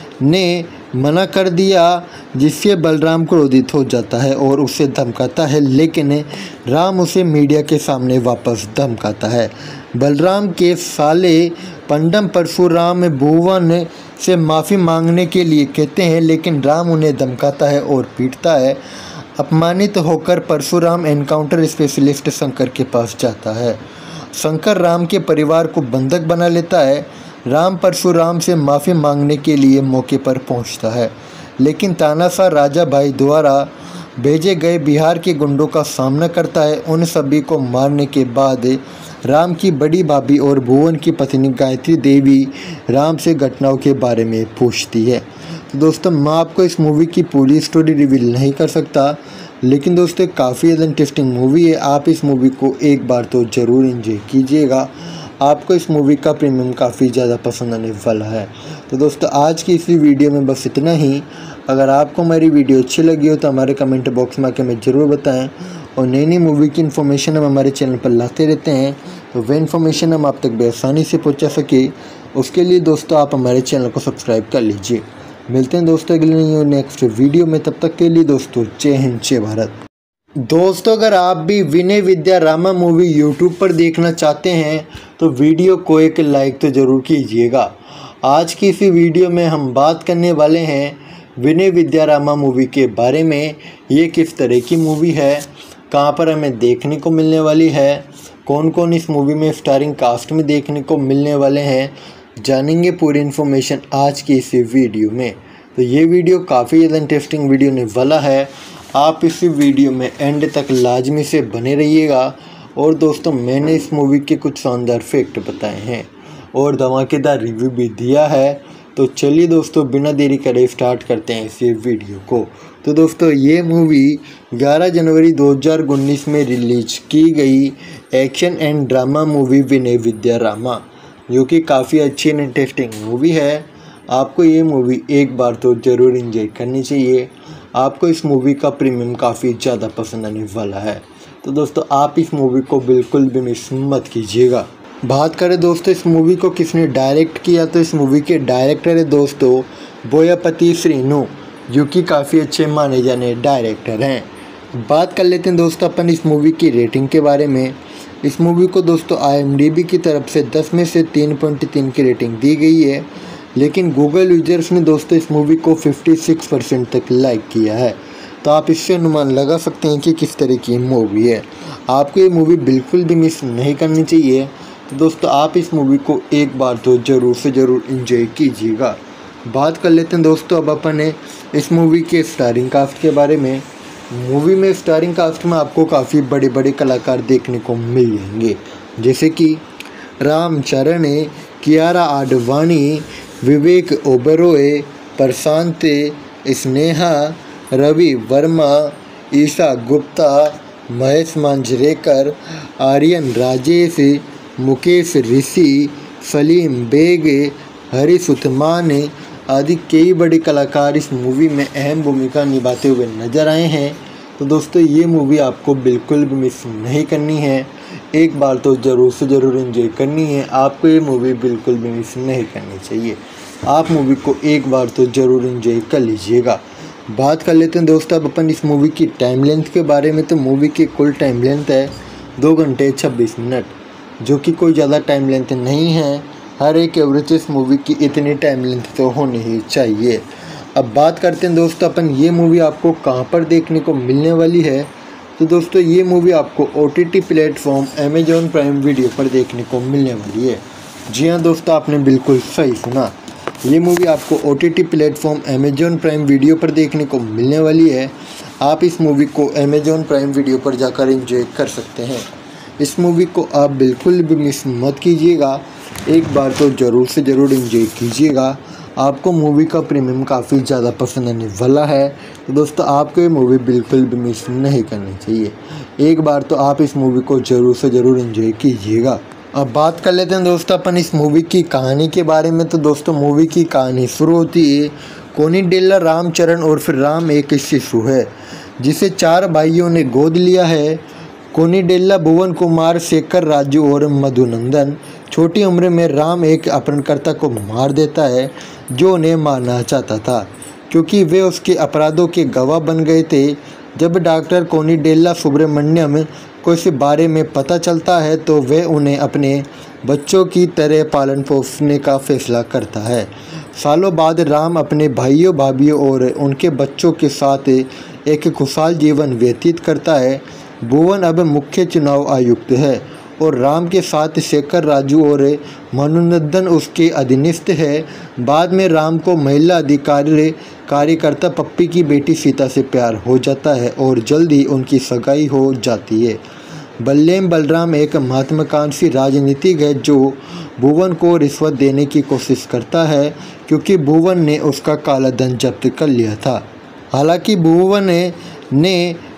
ने मना कर दिया, जिससे बलराम क्रोधित हो जाता है और उसे धमकाता है, लेकिन राम उसे मीडिया के सामने वापस धमकाता है। बलराम के साले पंडम परशुराम भुवन से माफ़ी मांगने के लिए कहते हैं, लेकिन राम उन्हें धमकाता है और पीटता है। अपमानित होकर परशुराम एनकाउंटर स्पेशलिस्ट शंकर के पास जाता है। शंकर राम के परिवार को बंधक बना लेता है। राम परशुराम से माफ़ी मांगने के लिए मौके पर पहुंचता है, लेकिन तानाशाह राजा भाई द्वारा भेजे गए बिहार के गुंडों का सामना करता है। उन सभी को मारने के बाद राम की बड़ी भाभी और भुवन की पत्नी गायत्री देवी राम से घटनाओं के बारे में पूछती है। तो दोस्तों, मैं आपको इस मूवी की पूरी स्टोरी रिवील नहीं कर सकता। लेकिन दोस्तों काफ़ी ज़्यादा इंटरेस्टिंग मूवी है। आप इस मूवी को एक बार तो ज़रूर एंजॉय कीजिएगा। आपको इस मूवी का प्रीमियम काफ़ी ज़्यादा पसंद आने वाला है। तो दोस्तों आज की इसी वीडियो में बस इतना ही। अगर आपको हमारी वीडियो अच्छी लगी हो तो हमारे कमेंट बॉक्स में आकर हमें ज़रूर बताएं। और नई नई मूवी की इन्फॉर्मेशन हम हमारे चैनल पर लाते रहते हैं, तो वह इन्फॉर्मेशन हम आप तक बेआसानी से पहुंचा सके, उसके लिए दोस्तों आप हमारे चैनल को सब्सक्राइब कर लीजिए। मिलते हैं दोस्तों अगले नेक्स्ट वीडियो में, तब तक के लिए दोस्तों जय हिंद जय भारत। दोस्तों अगर आप भी विनय विद्या रामा मूवी यूट्यूब पर देखना चाहते हैं तो वीडियो को एक लाइक तो ज़रूर कीजिएगा। आज की इसी वीडियो में हम बात करने वाले हैं विनय विद्या रामा मूवी के बारे में। ये किस तरह की मूवी है, कहाँ पर हमें देखने को मिलने वाली है, कौन कौन इस मूवी में स्टारिंग कास्ट में देखने को मिलने वाले हैं, जानेंगे पूरी इन्फॉर्मेशन आज की इसी वीडियो में। तो ये वीडियो काफ़ी ज़्यादा इंटरेस्टिंग वीडियो होने वाला है। आप इसी वीडियो में एंड तक लाजमी से बने रहिएगा। और दोस्तों मैंने इस मूवी के कुछ शानदार फैक्ट बताए हैं और धमाकेदार रिव्यू भी दिया है। तो चलिए दोस्तों बिना देरी करे स्टार्ट करते हैं इस वीडियो को। तो दोस्तों ये मूवी 11 जनवरी 2019 में रिलीज की गई action and drama movie Vinaya Vidheya Rama, जो कि काफ़ी अच्छी एंड इंटरेस्टिंग मूवी है। आपको ये मूवी एक बार तो ज़रूर एंजॉय करनी चाहिए। आपको इस मूवी का प्रीमियम काफ़ी ज़्यादा पसंद आने वाला है। तो दोस्तों आप इस मूवी को बिल्कुल भी मिस मत कीजिएगा। बात करें दोस्तों इस मूवी को किसने डायरेक्ट किया, तो इस मूवी के डायरेक्टर है दोस्तों बोयापति श्रीनु, जो कि काफ़ी अच्छे माने जाने डायरेक्टर हैं। बात कर लेते हैं दोस्तों अपन इस मूवी की रेटिंग के बारे में। इस मूवी को दोस्तों IMDb की तरफ से 10 में से 3.3 की रेटिंग दी गई है, लेकिन गूगल यूजर्स ने दोस्तों इस मूवी को 56% तक लाइक किया है। तो आप इससे अनुमान लगा सकते हैं कि किस तरह की मूवी है। आपको ये मूवी बिल्कुल भी मिस नहीं करनी चाहिए। तो दोस्तों आप इस मूवी को एक बार तो ज़रूर से ज़रूर एंजॉय कीजिएगा। बात कर लेते हैं दोस्तों अब अपन इस मूवी के स्टारिंग कास्ट के बारे में। मूवी में स्टारिंग कास्ट में आपको काफ़ी बड़े बड़े कलाकार देखने को मिल जाएंगे, जैसे कि रामचरण, कियारा आडवाणी, विवेक ओबेरॉय, प्रशांत, स्नेहा, रवि वर्मा, ईशा गुप्ता, महेश मांजरेकर, आर्यन राजेश, मुकेश ऋषि, सलीम बेग, हरीश उस्मान आदि कई बड़े कलाकार इस मूवी में अहम भूमिका निभाते हुए नजर आए हैं। तो दोस्तों ये मूवी आपको बिल्कुल भी मिस नहीं करनी है, एक बार तो ज़रूर से ज़रूर एंजॉय करनी है। आपको ये मूवी बिल्कुल भी मिस नहीं करनी चाहिए। आप मूवी को एक बार तो ज़रूर एंजॉय कर लीजिएगा। बात कर लेते हैं दोस्तों अब अपन इस मूवी की टाइम लेंथ के बारे में। तो मूवी की कुल टाइम लेंथ है 2 घंटे 26 मिनट, जो कि कोई ज़्यादा टाइम लेंथ नहीं है। हर एक एवरेज इस मूवी की इतनी टाइम लेंथ तो होनी ही चाहिए। अब बात करते हैं दोस्तों अपन ये मूवी आपको कहाँ पर देखने को मिलने वाली है। तो दोस्तों ये मूवी आपको OTT platform Amazon Prime video पर देखने को मिलने वाली है। जी हाँ दोस्तों आपने बिल्कुल सही सुना, ये मूवी आपको OTT platform Amazon Prime video पर देखने को मिलने वाली है। आप इस मूवी को अमेजॉन प्राइम वीडियो पर जाकर एंजॉय कर सकते हैं। इस मूवी को आप बिल्कुल भी मिस मत कीजिएगा, एक बार तो ज़रूर से ज़रूर एंजॉय कीजिएगा। आपको मूवी का प्रीमियम काफ़ी ज़्यादा पसंद आने वाला है। तो दोस्तों आपको ये मूवी बिल्कुल भी मिस नहीं करनी चाहिए, एक बार तो आप इस मूवी को ज़रूर से ज़रूर एंजॉय कीजिएगा। अब बात कर लेते हैं दोस्तों अपन इस मूवी की कहानी के बारे में। तो दोस्तों मूवी की कहानी शुरू होती है कोनिडेला रामचरण और फिर राम एक शिशु है जिसे 4 भाइयों ने गोद लिया है। कोनिडेला भुवन कुमार, शेखर, राजू और मधुनंदन। छोटी उम्र में राम एक अपहरणकर्ता को मार देता है जो उन्हें मारना चाहता था, क्योंकि वे उसके अपराधों के गवाह बन गए थे। जब डॉक्टर कोनिडेला सुब्रमण्यम को इस बारे में पता चलता है तो वह उन्हें अपने बच्चों की तरह पालन पोषने का फैसला करता है। सालों बाद राम अपने भाइयों, भाभीयों और उनके बच्चों के साथ एक खुशहाल जीवन व्यतीत करता है। भुवन अब मुख्य चुनाव आयुक्त है और राम के साथ शेखर, राजू और मधुनंदन उसके अधीनस्थ है। बाद में राम को महिला अधिकारी कार्यकर्ता पप्पी की बेटी सीता से प्यार हो जाता है और जल्द ही उनकी सगाई हो जाती है। बल्लेम बलराम एक महत्वाकांक्षी राजनीतिक है जो भुवन को रिश्वत देने की कोशिश करता है, क्योंकि भुवन ने उसका काला धन जब्त कर लिया था। हालांकि भुवन ने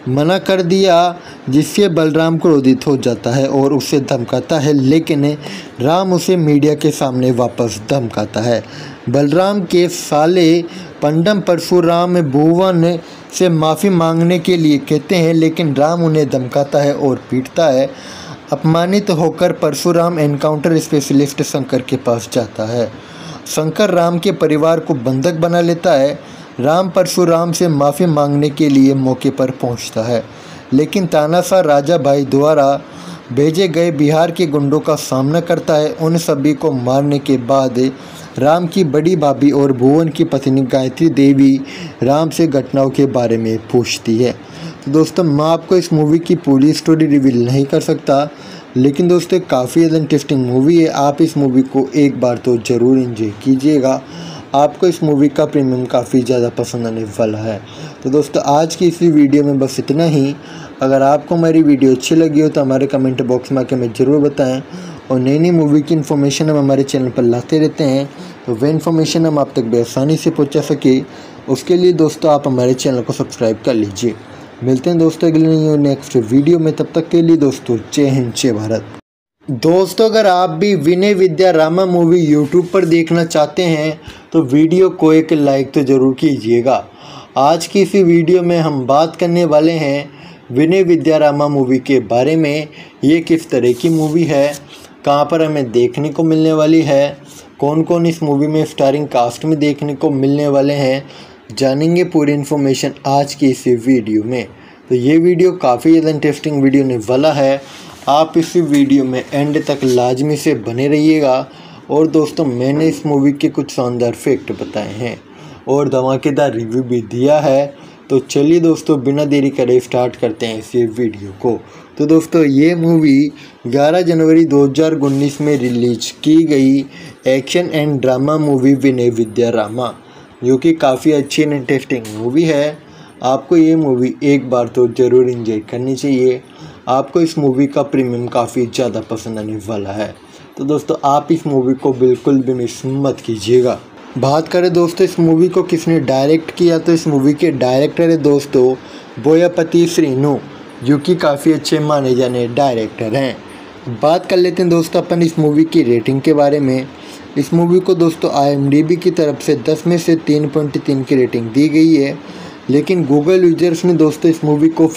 मना कर दिया, जिससे बलराम क्रोधित हो जाता है और उसे धमकाता है, लेकिन राम उसे मीडिया के सामने वापस धमकाता है। बलराम के साले पंडम परशुराम भुवन से माफ़ी मांगने के लिए कहते हैं, लेकिन राम उन्हें धमकाता है और पीटता है। अपमानित होकर परशुराम एनकाउंटर स्पेशलिस्ट शंकर के पास जाता है। शंकर राम के परिवार को बंधक बना लेता है। राम परशुराम से माफ़ी मांगने के लिए मौके पर पहुंचता है, लेकिन तानाशाह राजा भाई द्वारा भेजे गए बिहार के गुंडों का सामना करता है। उन सभी को मारने के बाद राम की बड़ी भाभी और भुवन की पत्नी गायत्री देवी राम से घटनाओं के बारे में पूछती है। तो दोस्तों, मैं आपको इस मूवी की पूरी स्टोरी रिवील नहीं कर सकता, लेकिन दोस्तों काफ़ी ज़्यादा इंटरेस्टिंग मूवी है। आप इस मूवी को एक बार तो ज़रूर एंजॉय कीजिएगा। आपको इस मूवी का प्रीमियम काफ़ी ज़्यादा पसंद आने वाला है। तो दोस्तों, आज की इसी वीडियो में बस इतना ही। अगर आपको हमारी वीडियो अच्छी लगी हो तो हमारे कमेंट बॉक्स में आकर हमें ज़रूर बताएं। और नई नई मूवी की इन्फॉर्मेशन हम हमारे चैनल पर लाते रहते हैं, तो वह इन्फॉर्मेशन हम आप तक बेआसानी से पहुंचा सके, उसके लिए दोस्तों आप हमारे चैनल को सब्सक्राइब कर लीजिए। मिलते हैं दोस्तों अगले नेक्स्ट वीडियो में। तब तक के लिए दोस्तों जय हिंद जय भारत। दोस्तों, अगर आप भी विनय विद्या रामा मूवी यूट्यूब पर देखना चाहते हैं तो वीडियो को एक लाइक तो ज़रूर कीजिएगा। आज की इसी वीडियो में हम बात करने वाले हैं विनय विद्या रामा मूवी के बारे में। ये किस तरह की मूवी है, कहां पर हमें देखने को मिलने वाली है, कौन कौन इस मूवी में स्टारिंग कास्ट में देखने को मिलने वाले हैं, जानेंगे पूरी इन्फॉर्मेशन आज की इसी वीडियो में। तो ये वीडियो काफ़ी ज़्यादा इंटरेस्टिंग वीडियो होने वाला है। आप इस वीडियो में एंड तक लाजमी से बने रहिएगा। और दोस्तों, मैंने इस मूवी के कुछ शानदार फैक्ट बताए हैं और धमाकेदार रिव्यू भी दिया है। तो चलिए दोस्तों, बिना देरी करे स्टार्ट करते हैं इस वीडियो को। तो दोस्तों, ये मूवी 11 जनवरी 2019 में रिलीज की गई action and drama movie Vinaya Vidheya Rama, जो कि काफ़ी अच्छी एंड इंटरेस्टिंग मूवी है। आपको ये मूवी एक बार तो ज़रूर एंजॉय करनी चाहिए। आपको इस मूवी का प्रीमियम काफ़ी ज़्यादा पसंद आने वाला है। तो दोस्तों, आप इस मूवी को बिल्कुल भी मिस मत कीजिएगा। बात करें दोस्तों इस मूवी को किसने डायरेक्ट किया, तो इस मूवी के डायरेक्टर है दोस्तों बोयापति श्रीनु, जो कि काफ़ी अच्छे माने जाने डायरेक्टर हैं। बात कर लेते हैं दोस्तों अपन इस मूवी की रेटिंग के बारे में। इस मूवी को दोस्तों IMDb की तरफ से 10 में से 3.3 की रेटिंग दी गई है, लेकिन गूगल यूजर्स ने दोस्तों इस मूवी को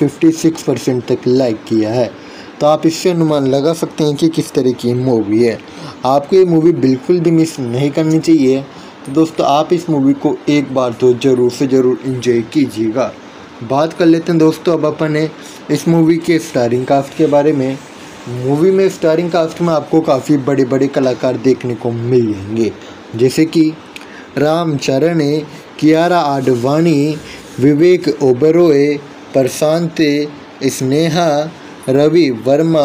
56% तक लाइक किया है। तो आप इससे अनुमान लगा सकते हैं कि किस तरह की मूवी है। आपको ये मूवी बिल्कुल भी मिस नहीं करनी चाहिए। तो दोस्तों, आप इस मूवी को एक बार तो ज़रूर से ज़रूर एंजॉय कीजिएगा। बात कर लेते हैं दोस्तों अब अपन इस मूवी के स्टारिंग कास्ट के बारे में। मूवी में स्टारिंग कास्ट में आपको काफ़ी बड़े बड़े कलाकार देखने को मिल जाएंगे, जैसे कि रामचरण, कियारा आडवाणी, विवेक ओबेरॉय, प्रशांत, स्नेहा, रवि वर्मा,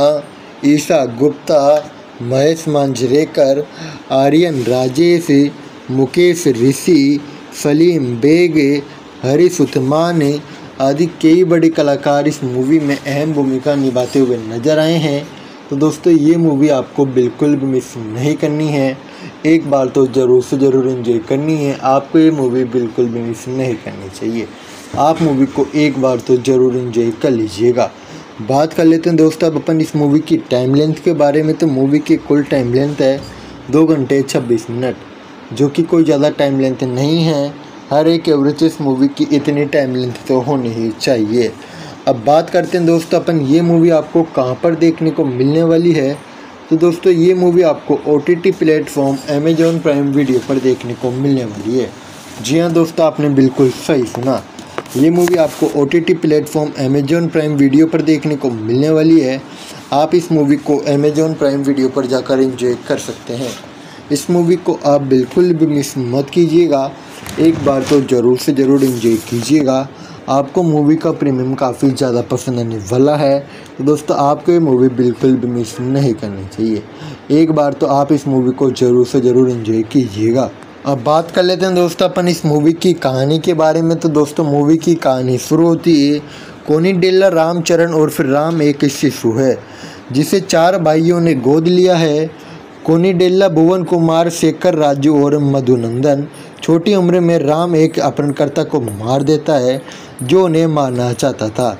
ईशा गुप्ता, महेश मांजरेकर, आर्यन राजेश, मुकेश ऋषि, सलीम बेग, हरीश उस्मान आदि कई बड़े कलाकार इस मूवी में अहम भूमिका निभाते हुए नजर आए हैं। तो दोस्तों, ये मूवी आपको बिल्कुल भी मिस नहीं करनी है। एक बार तो ज़रूर से ज़रूर एंजॉय करनी है। आपको ये मूवी बिल्कुल भी मिस नहीं करनी चाहिए। आप मूवी को एक बार तो ज़रूर एंजॉय कर लीजिएगा। बात कर लेते हैं दोस्तों अब अपन इस मूवी की टाइम लेंथ के बारे में। तो मूवी की कुल टाइम लेंथ है 2 घंटे 26 मिनट, जो कि कोई ज़्यादा टाइम लेंथ नहीं है। हर एक एवरेज इस मूवी की इतनी टाइम लेंथ तो होनी ही चाहिए। अब बात करते हैं दोस्तों अपन ये मूवी आपको कहां पर देखने को मिलने वाली है। तो दोस्तों, ये मूवी आपको OTT platform Amazon Prime video पर देखने को मिलने वाली है। जी हाँ दोस्तों, आपने बिल्कुल सही सुना। ये मूवी आपको OTT platform Amazon Prime video पर देखने को मिलने वाली है। आप इस मूवी को अमेजॉन प्राइम वीडियो पर जाकर एंजॉय कर सकते हैं। इस मूवी को आप बिल्कुल भी मिस मत कीजिएगा। एक बार तो ज़रूर से ज़रूर एंजॉय कीजिएगा। आपको मूवी का प्रीमियम काफ़ी ज़्यादा पसंद आने वाला है। तो दोस्तों, आपको ये मूवी बिल्कुल भी मिस नहीं करनी चाहिए। एक बार तो आप इस मूवी को ज़रूर से ज़रूर एंजॉय कीजिएगा। अब बात कर लेते हैं दोस्तों अपन इस मूवी की कहानी के बारे में। तो दोस्तों, मूवी की कहानी शुरू होती है कोनिडेल्ला रामचरण और फिर राम एक शिशु है जिसे 4 भाइयों ने गोद लिया है। कोनिडेल्ला भुवन कुमार, शेखर, राजू और मधुनंदन। छोटी उम्र में राम एक अपहरणकर्ता को मार देता है जो उन्हें मारना चाहता था,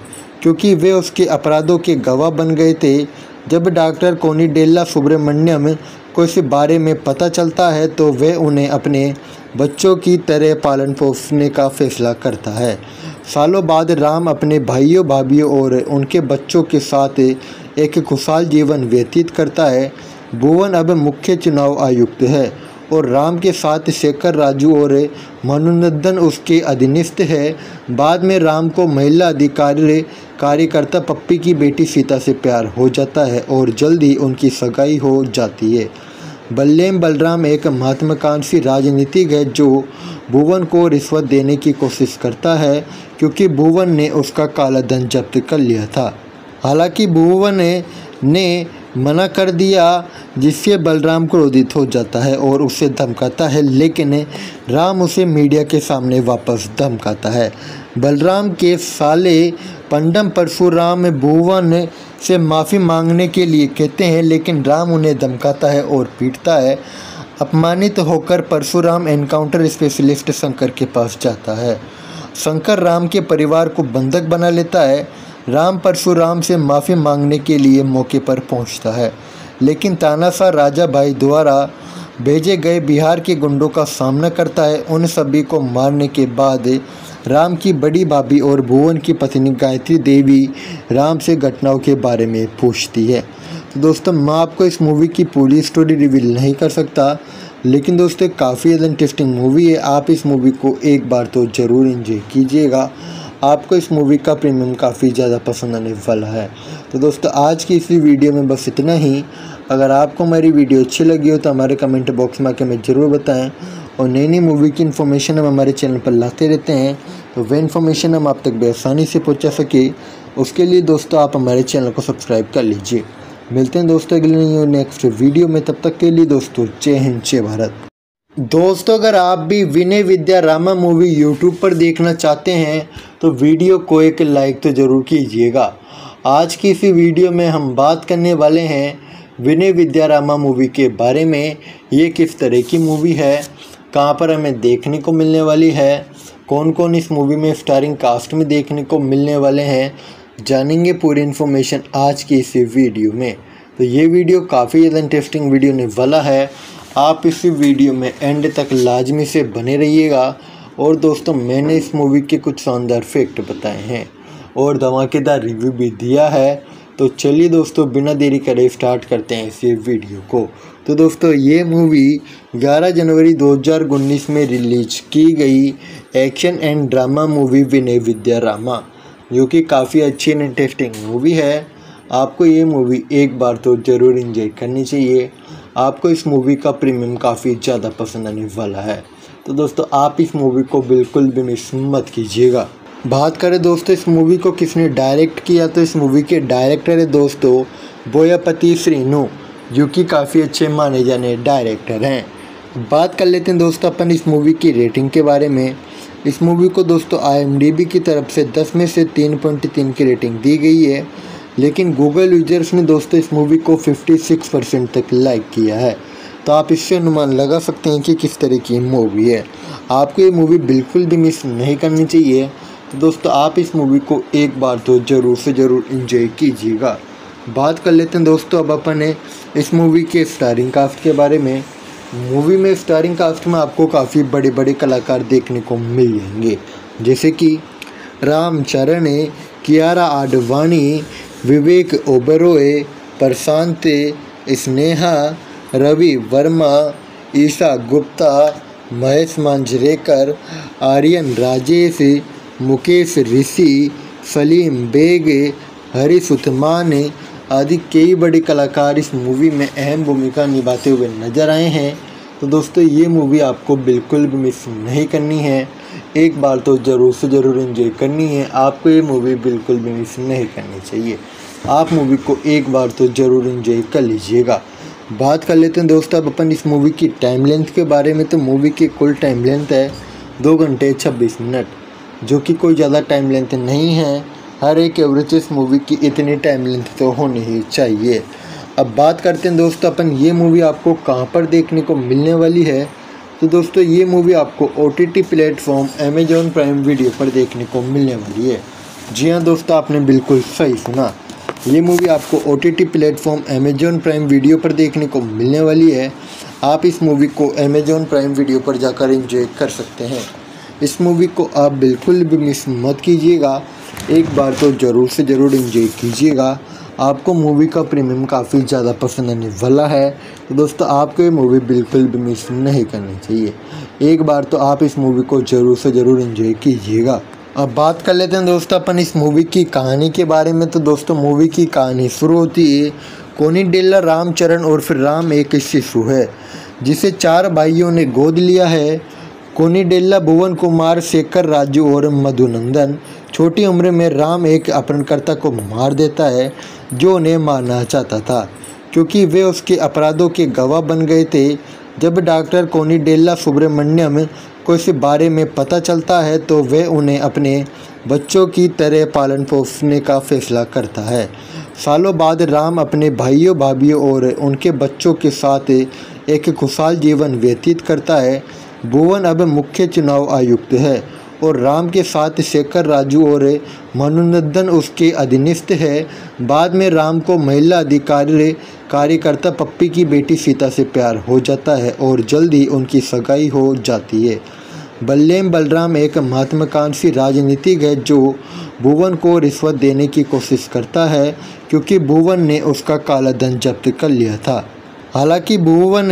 क्योंकि वे उसके अपराधों के गवाह बन गए थे। जब डॉक्टर कोनिडेला सुब्रमण्यम को इस बारे में पता चलता है तो वह उन्हें अपने बच्चों की तरह पालन पोषने का फैसला करता है। सालों बाद राम अपने भाइयों भाभीियों और उनके बच्चों के साथ एक खुशहाल जीवन व्यतीत करता है। भुवन अब मुख्य चुनाव आयुक्त है और राम के साथ शेखर, राजू और मनोनंदन उसके अधीनस्थ है। बाद में राम को महिला अधिकारी कार्यकर्ता पप्पी की बेटी सीता से प्यार हो जाता है और जल्द ही उनकी सगाई हो जाती है। बल्लेम बलराम एक महत्वाकांक्षी राजनीतिक है जो भुवन को रिश्वत देने की कोशिश करता है क्योंकि भुवन ने उसका काला धन जब्त कर लिया था। हालांकि भुवन ने मना कर दिया जिससे बलराम क्रोधित हो जाता है और उसे धमकाता है, लेकिन राम उसे मीडिया के सामने वापस धमकाता है। बलराम के साले पंडम परशुराम भुवन से माफ़ी मांगने के लिए कहते हैं, लेकिन राम उन्हें धमकाता है और पीटता है। अपमानित होकर परशुराम एनकाउंटर स्पेशलिस्ट शंकर के पास जाता है। शंकर राम के परिवार को बंधक बना लेता है। राम परशुराम से माफ़ी मांगने के लिए मौके पर पहुंचता है, लेकिन तानाशाह राजा भाई द्वारा भेजे गए बिहार के गुंडों का सामना करता है। उन सभी को मारने के बाद राम की बड़ी भाभी और भुवन की पत्नी गायत्री देवी राम से घटनाओं के बारे में पूछती है। तो दोस्तों, मैं आपको इस मूवी की पूरी स्टोरी रिवील नहीं कर सकता, लेकिन दोस्तों काफ़ी ज़्यादा इंटरेस्टिंग मूवी है। आप इस मूवी को एक बार तो ज़रूर एंजॉय कीजिएगा। आपको इस मूवी का प्रीमियम काफ़ी ज़्यादा पसंद आने वाला है। तो दोस्तों, आज की इसी वीडियो में बस इतना ही। अगर आपको हमारी वीडियो अच्छी लगी हो तो हमारे कमेंट बॉक्स में आकर हमें ज़रूर बताएं, और नई नई मूवी की इन्फॉर्मेशन हम हमारे चैनल पर लाते रहते हैं, तो वह इन्फॉर्मेशन हम आप तक बेआसानी से पहुंचा सके, उसके लिए दोस्तों आप हमारे चैनल को सब्सक्राइब कर लीजिए। मिलते हैं दोस्तों अगले नेक्स्ट वीडियो में, तब तक के लिए दोस्तों जय हिंद जय भारत। दोस्तों, अगर आप भी विनय विद्या रामा मूवी यूट्यूब पर देखना चाहते हैं तो वीडियो को एक लाइक तो ज़रूर कीजिएगा। आज की इसी वीडियो में हम बात करने वाले हैं विनय विद्या रामा मूवी के बारे में। ये किस तरह की मूवी है, कहां पर हमें देखने को मिलने वाली है, कौन कौन इस मूवी में स्टारिंग कास्ट में देखने को मिलने वाले हैं, जानेंगे पूरी इन्फॉर्मेशन आज की इसी वीडियो में। तो ये वीडियो काफ़ी ज़्यादा इंटरेस्टिंग वीडियो होने वाला है। आप इस वीडियो में एंड तक लाजमी से बने रहिएगा। और दोस्तों, मैंने इस मूवी के कुछ शानदार फैक्ट बताए हैं और धमाकेदार रिव्यू भी दिया है। तो चलिए दोस्तों, बिना देरी करे स्टार्ट करते हैं इस वीडियो को। तो दोस्तों, ये मूवी 11 जनवरी 2019 में रिलीज की गई action and drama movie Vinaya Vidheya Rama, जो कि काफ़ी अच्छी एंड इंटरेस्टिंग मूवी है। आपको ये मूवी एक बार तो ज़रूर एंजॉय करनी चाहिए। आपको इस मूवी का प्रीमियम काफ़ी ज़्यादा पसंद आने वाला है। तो दोस्तों, आप इस मूवी को बिल्कुल भी मिस मत कीजिएगा। बात करें दोस्तों इस मूवी को किसने डायरेक्ट किया, तो इस मूवी के डायरेक्टर है दोस्तों बोयापति श्रीनु, जो कि काफ़ी अच्छे माने जाने डायरेक्टर हैं। बात कर लेते हैं दोस्तों अपन इस मूवी की रेटिंग के बारे में। इस मूवी को दोस्तों IMDb की तरफ से 10 में से 3.3 की रेटिंग दी गई है, लेकिन गूगल यूजर्स ने दोस्तों इस मूवी को 56% तक लाइक किया है। तो आप इससे अनुमान लगा सकते हैं कि किस तरह की मूवी है। आपको ये मूवी बिल्कुल भी मिस नहीं करनी चाहिए। तो दोस्तों, आप इस मूवी को एक बार तो ज़रूर से ज़रूर एंजॉय कीजिएगा। बात कर लेते हैं दोस्तों अब अपन इस मूवी के स्टारिंग कास्ट के बारे में। मूवी में स्टारिंग कास्ट में आपको काफ़ी बड़े बड़े कलाकार देखने को मिल जाएंगे, जैसे कि रामचरण, कियारा आडवाणी, विवेक ओबेरॉय, प्रशांत, स्नेहा, रवि वर्मा, ईशा गुप्ता, महेश मांजरेकर, आर्यन राजेश, मुकेश ऋषि, सलीम बेग, हरीश उस्मान आदि कई बड़े कलाकार इस मूवी में अहम भूमिका निभाते हुए नजर आए हैं। तो दोस्तों, ये मूवी आपको बिल्कुल भी मिस नहीं करनी है। एक बार तो ज़रूर से ज़रूर एंजॉय करनी है। आपको ये मूवी बिल्कुल भी मिस नहीं करनी चाहिए। आप मूवी को एक बार तो ज़रूर एंजॉय कर लीजिएगा। बात कर लेते हैं दोस्तों अब अपन इस मूवी की टाइम लेंथ के बारे में। तो मूवी की कुल टाइम लेंथ है 2 घंटे 26 मिनट, जो कि कोई ज़्यादा टाइम लेंथ नहीं है। हर एक एवरेज इस मूवी की इतनी टाइम लेंथ तो होनी ही चाहिए। अब बात करते हैं दोस्तों अपन ये मूवी आपको कहां पर देखने को मिलने वाली है। तो दोस्तों, ये मूवी आपको OTT platform Amazon Prime video पर देखने को मिलने वाली है। जी हाँ दोस्तों, आपने बिल्कुल सही सुना। ये मूवी आपको OTT platform Amazon Prime video पर देखने को मिलने वाली है। आप इस मूवी को अमेजॉन प्राइम वीडियो पर जाकर एंजॉय कर सकते हैं। इस मूवी को आप बिल्कुल भी मिस मत कीजिएगा, एक बार तो ज़रूर से ज़रूर एंजॉय कीजिएगा। आपको मूवी का प्रीमियम काफ़ी ज़्यादा पसंद आने वाला है। तो दोस्तों, आपको ये मूवी बिल्कुल भी मिस नहीं करनी चाहिए। एक बार तो आप इस मूवी को ज़रूर से ज़रूर एंजॉय कीजिएगा। अब बात कर लेते हैं दोस्तों अपन इस मूवी की कहानी के बारे में। तो दोस्तों, मूवी की कहानी शुरू होती है। कोनिडेला रामचरण और फिर राम एक शिशु है जिसे 4 भाइयों ने गोद लिया है। कोनिडेला भुवन कुमार, शेखर, राजू और मधुनंदन। छोटी उम्र में राम एक अपहरणकर्ता को मार देता है जो उन्हें मारना चाहता था क्योंकि वे उसके अपराधों के गवाह बन गए थे। जब डॉक्टर कोनिडेला सुब्रमण्यम को इस बारे में पता चलता है तो वे उन्हें अपने बच्चों की तरह पालन पोषने का फैसला करता है। सालों बाद राम अपने भाइयों, भाभियों और उनके बच्चों के साथ एक खुशहाल जीवन व्यतीत करता है। भुवन अब मुख्य चुनाव आयुक्त है और राम के साथ शेखर, राजू और मधुनंदन उसके अधीनस्थ है। बाद में राम को महिला अधिकारी कार्यकर्ता पप्पी की बेटी सीता से प्यार हो जाता है और जल्द ही उनकी सगाई हो जाती है। बल्लेम बलराम एक महत्वाकांक्षी राजनीतिक है जो भुवन को रिश्वत देने की कोशिश करता है क्योंकि भुवन ने उसका काला धन जब्त कर लिया था। हालांकि भुवन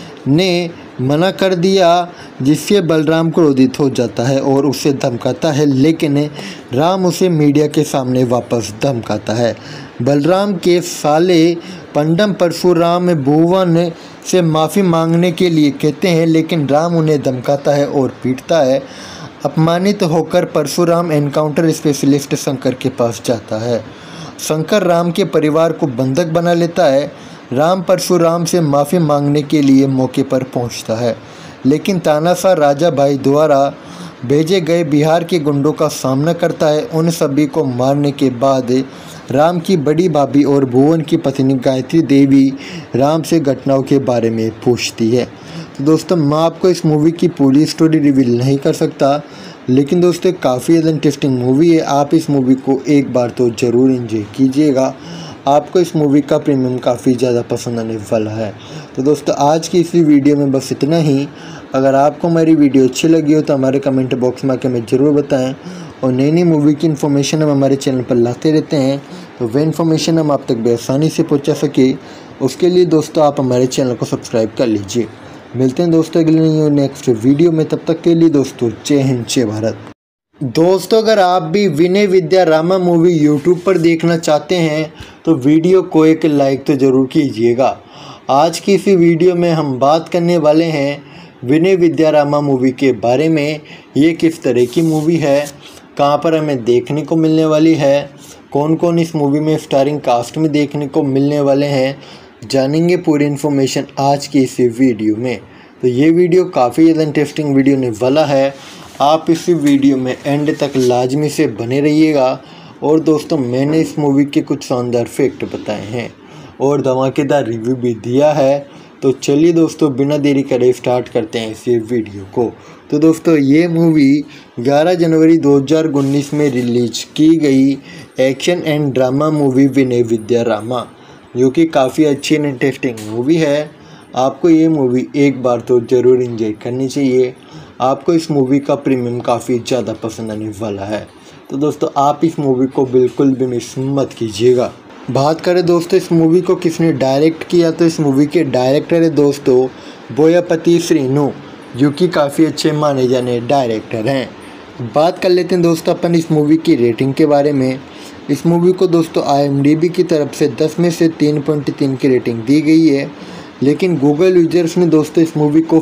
ने मना कर दिया जिससे बलराम क्रोधित हो जाता है और उसे धमकाता है, लेकिन राम उसे मीडिया के सामने वापस धमकाता है। बलराम के साले पंडम परशुराम भुवन से माफ़ी मांगने के लिए कहते हैं, लेकिन राम उन्हें धमकाता है और पीटता है। अपमानित होकर परशुराम एनकाउंटर स्पेशलिस्ट शंकर के पास जाता है। शंकर राम के परिवार को बंधक बना लेता है। राम परशुराम से माफ़ी मांगने के लिए मौके पर पहुंचता है, लेकिन तानाशाह राजा भाई द्वारा भेजे गए बिहार के गुंडों का सामना करता है। उन सभी को मारने के बाद राम की बड़ी भाभी और भुवन की पत्नी गायत्री देवी राम से घटनाओं के बारे में पूछती है। तो दोस्तों, मैं आपको इस मूवी की पूरी स्टोरी रिवील नहीं कर सकता, लेकिन दोस्तों काफ़ी ज़्यादा इंटरेस्टिंग मूवी है। आप इस मूवी को एक बार तो ज़रूर एंजॉय कीजिएगा। आपको इस मूवी का प्रीमियम काफ़ी ज़्यादा पसंद आने वाला है। तो दोस्तों, आज की इसी वीडियो में बस इतना ही। अगर आपको हमारी वीडियो अच्छी लगी हो तो हमारे कमेंट बॉक्स में आकर हमें ज़रूर बताएं। और नई नई मूवी की इन्फॉर्मेशन हम हमारे चैनल पर लाते रहते हैं, तो वह इन्फॉर्मेशन हम आप तक बेआसानी से पहुंचा सके, उसके लिए दोस्तों आप हमारे चैनल को सब्सक्राइब कर लीजिए। मिलते हैं दोस्तों अगले नेक्स्ट वीडियो में। तब तक के लिए दोस्तों जय हिंद, जय भारत। दोस्तों, अगर आप भी विनय विद्या रामा मूवी यूट्यूब पर देखना चाहते हैं तो वीडियो को एक लाइक तो ज़रूर कीजिएगा। आज की इसी वीडियो में हम बात करने वाले हैं विनय विद्या रामा मूवी के बारे में। ये किस तरह की मूवी है, कहां पर हमें देखने को मिलने वाली है, कौन कौन इस मूवी में स्टारिंग कास्ट में देखने को मिलने वाले हैं, जानेंगे पूरी इन्फॉर्मेशन आज की इसी वीडियो में। तो ये वीडियो काफ़ी ज़्यादा इंटरेस्टिंग वीडियो होने वाला है। आप इस वीडियो में एंड तक लाजमी से बने रहिएगा। और दोस्तों, मैंने इस मूवी के कुछ शानदार फैक्ट बताए हैं और धमाकेदार रिव्यू भी दिया है। तो चलिए दोस्तों, बिना देरी करे स्टार्ट करते हैं इस वीडियो को। तो दोस्तों, ये मूवी 11 जनवरी 2019 में रिलीज की गई action and drama movie Vinaya Vidheya Rama, जो कि काफ़ी अच्छी एंड इंटरेस्टिंग मूवी है। आपको ये मूवी एक बार तो ज़रूर एंजॉय करनी चाहिए। आपको इस मूवी का प्रीमियम काफ़ी ज़्यादा पसंद आने वाला है। तो दोस्तों, आप इस मूवी को बिल्कुल भी मिस मत कीजिएगा। बात करें दोस्तों इस मूवी को किसने डायरेक्ट किया, तो इस मूवी के डायरेक्टर है दोस्तों बोयापति श्रीनु, जो कि काफ़ी अच्छे माने जाने डायरेक्टर हैं। बात कर लेते हैं दोस्तों अपन इस मूवी की रेटिंग के बारे में। इस मूवी को दोस्तों IMDb की तरफ से 10 में से 3.3 की रेटिंग दी गई है, लेकिन गूगल यूजर्स ने दोस्तों इस मूवी को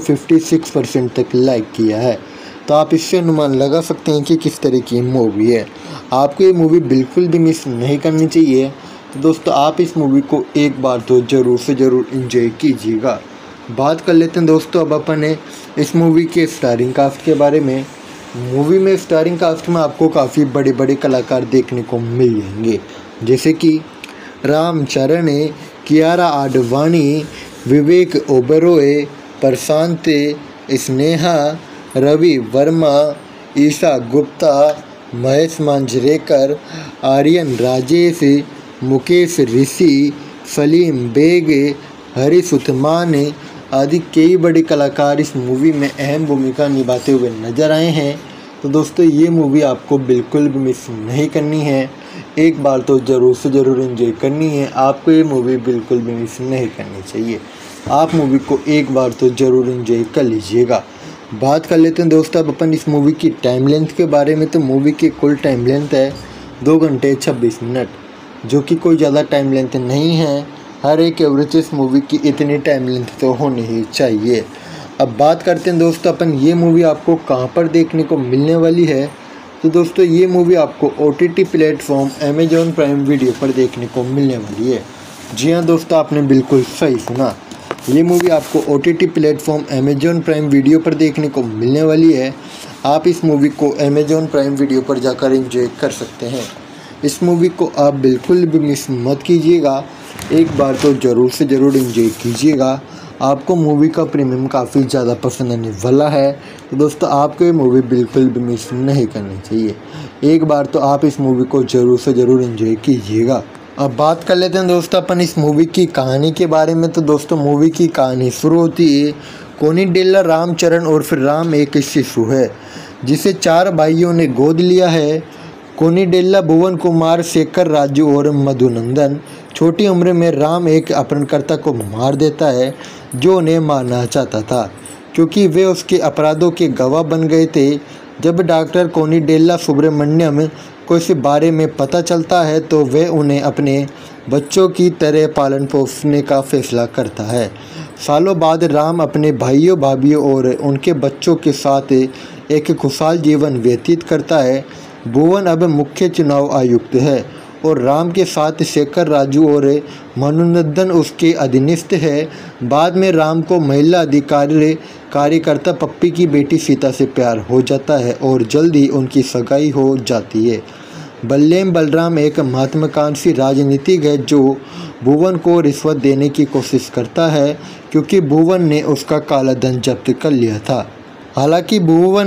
56% तक लाइक किया है। तो आप इससे अनुमान लगा सकते हैं कि किस तरह की मूवी है। आपको ये मूवी बिल्कुल भी मिस नहीं करनी चाहिए। तो दोस्तों, आप इस मूवी को एक बार तो ज़रूर से ज़रूर एंजॉय कीजिएगा। बात कर लेते हैं दोस्तों अब अपन इस मूवी के स्टारिंग कास्ट के बारे में। मूवी में स्टारिंग कास्ट में आपको काफ़ी बड़े बड़े कलाकार देखने को मिल जाएंगे, जैसे कि रामचरण, कियारा आडवाणी, विवेक ओबेरॉय, प्रशांत, स्नेहा, रवि वर्मा, ईशा गुप्ता, महेश मांजरेकर, आर्यन राजेश, मुकेश ऋषि, सलीम बेग, हरीश उस्मान आदि कई बड़े कलाकार इस मूवी में अहम भूमिका निभाते हुए नजर आए हैं। तो दोस्तों ये मूवी आपको बिल्कुल भी मिस नहीं करनी है, एक बार तो ज़रूर से ज़रूर एंजॉय करनी है। आपको ये मूवी बिल्कुल भी मिस नहीं करनी चाहिए, आप मूवी को एक बार तो ज़रूर एंजॉय कर लीजिएगा। बात कर लेते हैं दोस्तों अब अपन इस मूवी की टाइम लेंथ के बारे में। तो मूवी की कुल टाइम लेंथ है 2 घंटे 26 मिनट, जो कि कोई ज़्यादा टाइम लेंथ नहीं है। हर एक एवरेज इस मूवी की इतनी टाइम लेंथ तो होनी ही चाहिए। अब बात करते हैं दोस्तों अपन ये मूवी आपको कहाँ पर देखने को मिलने वाली है। तो दोस्तों ये मूवी आपको OTT platform Amazon Prime video पर देखने को मिलने वाली है। जी हाँ दोस्तों, आपने बिल्कुल सही सुना, ये मूवी आपको OTT platform Amazon Prime video पर देखने को मिलने वाली है। आप इस मूवी को अमेजॉन प्राइम वीडियो पर जाकर एंजॉय कर सकते हैं। इस मूवी को आप बिल्कुल भी मिस मत कीजिएगा, एक बार तो ज़रूर से ज़रूर एंजॉय कीजिएगा। आपको मूवी का प्रीमियम काफ़ी ज़्यादा पसंद आने वाला है। तो दोस्तों आपको ये मूवी बिल्कुल भी मिस नहीं करनी चाहिए, एक बार तो आप इस मूवी को ज़रूर से ज़रूर एंजॉय कीजिएगा। अब बात कर लेते हैं दोस्तों अपन इस मूवी की कहानी के बारे में। तो दोस्तों मूवी की कहानी शुरू होती है कोनिडेला रामचरण और फिर राम एक शिशु है जिसे 4 भाइयों ने गोद लिया है। कोनिडेला भुवन कुमार, शेखर, राजू और मधुनंदन। छोटी उम्र में राम एक अपहरणकर्ता को मार देता है जो उन्हें मारना चाहता था क्योंकि वे उसके अपराधों के गवाह बन गए थे। जब डॉक्टर कोनिडेला सुब्रमण्यम को इस बारे में पता चलता है तो वे उन्हें अपने बच्चों की तरह पालन पोषने का फैसला करता है। सालों बाद राम अपने भाइयों, भाभीियों और उनके बच्चों के साथ एक खुशहाल जीवन व्यतीत करता है। भुवन अब मुख्य चुनाव आयुक्त है और राम के साथ शेखर, राजू और मधुनंदन उसके अधीनस्थ है। बाद में राम को महिला अधिकारी कार्यकर्ता पप्पी की बेटी सीता से प्यार हो जाता है और जल्द ही उनकी सगाई हो जाती है। बल्लेम बलराम एक महत्वाकांक्षी राजनीतिक है जो भुवन को रिश्वत देने की कोशिश करता है क्योंकि भुवन ने उसका काला धन जब्त कर लिया था। हालांकि भुवन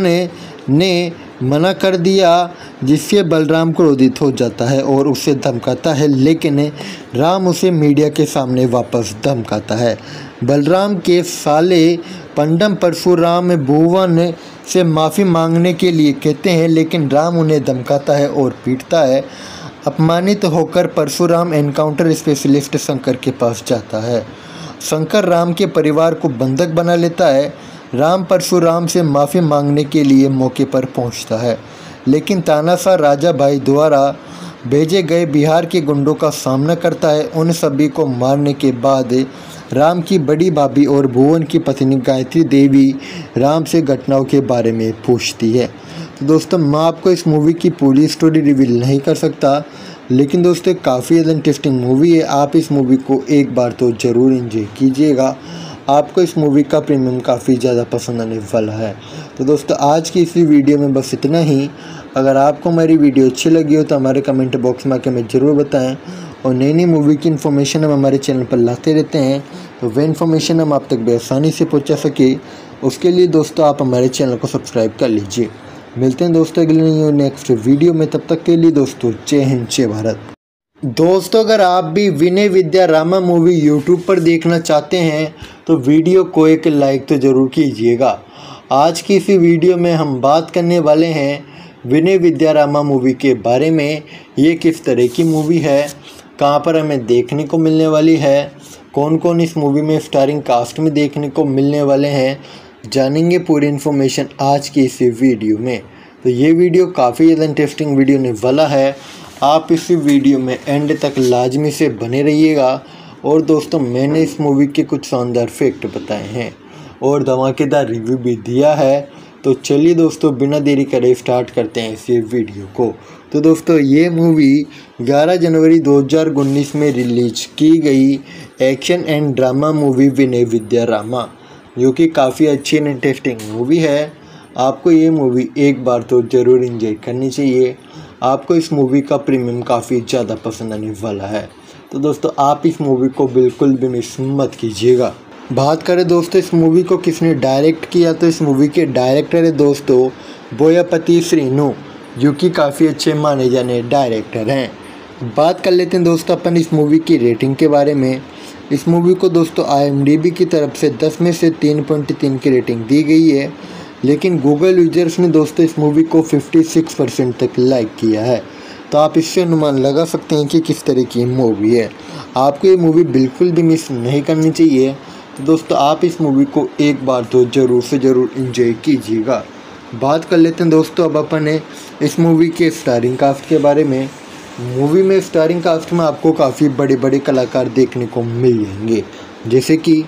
ने मना कर दिया जिससे बलराम क्रोधित हो जाता है और उसे धमकाता है, लेकिन राम उसे मीडिया के सामने वापस धमकाता है। बलराम के साले पंडम परशुराम भुवन से माफ़ी मांगने के लिए कहते हैं, लेकिन राम उन्हें धमकाता है और पीटता है। अपमानित होकर परशुराम एनकाउंटर स्पेशलिस्ट शंकर के पास जाता है। शंकर राम के परिवार को बंधक बना लेता है। राम परशुराम से माफ़ी मांगने के लिए मौके पर पहुंचता है, लेकिन तानाशाह राजा भाई द्वारा भेजे गए बिहार के गुंडों का सामना करता है। उन सभी को मारने के बाद राम की बड़ी भाभी और भुवन की पत्नी गायत्री देवी राम से घटनाओं के बारे में पूछती है। तो दोस्तों मैं आपको इस मूवी की पूरी स्टोरी रिवील नहीं कर सकता, लेकिन दोस्तों काफ़ी ज़्यादा इंटरेस्टिंग मूवी है। आप इस मूवी को एक बार तो ज़रूर एंजॉय कीजिएगा, आपको इस मूवी का प्रीमियम काफ़ी ज़्यादा पसंद आने वाला है। तो दोस्तों आज की इसी वीडियो में बस इतना ही। अगर आपको हमारी वीडियो अच्छी लगी हो तो हमारे कमेंट बॉक्स में आकर हमें ज़रूर बताएं, और नई नई मूवी की इन्फॉर्मेशन हम हमारे चैनल पर लाते रहते हैं, तो वह इन्फॉर्मेशन हम आप तक बेआसानी से पहुँचा सके उसके लिए दोस्तों आप हमारे चैनल को सब्सक्राइब कर लीजिए। मिलते हैं दोस्तों अगले नेक्स्ट वीडियो में, तब तक के लिए दोस्तों जय हिंद जय भारत। दोस्तों अगर आप भी विनय विद्या रामा मूवी यूट्यूब पर देखना चाहते हैं तो वीडियो को एक लाइक तो ज़रूर कीजिएगा। आज की इसी वीडियो में हम बात करने वाले हैं विनय विद्या रामा मूवी के बारे में। ये किस तरह की मूवी है, कहां पर हमें देखने को मिलने वाली है, कौन कौन इस मूवी में स्टारिंग कास्ट में देखने को मिलने वाले हैं, जानेंगे पूरी इन्फॉर्मेशन आज की इसी वीडियो में। तो ये वीडियो काफ़ी ज़्यादा इंटरेस्टिंग वीडियो होने वाला है, आप इसी वीडियो में एंड तक लाजमी से बने रहिएगा। और दोस्तों मैंने इस मूवी के कुछ शानदार फैक्ट बताए हैं और धमाकेदार रिव्यू भी दिया है। तो चलिए दोस्तों बिना देरी करे स्टार्ट करते हैं इस वीडियो को। तो दोस्तों ये मूवी 11 जनवरी 2019 में रिलीज की गई action and drama movie Vinaya Vidheya Rama, जो कि काफ़ी अच्छी एंड इंटरेस्टिंग मूवी है। आपको ये मूवी एक बार तो ज़रूर एंजॉय करनी चाहिए, आपको इस मूवी का प्रीमियम काफ़ी ज़्यादा पसंद आने वाला है। तो दोस्तों आप इस मूवी को बिल्कुल भी मिस मत कीजिएगा। बात करें दोस्तों इस मूवी को किसने डायरेक्ट किया, तो इस मूवी के डायरेक्टर है दोस्तों बोयापति श्रीनु, जो कि काफ़ी अच्छे माने जाने डायरेक्टर हैं। बात कर लेते हैं दोस्तों अपन इस मूवी की रेटिंग के बारे में। इस मूवी को दोस्तों IMDb की तरफ से 10 में से 3.3 की रेटिंग दी गई है, लेकिन गूगल यूजर्स ने दोस्तों इस मूवी को 56% तक लाइक किया है। तो आप इससे अनुमान लगा सकते हैं कि किस तरह की मूवी है। आपको ये मूवी बिल्कुल भी मिस नहीं करनी चाहिए। तो दोस्तों आप इस मूवी को एक बार तो ज़रूर से ज़रूर एंजॉय कीजिएगा। बात कर लेते हैं दोस्तों अब अपन इस मूवी के स्टारिंग कास्ट के बारे में। मूवी में स्टारिंग कास्ट में आपको काफ़ी बड़े बड़े कलाकार देखने को मिल जाएंगे, जैसे कि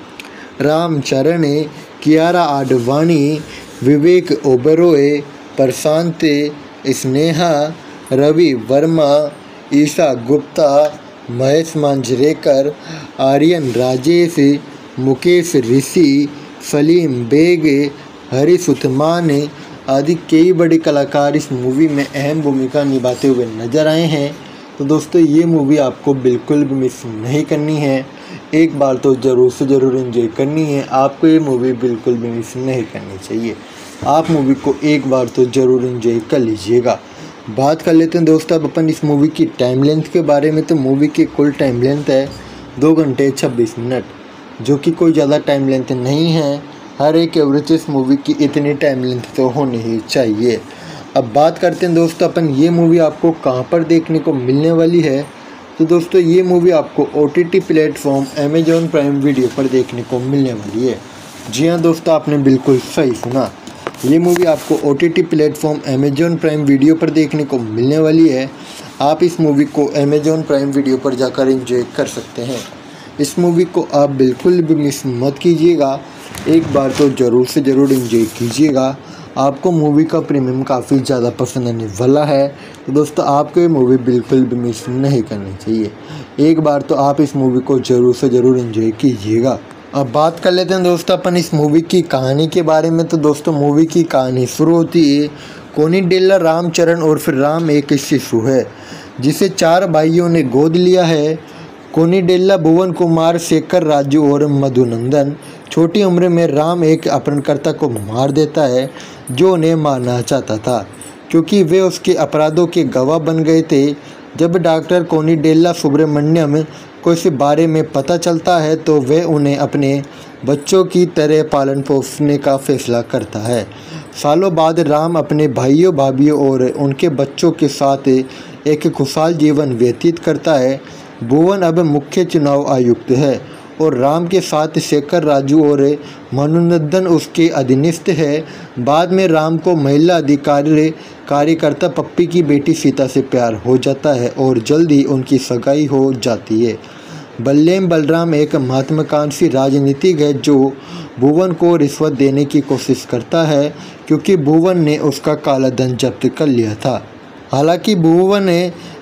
रामचरण, कियारा आडवाणी, विवेक ओबेरॉय, प्रशांत, स्नेहा, रवि वर्मा, ईशा गुप्ता, महेश मांजरेकर, आर्यन राजेश, मुकेश ऋषि, सलीम बेग, हरीश उस्मान आदि कई बड़े कलाकार इस मूवी में अहम भूमिका निभाते हुए नजर आए हैं। तो दोस्तों ये मूवी आपको बिल्कुल भी मिस नहीं करनी है, एक बार तो ज़रूर से ज़रूर एंजॉय करनी है। आपको ये मूवी बिल्कुल भी मिस नहीं करनी चाहिए। आप मूवी को एक बार तो ज़रूर एंजॉय कर लीजिएगा। बात कर लेते हैं दोस्तों अब अपन इस मूवी की टाइम लेंथ के बारे में। तो मूवी की कुल टाइम लेंथ है 2 घंटे 26 मिनट, जो कि कोई ज़्यादा टाइम लेंथ नहीं है। हर एक एवरेज इस मूवी की इतनी टाइम लेंथ तो होनी ही चाहिए। अब बात करते हैं दोस्तों अपन ये मूवी आपको कहाँ पर देखने को मिलने वाली है। तो दोस्तों ये मूवी आपको OTT platform Amazon Prime video पर देखने को मिलने वाली है। जी हाँ दोस्तों, आपने बिल्कुल सही सुना, ये मूवी आपको OTT platform Amazon Prime video पर देखने को मिलने वाली है। आप इस मूवी को अमेजॉन प्राइम वीडियो पर जाकर एंजॉय कर सकते हैं। इस मूवी को आप बिल्कुल भी मिस मत कीजिएगा, एक बार तो ज़रूर से ज़रूर एंजॉय कीजिएगा। आपको मूवी का प्रीमियम काफ़ी ज़्यादा पसंद आने वाला है। तो दोस्तों आपको ये मूवी बिल्कुल भी मिस नहीं करनी चाहिए, एक बार तो आप इस मूवी को ज़रूर से ज़रूर एंजॉय कीजिएगा। अब बात कर लेते हैं दोस्तों अपन इस मूवी की कहानी के बारे में। तो दोस्तों मूवी की कहानी शुरू होती है कोनिडेला रामचरण और फिर राम एक शिशु है जिसे 4 भाइयों ने गोद लिया है। कोनिडेला, भुवन कुमार, शेखर, राजू और मधुनंदन। छोटी उम्र में राम एक अपहरणकर्ता को मार देता है जो उन्हें मारना चाहता था, क्योंकि वे उसके अपराधों के गवाह बन गए थे। जब डॉक्टर कोनिडेला सुब्रमण्यम को इस बारे में पता चलता है तो वे उन्हें अपने बच्चों की तरह पालन पोषने का फैसला करता है। सालों बाद राम अपने भाइयों, भाभियों और उनके बच्चों के साथ एक खुशहाल जीवन व्यतीत करता है। भुवन अब मुख्य चुनाव आयुक्त है और राम के साथ शेखर, राजू और मधुनंदन उसके अधीनस्थ है। बाद में राम को महिला अधिकारी कार्यकर्ता पप्पी की बेटी सीता से प्यार हो जाता है और जल्द ही उनकी सगाई हो जाती है। बल्लेम बलराम एक महत्वाकांक्षी राजनीतिक है जो भुवन को रिश्वत देने की कोशिश करता है, क्योंकि भुवन ने उसका काला धन जब्त कर लिया था। हालांकि भुवन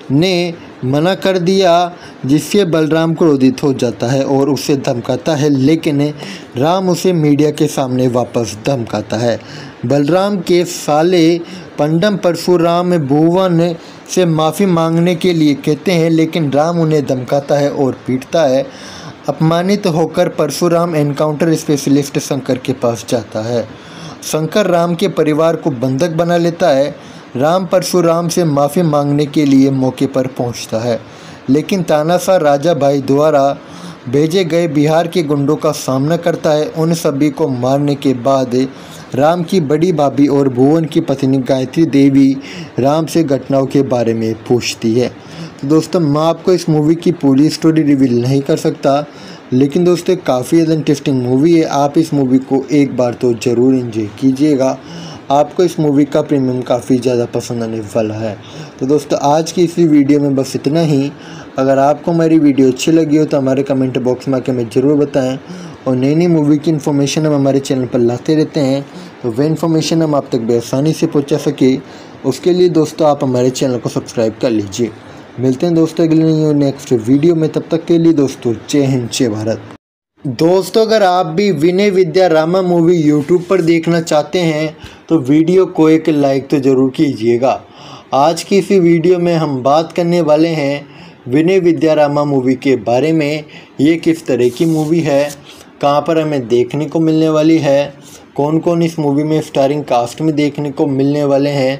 ने मना कर दिया, जिससे बलराम क्रोधित हो जाता है और उसे धमकाता है, लेकिन राम उसे मीडिया के सामने वापस धमकाता है। बलराम के साले पंडम परशुराम भुवन से माफ़ी मांगने के लिए कहते हैं, लेकिन राम उन्हें धमकाता है और पीटता है। अपमानित होकर परशुराम एनकाउंटर स्पेशलिस्ट शंकर के पास जाता है। शंकर राम के परिवार को बंधक बना लेता है। राम परशुराम से माफ़ी मांगने के लिए मौके पर पहुंचता है, लेकिन तानाशाह राजा भाई द्वारा भेजे गए बिहार के गुंडों का सामना करता है। उन सभी को मारने के बाद राम की बड़ी भाभी और भुवन की पत्नी गायत्री देवी राम से घटनाओं के बारे में पूछती है। तो दोस्तों मैं आपको इस मूवी की पूरी स्टोरी रिवील नहीं कर सकता, लेकिन दोस्तों काफ़ी ज़्यादा इंटरेस्टिंग मूवी है। आप इस मूवी को एक बार तो ज़रूर एंजॉय कीजिएगा, आपको इस मूवी का प्रीमियम काफ़ी ज़्यादा पसंद आने वाला है। तो दोस्तों आज की इसी वीडियो में बस इतना ही। अगर आपको हमारी वीडियो अच्छी लगी हो तो हमारे कमेंट बॉक्स में आके हमें ज़रूर बताएं, और नई नई मूवी की इन्फॉर्मेशन हम हमारे चैनल पर लाते रहते हैं, तो वह इन्फॉर्मेशन हम आप तक बेआसानी से पहुंचा सके, उसके लिए दोस्तों आप हमारे चैनल को सब्सक्राइब कर लीजिए। मिलते हैं दोस्तों अगले नेक्स्ट वीडियो में, तब तक के लिए दोस्तों जय हिंद जय भारत। दोस्तों अगर आप भी विनय विद्या रामा मूवी यूट्यूब पर देखना चाहते हैं तो वीडियो को एक लाइक तो ज़रूर कीजिएगा। आज की इसी वीडियो में हम बात करने वाले हैं विनय विद्या रामा मूवी के बारे में। ये किस तरह की मूवी है, कहां पर हमें देखने को मिलने वाली है, कौन कौन इस मूवी में स्टारिंग कास्ट में देखने को मिलने वाले हैं,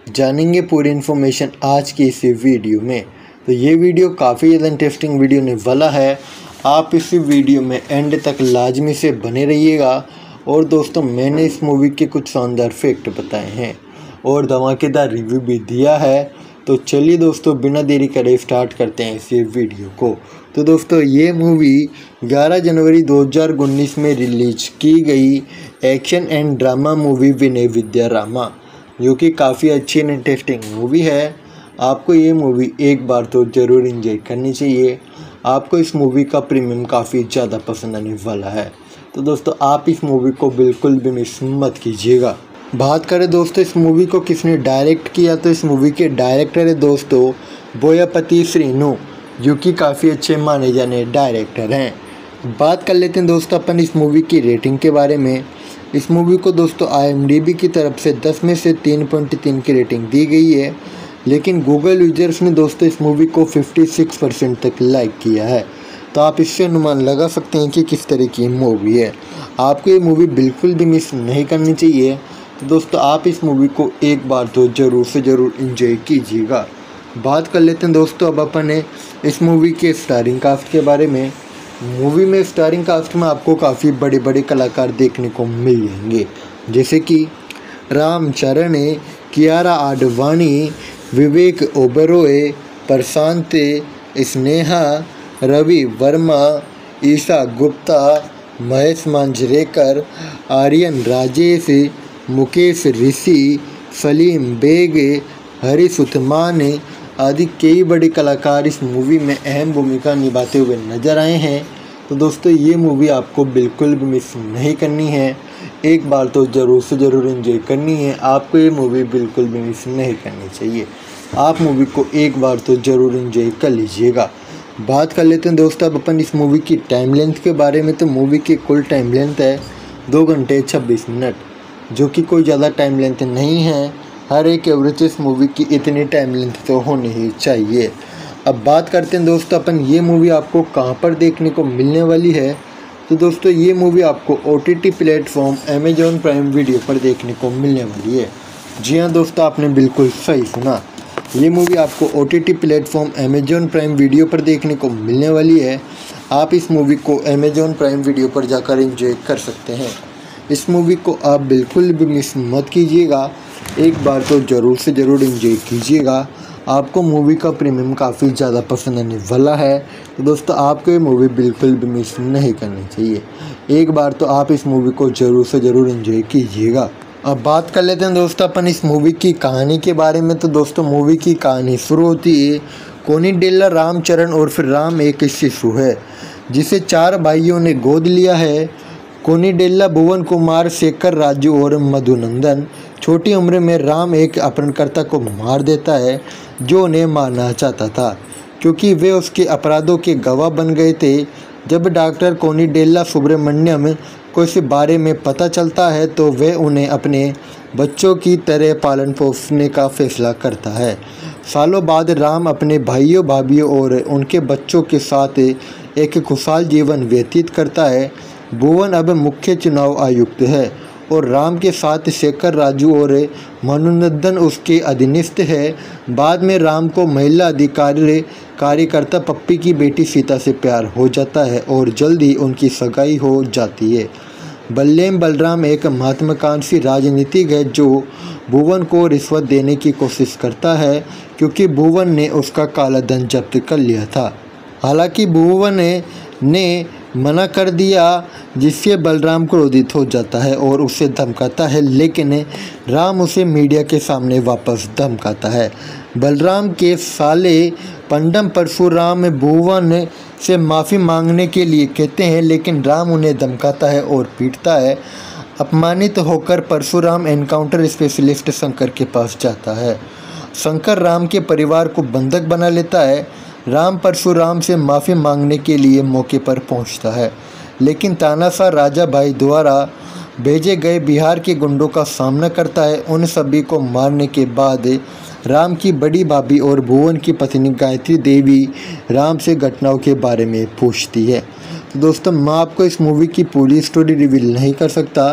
जानेंगे पूरी इन्फॉर्मेशन आज की इसी वीडियो में। तो ये वीडियो काफ़ी ज़्यादा इंटरेस्टिंग वीडियो होने वाला है। आप इसी वीडियो में एंड तक लाजमी से बने रहिएगा। और दोस्तों, मैंने इस मूवी के कुछ शानदार फैक्ट बताए हैं और धमाकेदार रिव्यू भी दिया है। तो चलिए दोस्तों, बिना देरी करे स्टार्ट करते हैं इस वीडियो को। तो दोस्तों, ये मूवी 11 जनवरी 2019 में रिलीज की गई action and drama movie Vinaya Vidheya Rama, जो कि काफ़ी अच्छी एंड इंटरेस्टिंग मूवी है। आपको ये मूवी एक बार तो ज़रूर एंजॉय करनी चाहिए। आपको इस मूवी का प्रीमियम काफ़ी ज़्यादा पसंद आने वाला है। तो दोस्तों, आप इस मूवी को बिल्कुल भी मिस मत कीजिएगा। बात करें दोस्तों इस मूवी को किसने डायरेक्ट किया, तो इस मूवी के डायरेक्टर है दोस्तों बोयापति श्रीनु, जो कि काफ़ी अच्छे माने जाने डायरेक्टर हैं। बात कर लेते हैं दोस्तों अपन इस मूवी की रेटिंग के बारे में। इस मूवी को दोस्तों IMDb की तरफ से 10 में से 3.3 की रेटिंग दी गई है, लेकिन गूगल यूजर्स ने दोस्तों इस मूवी को 56% तक लाइक किया है। तो आप इससे अनुमान लगा सकते हैं कि किस तरह की मूवी है। आपको ये मूवी बिल्कुल भी मिस नहीं करनी चाहिए। तो दोस्तों, आप इस मूवी को एक बार तो ज़रूर से ज़रूर एंजॉय कीजिएगा। बात कर लेते हैं दोस्तों अब अपन इस मूवी के स्टारिंग कास्ट के बारे में। मूवी में स्टारिंग कास्ट में आपको काफ़ी बड़े बड़े कलाकार देखने को मिल जाएंगे, जैसे कि रामचरण, कियारा आडवाणी, विवेक ओबेरॉय, प्रशांत, स्नेहा, रवि वर्मा, ईशा गुप्ता, महेश मांजरेकर, आर्यन राजेश, मुकेश ऋषि, सलीम बेग, हरीश उस्मान आदि कई बड़े कलाकार इस मूवी में अहम भूमिका निभाते हुए नजर आए हैं। तो दोस्तों, ये मूवी आपको बिल्कुल भी मिस नहीं करनी है। एक बार तो ज़रूर से ज़रूर एंजॉय करनी है। आपको ये मूवी बिल्कुल भी मिस नहीं करनी चाहिए। आप मूवी को एक बार तो ज़रूर एंजॉय कर लीजिएगा। बात कर लेते हैं दोस्तों अब अपन इस मूवी की टाइम लेंथ के बारे में। तो मूवी की कुल टाइम लेंथ है 2 घंटे 26 मिनट, जो कि कोई ज़्यादा टाइम लेंथ नहीं है। हर एक एवरेज इस मूवी की इतनी टाइम लेंथ तो होनी ही चाहिए। अब बात करते हैं दोस्तों अपन ये मूवी आपको कहाँ पर देखने को मिलने वाली है। तो दोस्तों, ये मूवी आपको OTT platform Amazon Prime video पर देखने को मिलने वाली है। जी हाँ दोस्तों, आपने बिल्कुल सही सुना। ये मूवी आपको OTT platform Amazon Prime video पर देखने को मिलने वाली है। आप इस मूवी को अमेजॉन प्राइम वीडियो पर जाकर एंजॉय कर सकते हैं। इस मूवी को आप बिल्कुल भी मिस मत कीजिएगा। एक बार तो ज़रूर से ज़रूर एंजॉय कीजिएगा। आपको मूवी का प्रीमियम काफ़ी ज़्यादा पसंद आने वाला है। तो दोस्तों, आपको ये मूवी बिल्कुल भी मिस नहीं करनी चाहिए। एक बार तो आप इस मूवी को ज़रूर से ज़रूर एंजॉय कीजिएगा। अब बात कर लेते हैं दोस्तों अपन इस मूवी की कहानी के बारे में। तो दोस्तों, मूवी की कहानी शुरू होती है कोनिडेला रामचरण और फिर राम एक शिशु है जिसे 4 भाइयों ने गोद लिया है। कोनिडेला भुवन कुमार, शेखर, राजू और मधुनंदन। छोटी उम्र में राम एक अपहरणकर्ता को मार देता है जो उन्हें मारना चाहता था, क्योंकि वे उसके अपराधों के गवाह बन गए थे। जब डॉक्टर कोनिडेला सुब्रमण्यम को इस बारे में पता चलता है तो वे उन्हें अपने बच्चों की तरह पालन पोषने का फैसला करता है। सालों बाद राम अपने भाइयों, भाभियों और उनके बच्चों के साथ एक खुशहाल जीवन व्यतीत करता है। भुवन अब मुख्य चुनाव आयुक्त है और राम के साथ शेखर, राजू और मधुनंदन उसके अधीनस्थ है। बाद में राम को महिला अधिकारी कार्यकर्ता पप्पी की बेटी सीता से प्यार हो जाता है और जल्द ही उनकी सगाई हो जाती है। बल्लेम बलराम एक महत्वाकांक्षी राजनीतिक है जो भुवन को रिश्वत देने की कोशिश करता है, क्योंकि भुवन ने उसका काला धन जब्त कर लिया था। हालांकि भुवन ने मना कर दिया, जिससे बलराम क्रोधित हो जाता है और उसे धमकाता है, लेकिन राम उसे मीडिया के सामने वापस धमकाता है। बलराम के साले पंडम परशुराम भुवन से माफ़ी मांगने के लिए कहते हैं, लेकिन राम उन्हें धमकाता है और पीटता है। अपमानित होकर परशुराम एनकाउंटर स्पेशलिस्ट शंकर के पास जाता है। शंकर राम के परिवार को बंधक बना लेता है। राम परशुराम से माफ़ी मांगने के लिए मौके पर पहुंचता है, लेकिन तानाशाह राजा भाई द्वारा भेजे गए बिहार के गुंडों का सामना करता है। उन सभी को मारने के बाद राम की बड़ी भाभी और भुवन की पत्नी गायत्री देवी राम से घटनाओं के बारे में पूछती है। तो दोस्तों, मैं आपको इस मूवी की पूरी स्टोरी रिवील नहीं कर सकता,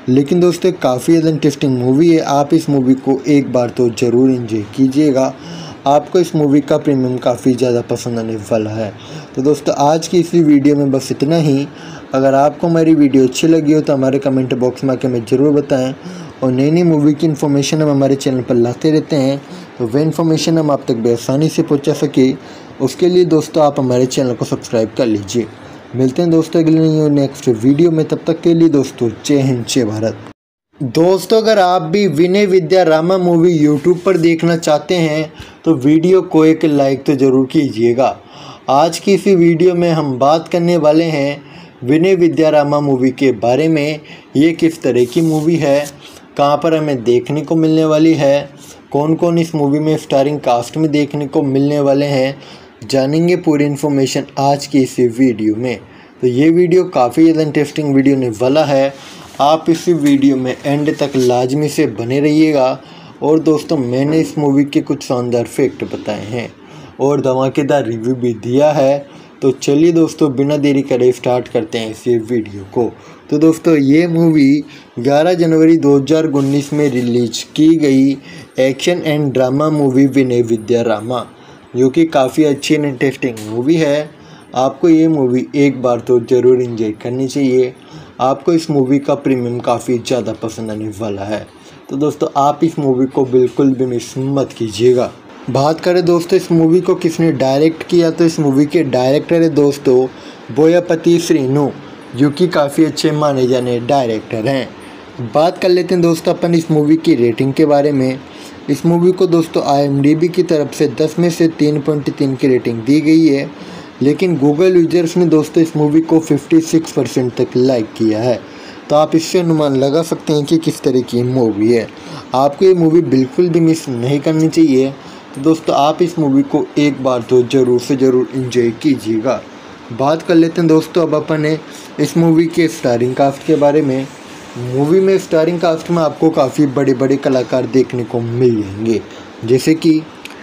लेकिन दोस्तों काफ़ी ज़्यादा इंटरेस्टिंग मूवी है। आप इस मूवी को एक बार तो ज़रूर एंजॉय कीजिएगा। आपको इस मूवी का प्रीमियम काफ़ी ज़्यादा पसंद आने वाला है। तो दोस्तों आज की इसी वीडियो में बस इतना ही। अगर आपको हमारी वीडियो अच्छी लगी हो तो हमारे कमेंट बॉक्स में आके हमें ज़रूर बताएं। और नई नई मूवी की इन्फॉर्मेशन हम हमारे चैनल पर लाते रहते हैं, तो वह इन्फॉर्मेशन हम आप तक बेआसानी से पहुंचा सके, उसके लिए दोस्तों आप हमारे चैनल को सब्सक्राइब कर लीजिए। मिलते हैं दोस्तों अगले नेक्स्ट वीडियो में, तब तक के लिए दोस्तों जय हिंद जय भारत। दोस्तों अगर आप भी विनय विद्या रामा मूवी यूट्यूब पर देखना चाहते हैं तो वीडियो को एक लाइक तो ज़रूर कीजिएगा। आज की इसी वीडियो में हम बात करने वाले हैं विनय विद्या रामा मूवी के बारे में। ये किस तरह की मूवी है, कहाँ पर हमें देखने को मिलने वाली है, कौन कौन इस मूवी में स्टारिंग कास्ट में देखने को मिलने वाले हैं, जानेंगे पूरी इन्फॉर्मेशन आज की इसी वीडियो में। तो ये वीडियो काफ़ी ज़्यादा इंटरेस्टिंग वीडियो होने वाला है। आप इसी वीडियो में एंड तक लाजमी से बने रहिएगा। और दोस्तों मैंने इस मूवी के कुछ शानदार फैक्ट बताए हैं और धमाकेदार रिव्यू भी दिया है। तो चलिए दोस्तों बिना देरी करे स्टार्ट करते हैं इस वीडियो को। तो दोस्तों ये मूवी 11 जनवरी 2019 में रिलीज की गई action and drama movie Vinaya Vidheya Rama, जो कि काफ़ी अच्छी एंड इंटरेस्टिंग मूवी है। आपको ये मूवी एक बार तो ज़रूर एंजॉय करनी चाहिए। आपको इस मूवी का प्रीमियम काफ़ी ज़्यादा पसंद आने वाला है। तो दोस्तों आप इस मूवी को बिल्कुल भी मिस मत कीजिएगा। बात करें दोस्तों इस मूवी को किसने डायरेक्ट किया, तो इस मूवी के डायरेक्टर है दोस्तों बोयापति श्रीनु, जो कि काफ़ी अच्छे माने जाने डायरेक्टर हैं। बात कर लेते हैं दोस्तों अपन इस मूवी की रेटिंग के बारे में। इस मूवी को दोस्तों IMDb की तरफ से 10 में से 3.3 की रेटिंग दी गई है, लेकिन गूगल यूजर्स ने दोस्तों इस मूवी को 56% तक लाइक किया है। तो आप इससे अनुमान लगा सकते हैं कि किस तरह की मूवी है। आपको ये मूवी बिल्कुल भी मिस नहीं करनी चाहिए। तो दोस्तों आप इस मूवी को एक बार तो ज़रूर से ज़रूर एंजॉय कीजिएगा। बात कर लेते हैं दोस्तों अब अपन इस मूवी के स्टारिंग कास्ट के बारे में। मूवी में स्टारिंग कास्ट में आपको काफ़ी बड़े बड़े कलाकार देखने को मिल जाएंगे, जैसे कि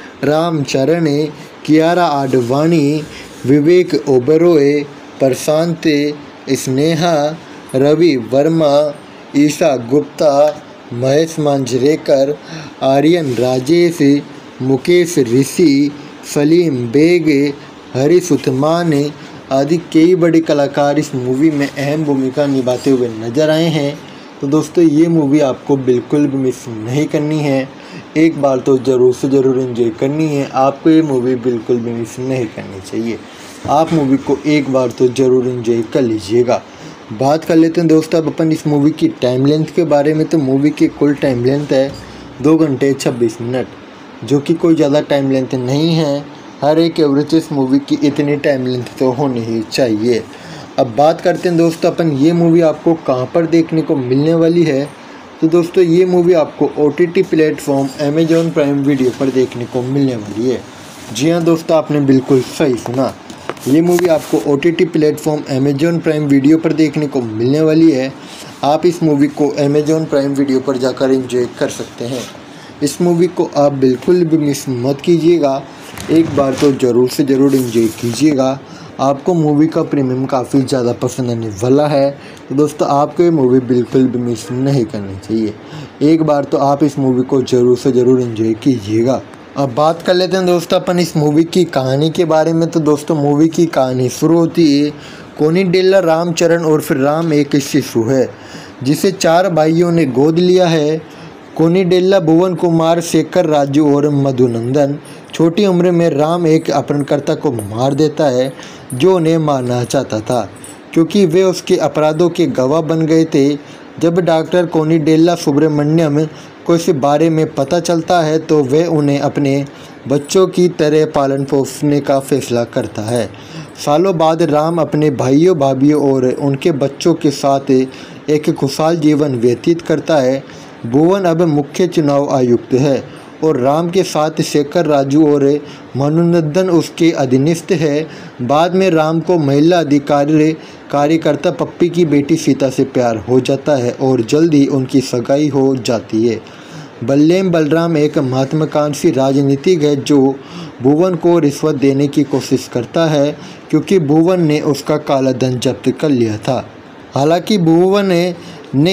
रामचरण, कियारा आडवाणी, विवेक ओबेरॉय, प्रशांत, स्नेहा, रवि वर्मा, ईशा गुप्ता, महेश मांजरेकर, आर्यन राजेश, मुकेश ऋषि, सलीम बेग, हरीश उस्मान आदि कई बड़े कलाकार इस मूवी में अहम भूमिका निभाते हुए नजर आए हैं। तो दोस्तों ये मूवी आपको बिल्कुल भी मिस नहीं करनी है, एक बार तो ज़रूर से ज़रूर एंजॉय करनी है। आपको ये मूवी बिल्कुल भी मिस नहीं करनी चाहिए। आप मूवी को एक बार तो ज़रूर एंजॉय कर लीजिएगा। बात कर लेते हैं दोस्तों अब अपन इस मूवी की टाइम लेंथ के बारे में। तो मूवी की कुल टाइम लेंथ है 2 घंटे 26 मिनट, जो कि कोई ज़्यादा टाइम लेंथ नहीं है। हर एक एवरेज इस मूवी की इतनी टाइम लेंथ तो होनी ही चाहिए। अब बात करते हैं दोस्तों अपन ये मूवी आपको कहाँ पर देखने को मिलने वाली है। तो दोस्तों ये मूवी आपको OTT platform Amazon Prime video पर देखने को मिलने वाली है। जी हाँ दोस्तों आपने बिल्कुल सही सुना, ये मूवी आपको OTT platform Amazon Prime video पर देखने को मिलने वाली है। आप इस मूवी को अमेजॉन प्राइम वीडियो पर जाकर एंजॉय कर सकते हैं। इस मूवी को आप बिल्कुल भी मिस मत कीजिएगा, एक बार तो ज़रूर से ज़रूर एंजॉय कीजिएगा। आपको मूवी का प्रीमियम काफ़ी ज़्यादा पसंद आने वाला है। तो दोस्तों आपको ये मूवी बिल्कुल भी मिस नहीं करनी चाहिए, एक बार तो आप इस मूवी को ज़रूर से ज़रूर एंजॉय कीजिएगा। अब बात कर लेते हैं दोस्तों अपन इस मूवी की कहानी के बारे में। तो दोस्तों मूवी की कहानी शुरू होती है कोनिडेला रामचरण और फिर राम एक शिशु है जिसे 4 भाइयों ने गोद लिया है। कोनिडेला, भुवन कुमार, शेखर, राजू और मधुनंदन। छोटी उम्र में राम एक अपहरणकर्ता को मार देता है जो उन्हें मारना चाहता था, क्योंकि वे उसके अपराधों के गवाह बन गए थे। जब डॉक्टर कोनिडेला सुब्रमण्यम को इस बारे में पता चलता है तो वह उन्हें अपने बच्चों की तरह पालन पोषने का फैसला करता है। सालों बाद राम अपने भाइयों, भाभीयों और उनके बच्चों के साथ एक खुशहाल जीवन व्यतीत करता है। भुवन अब मुख्य चुनाव आयुक्त है और राम के साथ शेखर, राजू और मधुनंदन उसके अधीनस्थ है। बाद में राम को महिला अधिकारी कार्यकर्ता पप्पी की बेटी सीता से प्यार हो जाता है और जल्द ही उनकी सगाई हो जाती है। बल्लेम बलराम एक महत्वाकांक्षी राजनीतिक है जो भुवन को रिश्वत देने की कोशिश करता है, क्योंकि भुवन ने उसका काला धन जब्त कर लिया था। हालांकि भुवन ने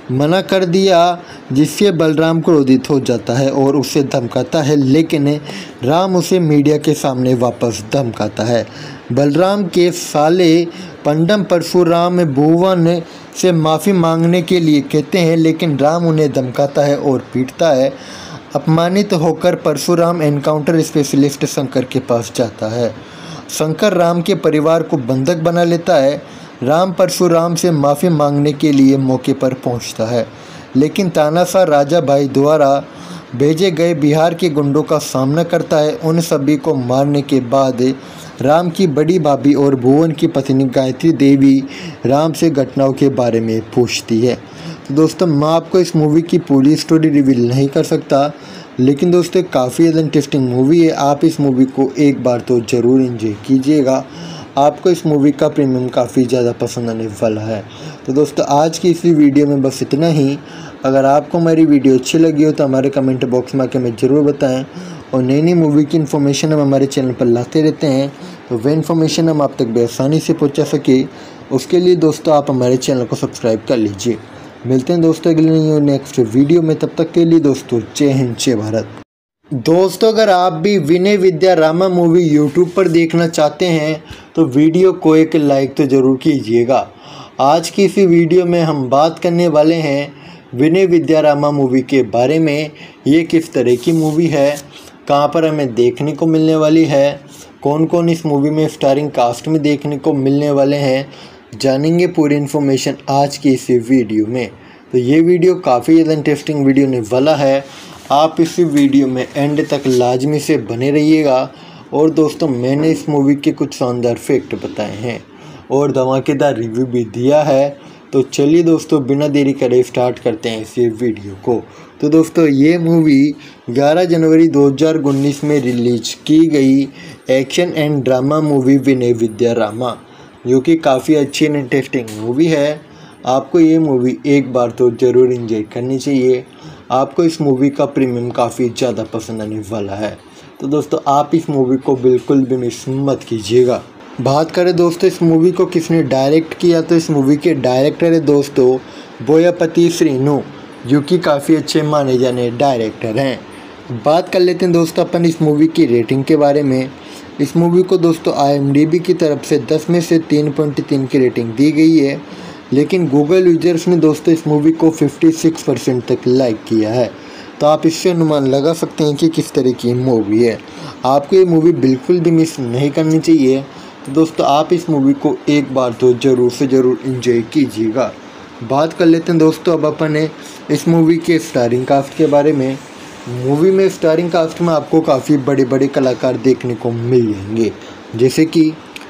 मना कर दिया, जिससे बलराम क्रोधित हो जाता है और उसे धमकाता है, लेकिन राम उसे मीडिया के सामने वापस धमकाता है। बलराम के साले पंडम परशुराम भुवन से माफ़ी मांगने के लिए कहते हैं, लेकिन राम उन्हें धमकाता है और पीटता है। अपमानित होकर परशुराम एनकाउंटर स्पेशलिस्ट शंकर के पास जाता है। शंकर राम के परिवार को बंधक बना लेता है। राम परशुराम से माफ़ी मांगने के लिए मौके पर पहुंचता है, लेकिन तानाशाह राजा भाई द्वारा भेजे गए बिहार के गुंडों का सामना करता है। उन सभी को मारने के बाद राम की बड़ी भाभी और भुवन की पत्नी गायत्री देवी राम से घटनाओं के बारे में पूछती है। तो दोस्तों, मैं आपको इस मूवी की पूरी स्टोरी रिवील नहीं कर सकता, लेकिन दोस्तों काफ़ी ज़्यादा इंटरेस्टिंग मूवी है। आप इस मूवी को एक बार तो ज़रूर एंजॉय कीजिएगा। आपको इस मूवी का प्रीमियम काफ़ी ज़्यादा पसंद आने वाला है। तो दोस्तों, आज की इसी वीडियो में बस इतना ही। अगर आपको हमारी वीडियो अच्छी लगी हो तो हमारे कमेंट बॉक्स में आके हमें ज़रूर बताएं, और नई नई मूवी की इन्फॉर्मेशन हम हमारे चैनल पर लाते रहते हैं, तो वह इन्फॉर्मेशन हम आप तक बेआसानी से पहुंचा सके, उसके लिए दोस्तों आप हमारे चैनल को सब्सक्राइब कर लीजिए। मिलते हैं दोस्तों अगले नई और नेक्स्ट वीडियो में। तब तक के लिए दोस्तों जय हिंद, जय भारत। दोस्तों, अगर आप भी विनय विद्या रामा मूवी यूट्यूब पर देखना चाहते हैं तो वीडियो को एक लाइक तो ज़रूर कीजिएगा। आज की इसी वीडियो में हम बात करने वाले हैं विनय विद्या रामा मूवी के बारे में। ये किस तरह की मूवी है, कहां पर हमें देखने को मिलने वाली है, कौन कौन इस मूवी में स्टारिंग कास्ट में देखने को मिलने वाले हैं, जानेंगे पूरी इन्फॉर्मेशन आज की इसी वीडियो में। तो ये वीडियो काफ़ी ज़्यादा इंटरेस्टिंग वीडियो होने वाला है। आप इस वीडियो में एंड तक लाजमी से बने रहिएगा। और दोस्तों, मैंने इस मूवी के कुछ शानदार फैक्ट बताए हैं और धमाकेदार रिव्यू भी दिया है। तो चलिए दोस्तों, बिना देरी करे स्टार्ट करते हैं इस वीडियो को। तो दोस्तों, ये मूवी 11 जनवरी 2019 में रिलीज की गई action and drama movie Vinaya Vidheya Rama, जो कि काफ़ी अच्छी एंड इंटरेस्टिंग मूवी है। आपको ये मूवी एक बार तो ज़रूर एंजॉय करनी चाहिए। आपको इस मूवी का प्रीमियम काफ़ी ज़्यादा पसंद आने वाला है। तो दोस्तों, आप इस मूवी को बिल्कुल भी मिस मत कीजिएगा। बात करें दोस्तों इस मूवी को किसने डायरेक्ट किया, तो इस मूवी के डायरेक्टर है दोस्तों बोयापति श्रीनु, जो कि काफ़ी अच्छे माने जाने डायरेक्टर हैं। बात कर लेते हैं दोस्तों अपन इस मूवी की रेटिंग के बारे में। इस मूवी को दोस्तों IMDb की तरफ से 10 में से 3.3 की रेटिंग दी गई है, लेकिन गूगल यूजर्स ने दोस्तों इस मूवी को 56% तक लाइक किया है। तो आप इससे अनुमान लगा सकते हैं कि किस तरह की मूवी है। आपको ये मूवी बिल्कुल भी मिस नहीं करनी चाहिए। तो दोस्तों, आप इस मूवी को एक बार तो ज़रूर से ज़रूर एंजॉय कीजिएगा। बात कर लेते हैं दोस्तों अब अपन इस मूवी के स्टारिंग कास्ट के बारे में। मूवी में स्टारिंग कास्ट में आपको काफ़ी बड़े बड़े कलाकार देखने को मिल जाएंगे, जैसे कि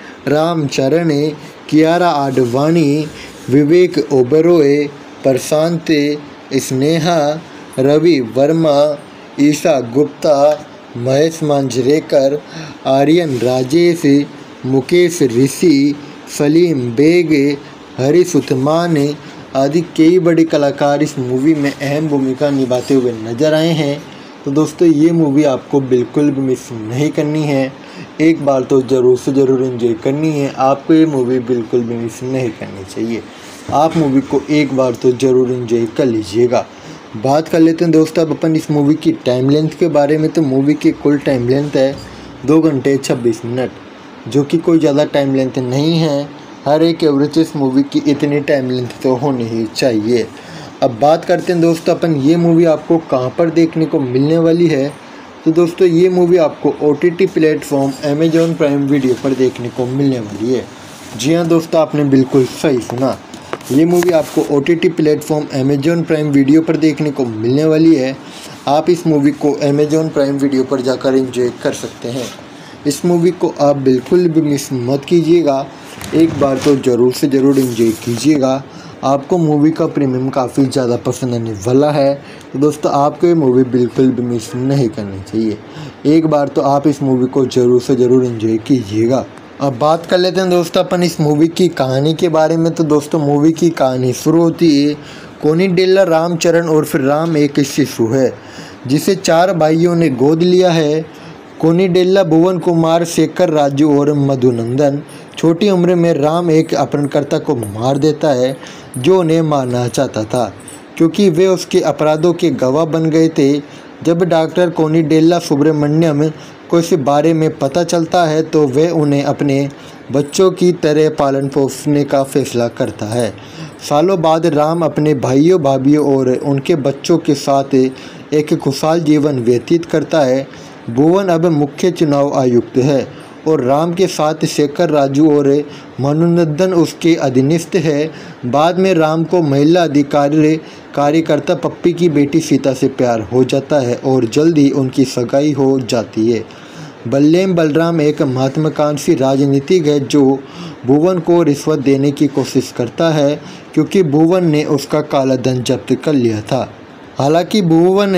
रामचरण, कियारा आडवाणी, विवेक ओबेरॉय, प्रशांत, स्नेहा, रवि वर्मा, ईशा गुप्ता, महेश मांजरेकर, आर्यन राजेश, मुकेश ऋषि, सलीम बेग, हरीश उस्मान आदि कई बड़े कलाकार इस मूवी में अहम भूमिका निभाते हुए नजर आए हैं। तो दोस्तों, ये मूवी आपको बिल्कुल भी मिस नहीं करनी है। एक बार तो ज़रूर से ज़रूर एंजॉय करनी है। आपको ये मूवी बिल्कुल भी मिस नहीं करनी चाहिए। आप मूवी को एक बार तो ज़रूर एंजॉय कर लीजिएगा। बात कर लेते हैं दोस्तों अब अपन इस मूवी की टाइम लेंथ के बारे में। तो मूवी की कुल टाइम लेंथ है 2 घंटे 26 मिनट, जो कि कोई ज़्यादा टाइम लेंथ नहीं है। हर एक एवरेज इस मूवी की इतनी टाइम लेंथ तो होनी ही चाहिए। अब बात करते हैं दोस्तों अपन ये मूवी आपको कहाँ पर देखने को मिलने वाली है। तो दोस्तों, ये मूवी आपको OTT platform Amazon Prime video पर देखने को मिलने वाली है। जी हाँ दोस्तों, आपने बिल्कुल सही सुना। ये मूवी आपको OTT platform Amazon Prime video पर देखने को मिलने वाली है। आप इस मूवी को अमेजॉन प्राइम वीडियो पर जाकर एंजॉय कर सकते हैं। इस मूवी को आप बिल्कुल भी मिस मत कीजिएगा। एक बार तो ज़रूर से ज़रूर एंजॉय कीजिएगा। आपको मूवी का प्रीमियम काफ़ी ज़्यादा पसंद आने वाला है। तो दोस्तों, आपको ये मूवी बिल्कुल भी मिस नहीं करनी चाहिए। एक बार तो आप इस मूवी को ज़रूर से ज़रूर एंजॉय कीजिएगा। अब बात कर लेते हैं दोस्तों अपन इस मूवी की कहानी के बारे में। तो दोस्तों, मूवी की कहानी शुरू होती है कोनिडेला रामचरण और फिर राम एक शिशु है जिसे 4 भाइयों ने गोद लिया है। कोनिडेला भुवन कुमार, शेखर, राजू और मधुनंदन। छोटी उम्र में राम एक अपहरणकर्ता को मार देता है जो उन्हें मारना चाहता था। क्योंकि वे उसके अपराधों के गवाह बन गए थे। जब डॉक्टर कोनिडेला सुब्रमण्यम को इस बारे में पता चलता है तो वे उन्हें अपने बच्चों की तरह पालन पोषने का फैसला करता है। सालों बाद राम अपने भाइयों भाभीयों और उनके बच्चों के साथ एक खुशहाल जीवन व्यतीत करता है। भुवन अब मुख्य चुनाव आयुक्त है और राम के साथ शेखर, राजू और मनोनंदन उसके अधीनस्थ है। बाद में राम को महिला अधिकारी कार्यकर्ता पप्पी की बेटी सीता से प्यार हो जाता है और जल्द ही उनकी सगाई हो जाती है। बल्लेम बलराम एक महत्वाकांक्षी राजनीतिक है जो भुवन को रिश्वत देने की कोशिश करता है क्योंकि भुवन ने उसका काला धन जब्त कर लिया था। हालांकि भुवन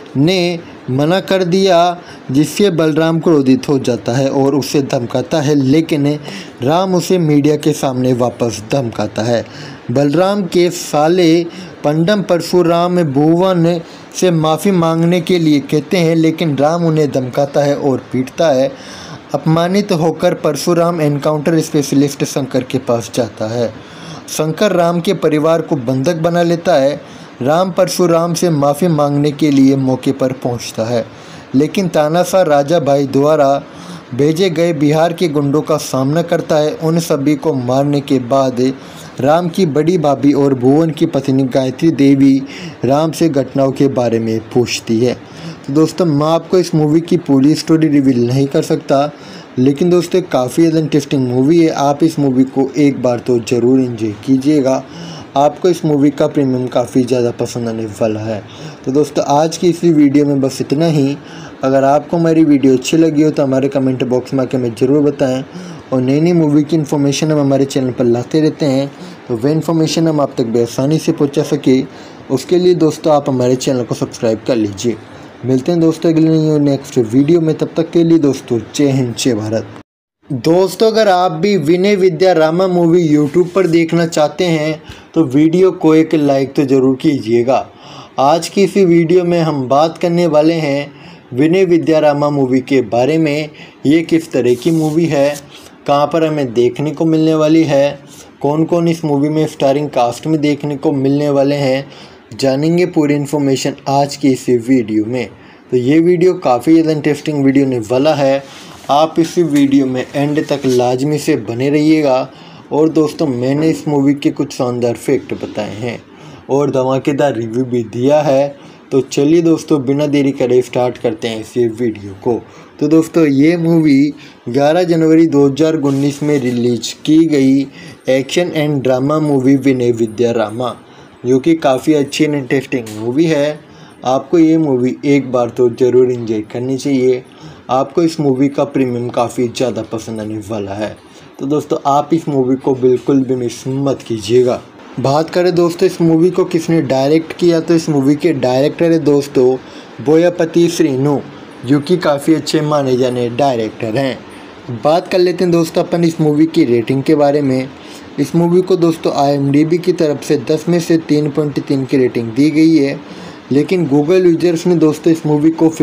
ने मना कर दिया, जिससे बलराम क्रोधित हो जाता है और उसे धमकाता है, लेकिन राम उसे मीडिया के सामने वापस धमकाता है। बलराम के साले पंडम परशुराम भुवन से माफ़ी मांगने के लिए कहते हैं, लेकिन राम उन्हें धमकाता है और पीटता है। अपमानित होकर परशुराम एनकाउंटर स्पेशलिस्ट शंकर के पास जाता है। शंकर राम के परिवार को बंधक बना लेता है। राम परशुराम से माफ़ी मांगने के लिए मौके पर पहुंचता है, लेकिन तानाशाह राजा भाई द्वारा भेजे गए बिहार के गुंडों का सामना करता है। उन सभी को मारने के बाद राम की बड़ी भाभी और भुवन की पत्नी गायत्री देवी राम से घटनाओं के बारे में पूछती है। तो दोस्तों, मैं आपको इस मूवी की पूरी स्टोरी रिवील नहीं कर सकता, लेकिन दोस्तों काफ़ी ज़्यादा इंटरेस्टिंग मूवी है। आप इस मूवी को एक बार तो ज़रूर एंजॉय कीजिएगा। आपको इस मूवी का प्रीमियम काफ़ी ज़्यादा पसंद आने वाला है। तो दोस्तों, आज की इसी वीडियो में बस इतना ही। अगर आपको हमारी वीडियो अच्छी लगी हो तो हमारे कमेंट बॉक्स में आके हमें ज़रूर बताएं, और नई नई मूवी की इन्फॉर्मेशन हम हमारे चैनल पर लाते रहते हैं, तो वह इन्फॉर्मेशन हम आप तक बेआसानी से पहुंचा सके, उसके लिए दोस्तों आप हमारे चैनल को सब्सक्राइब कर लीजिए। मिलते हैं दोस्तों अगले नेक्स्ट वीडियो में, तब तक के लिए दोस्तों जय हिंद जय भारत। दोस्तों, अगर आप भी विनय विद्या रामा मूवी यूट्यूब पर देखना चाहते हैं तो वीडियो को एक लाइक तो ज़रूर कीजिएगा। आज की इसी वीडियो में हम बात करने वाले हैं विनय विद्या रामा मूवी के बारे में। ये किस तरह की मूवी है, कहां पर हमें देखने को मिलने वाली है, कौन कौन इस मूवी में स्टारिंग कास्ट में देखने को मिलने वाले हैं, जानेंगे पूरी इन्फॉर्मेशन आज की इसी वीडियो में। तो ये वीडियो काफ़ी ज़्यादा इंटरेस्टिंग वीडियो होने वाला है। आप इस वीडियो में एंड तक लाजमी से बने रहिएगा। और दोस्तों, मैंने इस मूवी के कुछ शानदार फैक्ट बताए हैं और धमाकेदार रिव्यू भी दिया है। तो चलिए दोस्तों, बिना देरी करे स्टार्ट करते हैं इस वीडियो को। तो दोस्तों, ये मूवी 11 जनवरी 2019 में रिलीज की गई action and drama movie Vinaya Vidheya Rama, जो कि काफ़ी अच्छी एंड इंटरेस्टिंग मूवी है। आपको ये मूवी एक बार तो ज़रूर एंजॉय करनी चाहिए। आपको इस मूवी का प्रीमियम काफ़ी ज़्यादा पसंद आने वाला है। तो दोस्तों, आप इस मूवी को बिल्कुल भी मिस मत कीजिएगा। बात करें दोस्तों इस मूवी को किसने डायरेक्ट किया, तो इस मूवी के डायरेक्टर है दोस्तों बोयापति श्रीनु, जो कि काफ़ी अच्छे माने जाने डायरेक्टर हैं। बात कर लेते हैं दोस्तों अपन इस मूवी की रेटिंग के बारे में। इस मूवी को दोस्तों IMDb की तरफ से 10 में से 3.3 की रेटिंग दी गई है, लेकिन गूगल यूजर्स ने दोस्तों इस मूवी को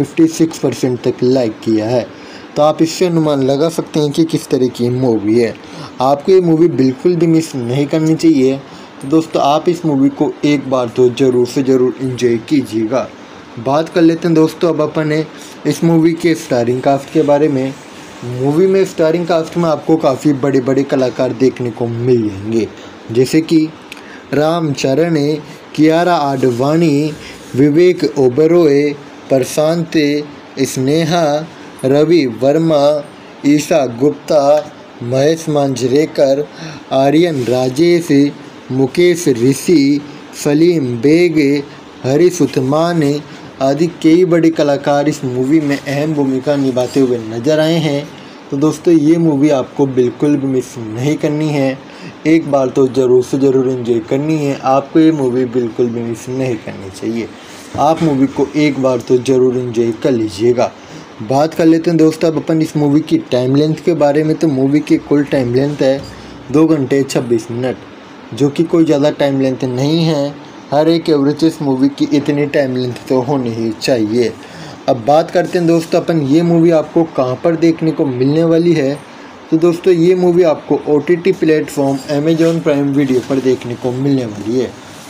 56% तक लाइक किया है। तो आप इससे अनुमान लगा सकते हैं कि किस तरह की मूवी है। आपको ये मूवी बिल्कुल भी मिस नहीं करनी चाहिए। तो दोस्तों, आप इस मूवी को एक बार तो ज़रूर से ज़रूर एंजॉय कीजिएगा। बात कर लेते हैं दोस्तों अब अपन इस मूवी के स्टारिंग कास्ट के बारे में। मूवी में स्टारिंग कास्ट में आपको काफ़ी बड़े बड़े कलाकार देखने को मिल जाएंगे, जैसे कि रामचरण, कियारा आडवाणी, विवेक ओबेरॉय, प्रशांत, स्नेहा, रवि वर्मा, ईशा गुप्ता, महेश मांजरेकर, आर्यन राजेश, मुकेश ऋषि, सलीम बेग, हरीश उस्मान आदि कई बड़े कलाकार इस मूवी में अहम भूमिका निभाते हुए नजर आए हैं। तो दोस्तों, ये मूवी आपको बिल्कुल भी मिस नहीं करनी है। एक बार तो ज़रूर से ज़रूर एंजॉय करनी है। आपको ये मूवी बिल्कुल भी मिस नहीं करनी चाहिए। आप मूवी को एक बार तो ज़रूर एंजॉय कर लीजिएगा। बात कर लेते हैं दोस्तों अब अपन इस मूवी की टाइम लेंथ के बारे में। तो मूवी की कुल टाइम लेंथ है 2 घंटे 26 मिनट, जो कि कोई ज़्यादा टाइम लेंथ नहीं है। हर एक एवरेज इस मूवी की इतनी टाइम लेंथ तो होनी ही चाहिए। अब बात करते हैं दोस्तों अपन ये मूवी आपको कहाँ पर देखने को मिलने वाली है। तो दोस्तों, ये मूवी आपको OTT platform Amazon Prime video पर देखने को मिलने वाली है।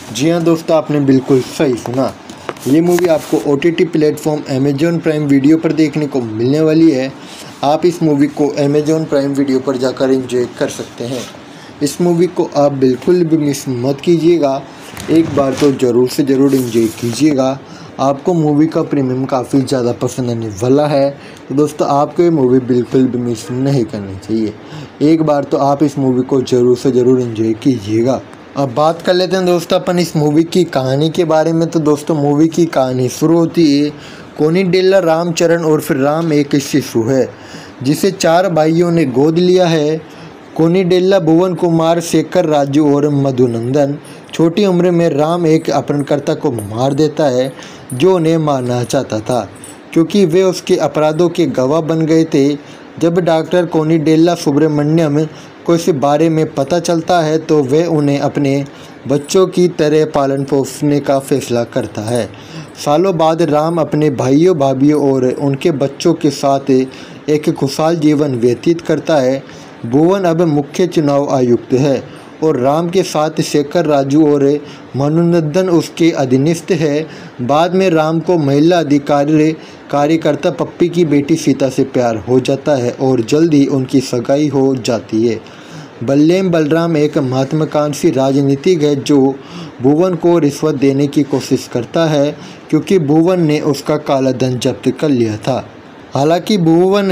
जी हाँ दोस्तों, आपने बिल्कुल सही सुना। ये मूवी आपको OTT platform Amazon Prime video पर देखने को मिलने वाली है। आप इस मूवी को अमेजॉन प्राइम वीडियो पर जाकर एंजॉय कर सकते हैं। इस मूवी को आप बिल्कुल भी मिस मत कीजिएगा, एक बार तो ज़रूर से ज़रूर एंजॉय कीजिएगा। आपको मूवी का प्रीमियम काफ़ी ज़्यादा पसंद आने वाला है। तो दोस्तों, आपको ये मूवी बिल्कुल भी मिस नहीं करनी चाहिए। एक बार तो आप इस मूवी को ज़रूर से ज़रूर एंजॉय कीजिएगा। अब बात कर लेते हैं दोस्तों अपन इस मूवी की कहानी के बारे में। तो दोस्तों, मूवी की कहानी शुरू होती है। कोनिडेला रामचरण और फिर राम एक शिशु है जिसे 4 भाइयों ने गोद लिया है। कोनिडेला, भुवन कुमार, शेखर, राजू और मधुनंदन। छोटी उम्र में राम एक अपहरणकर्ता को मार देता है जो उन्हें मारना चाहता था, क्योंकि वे उसके अपराधों के गवाह बन गए थे। जब डॉक्टर कोनिडेला सुब्रमण्यम को इस बारे में पता चलता है तो वे उन्हें अपने बच्चों की तरह पालन पोषने का फैसला करता है। सालों बाद राम अपने भाइयों, भाभीयों और उनके बच्चों के साथ एक खुशहाल जीवन व्यतीत करता है। भुवन अब मुख्य चुनाव आयुक्त है और राम के साथ शेखर, राजू और मधुनंदन उसके अधीनस्थ है। बाद में राम को महिला अधिकारी कार्यकर्ता पप्पी की बेटी सीता से प्यार हो जाता है और जल्द ही उनकी सगाई हो जाती है। बल्लेम बलराम एक महत्वाकांक्षी राजनीतिक है जो भुवन को रिश्वत देने की कोशिश करता है, क्योंकि भुवन ने उसका काला धन जब्त कर लिया था। हालांकि भुवन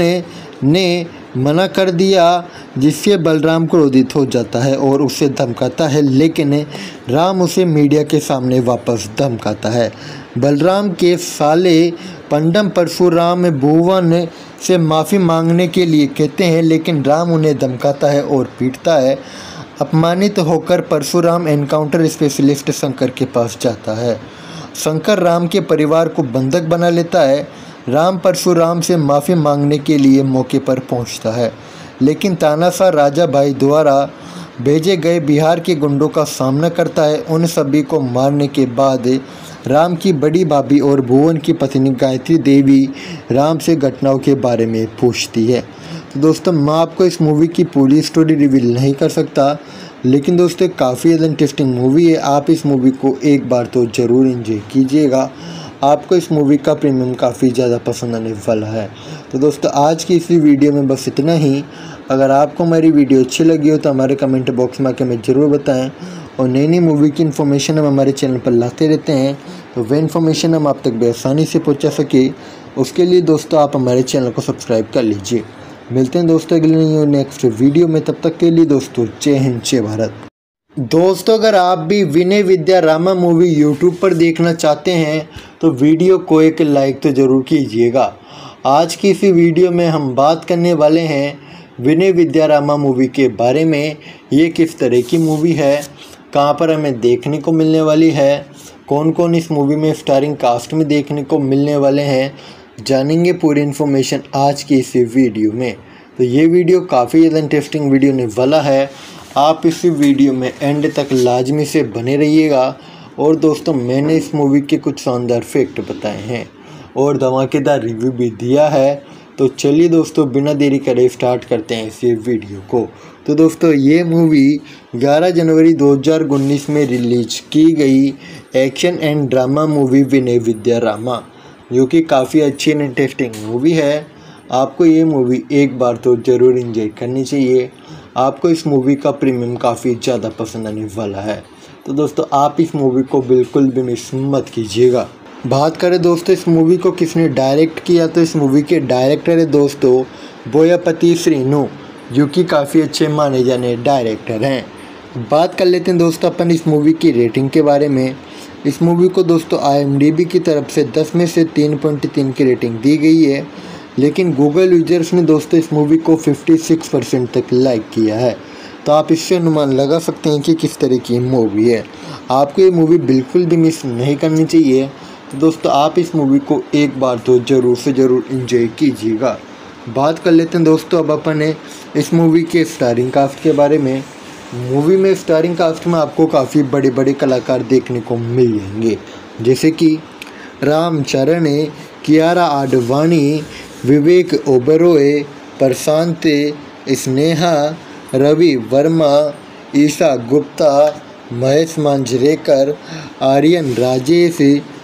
ने मना कर दिया, जिससे बलराम क्रोधित हो जाता है और उसे धमकाता है, लेकिन राम उसे मीडिया के सामने वापस धमकाता है। बलराम के साले पंडम परशुराम भुवन से माफ़ी मांगने के लिए कहते हैं, लेकिन राम उन्हें धमकाता है और पीटता है। अपमानित होकर परशुराम एनकाउंटर स्पेशलिस्ट शंकर के पास जाता है। शंकर राम के परिवार को बंधक बना लेता है। राम परशुराम से माफ़ी मांगने के लिए मौके पर पहुंचता है, लेकिन तानाशाह राजा भाई द्वारा भेजे गए बिहार के गुंडों का सामना करता है। उन सभी को मारने के बाद राम की बड़ी भाभी और भुवन की पत्नी गायत्री देवी राम से घटनाओं के बारे में पूछती है। तो दोस्तों, मैं आपको इस मूवी की पूरी स्टोरी रिवील नहीं कर सकता, लेकिन दोस्तों काफ़ी ज़्यादा इंटरेस्टिंग मूवी है। आप इस मूवी को एक बार तो ज़रूर एंजॉय कीजिएगा। आपको इस मूवी का प्रीमियम काफ़ी ज़्यादा पसंद आने वाला है। तो दोस्तों, आज की इसी वीडियो में बस इतना ही। अगर आपको हमारी वीडियो अच्छी लगी हो तो हमारे कमेंट बॉक्स में आकर हमें ज़रूर बताएं, और नई नई मूवी की इन्फॉर्मेशन हम हमारे चैनल पर लाते रहते हैं, तो वह इन्फॉर्मेशन हम आप तक बेआसानी से पहुंचा सके, उसके लिए दोस्तों आप हमारे चैनल को सब्सक्राइब कर लीजिए। मिलते हैं दोस्तों अगले नेक्स्ट वीडियो में, तब तक के लिए दोस्तों जय हिंद, जय भारत। दोस्तों, अगर आप भी विनय विद्या रामा मूवी यूट्यूब पर देखना चाहते हैं तो वीडियो को एक लाइक तो ज़रूर कीजिएगा। आज की इसी वीडियो में हम बात करने वाले हैं विनय विद्या रामा मूवी के बारे में। ये किस तरह की मूवी है, कहां पर हमें देखने को मिलने वाली है, कौन कौन इस मूवी में स्टारिंग कास्ट में देखने को मिलने वाले हैं, जानेंगे पूरी इन्फॉर्मेशन आज की इसी वीडियो में। तो ये वीडियो काफ़ी ज़्यादा इंटरेस्टिंग वीडियो होने वाला है। आप इस वीडियो में एंड तक लाजमी से बने रहिएगा। और दोस्तों, मैंने इस मूवी के कुछ शानदार फैक्ट बताए हैं और धमाकेदार रिव्यू भी दिया है। तो चलिए दोस्तों, बिना देरी करे स्टार्ट करते हैं इस वीडियो को। तो दोस्तों, ये मूवी 11 जनवरी 2019 में रिलीज की गई action and drama movie Vinaya Vidheya Rama, जो कि काफ़ी अच्छी एंड इंटरेस्टिंग मूवी है। आपको ये मूवी एक बार तो ज़रूर एंजॉय करनी चाहिए। आपको इस मूवी का प्रीमियम काफ़ी ज़्यादा पसंद आने वाला है। तो दोस्तों, आप इस मूवी को बिल्कुल भी मिस मत कीजिएगा। बात करें दोस्तों इस मूवी को किसने डायरेक्ट किया, तो इस मूवी के डायरेक्टर है दोस्तों बोयापति श्रीनु, जो कि काफ़ी अच्छे माने जाने डायरेक्टर हैं। बात कर लेते हैं दोस्तों अपन इस मूवी की रेटिंग के बारे में। इस मूवी को दोस्तों IMDb की तरफ से 10 में से 3.3 की रेटिंग दी गई है, लेकिन गूगल यूजर्स ने दोस्तों इस मूवी को 56% तक लाइक किया है। तो आप इससे अनुमान लगा सकते हैं कि किस तरह की मूवी है। आपको ये मूवी बिल्कुल भी मिस नहीं करनी चाहिए। तो दोस्तों, आप इस मूवी को एक बार तो ज़रूर से ज़रूर एंजॉय कीजिएगा। बात कर लेते हैं दोस्तों अब अपन इस मूवी के स्टारिंग कास्ट के बारे में। मूवी में स्टारिंग कास्ट में आपको काफ़ी बड़े बड़े कलाकार देखने को मिल जाएंगे, जैसे कि रामचरण, कियारा आडवाणी, विवेक ओबेरॉय, प्रशांत, स्नेहा, रवि वर्मा, ईशा गुप्ता, महेश मांजरेकर, आर्यन राजेश,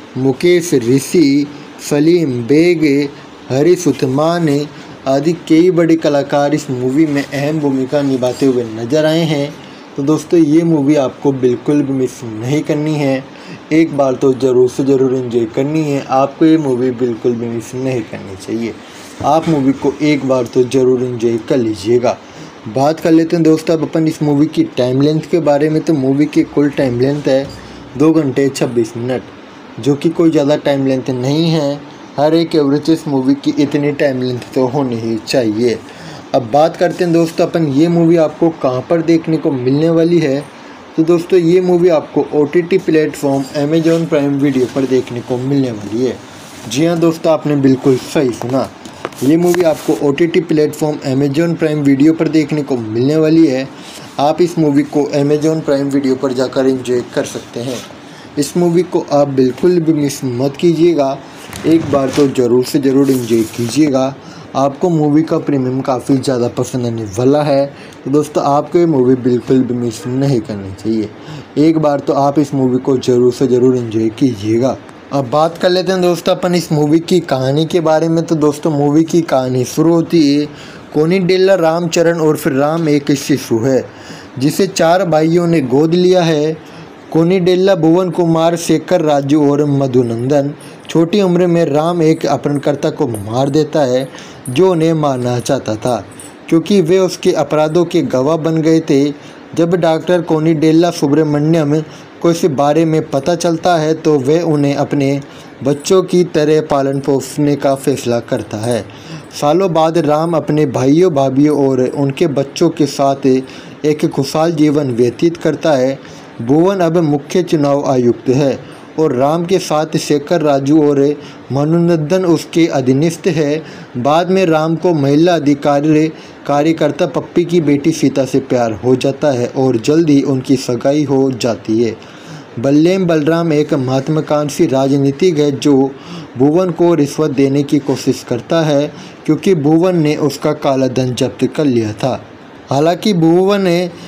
मुकेश ऋषि, सलीम बेग, हरीश उस्मान आदि कई बड़े कलाकार इस मूवी में अहम भूमिका निभाते हुए नजर आए हैं। तो दोस्तों ये मूवी आपको बिल्कुल भी मिस नहीं करनी है, एक बार तो ज़रूर से ज़रूर एंजॉय करनी है। आपको ये मूवी बिल्कुल भी मिस नहीं करनी चाहिए। आप मूवी को एक बार तो ज़रूर एंजॉय कर लीजिएगा। बात कर लेते हैं दोस्तों अब अपन इस मूवी की टाइम लेंथ के बारे में। तो मूवी की कुल टाइम लेंथ है 2 घंटे 26 मिनट, जो कि कोई ज़्यादा टाइम लेंथ नहीं है। हर एक एवरेज इस मूवी की इतनी टाइम लेंथ तो होनी ही चाहिए। अब बात करते हैं दोस्तों अपन ये मूवी आपको कहाँ पर देखने को मिलने वाली है। तो दोस्तों ये मूवी आपको OTT platform Amazon Prime video पर देखने को मिलने वाली है। जी हाँ दोस्तों, आपने बिल्कुल सही सुना, ये मूवी आपको OTT platform Amazon Prime video पर देखने को मिलने वाली है। आप इस मूवी को अमेजॉन प्राइम वीडियो पर जाकर एंजॉय कर सकते हैं। इस मूवी को आप बिल्कुल भी मिस मत कीजिएगा, एक बार तो ज़रूर से ज़रूर एंजॉय कीजिएगा। आपको मूवी का प्रीमियम काफ़ी ज़्यादा पसंद आने वाला है। तो दोस्तों आपको ये मूवी बिल्कुल भी मिस नहीं करनी चाहिए, एक बार तो आप इस मूवी को ज़रूर से ज़रूर एंजॉय कीजिएगा। अब बात कर लेते हैं दोस्तों अपन इस मूवी की कहानी के बारे में। तो दोस्तों मूवी की कहानी शुरू होती है कोनिडेला रामचरण और फिर राम एक शिशु है जिसे 4 भाइयों ने गोद लिया है। कोनिडेला, भुवन कुमार, शेखर, राजू और मधुनंदन। छोटी उम्र में राम एक अपहरणकर्ता को मार देता है जो उन्हें मारना चाहता था, क्योंकि वे उसके अपराधों के गवाह बन गए थे। जब डॉक्टर कोनिडेला सुब्रमण्यम को इस बारे में पता चलता है तो वे उन्हें अपने बच्चों की तरह पालन पोषने का फैसला करता है। सालों बाद राम अपने भाइयों, भाभीयों और उनके बच्चों के साथ एक खुशहाल जीवन व्यतीत करता है। भुवन अब मुख्य चुनाव आयुक्त है और राम के साथ शेखर, राजू और मधुनंदन उसके अधीनस्थ है। बाद में राम को महिला अधिकारी कार्यकर्ता पप्पी की बेटी सीता से प्यार हो जाता है और जल्द ही उनकी सगाई हो जाती है। बल्लेम बलराम एक महत्वाकांक्षी राजनीतिक है जो भुवन को रिश्वत देने की कोशिश करता है, क्योंकि भुवन ने उसका काला धन जब्त कर लिया था। हालांकि भुवन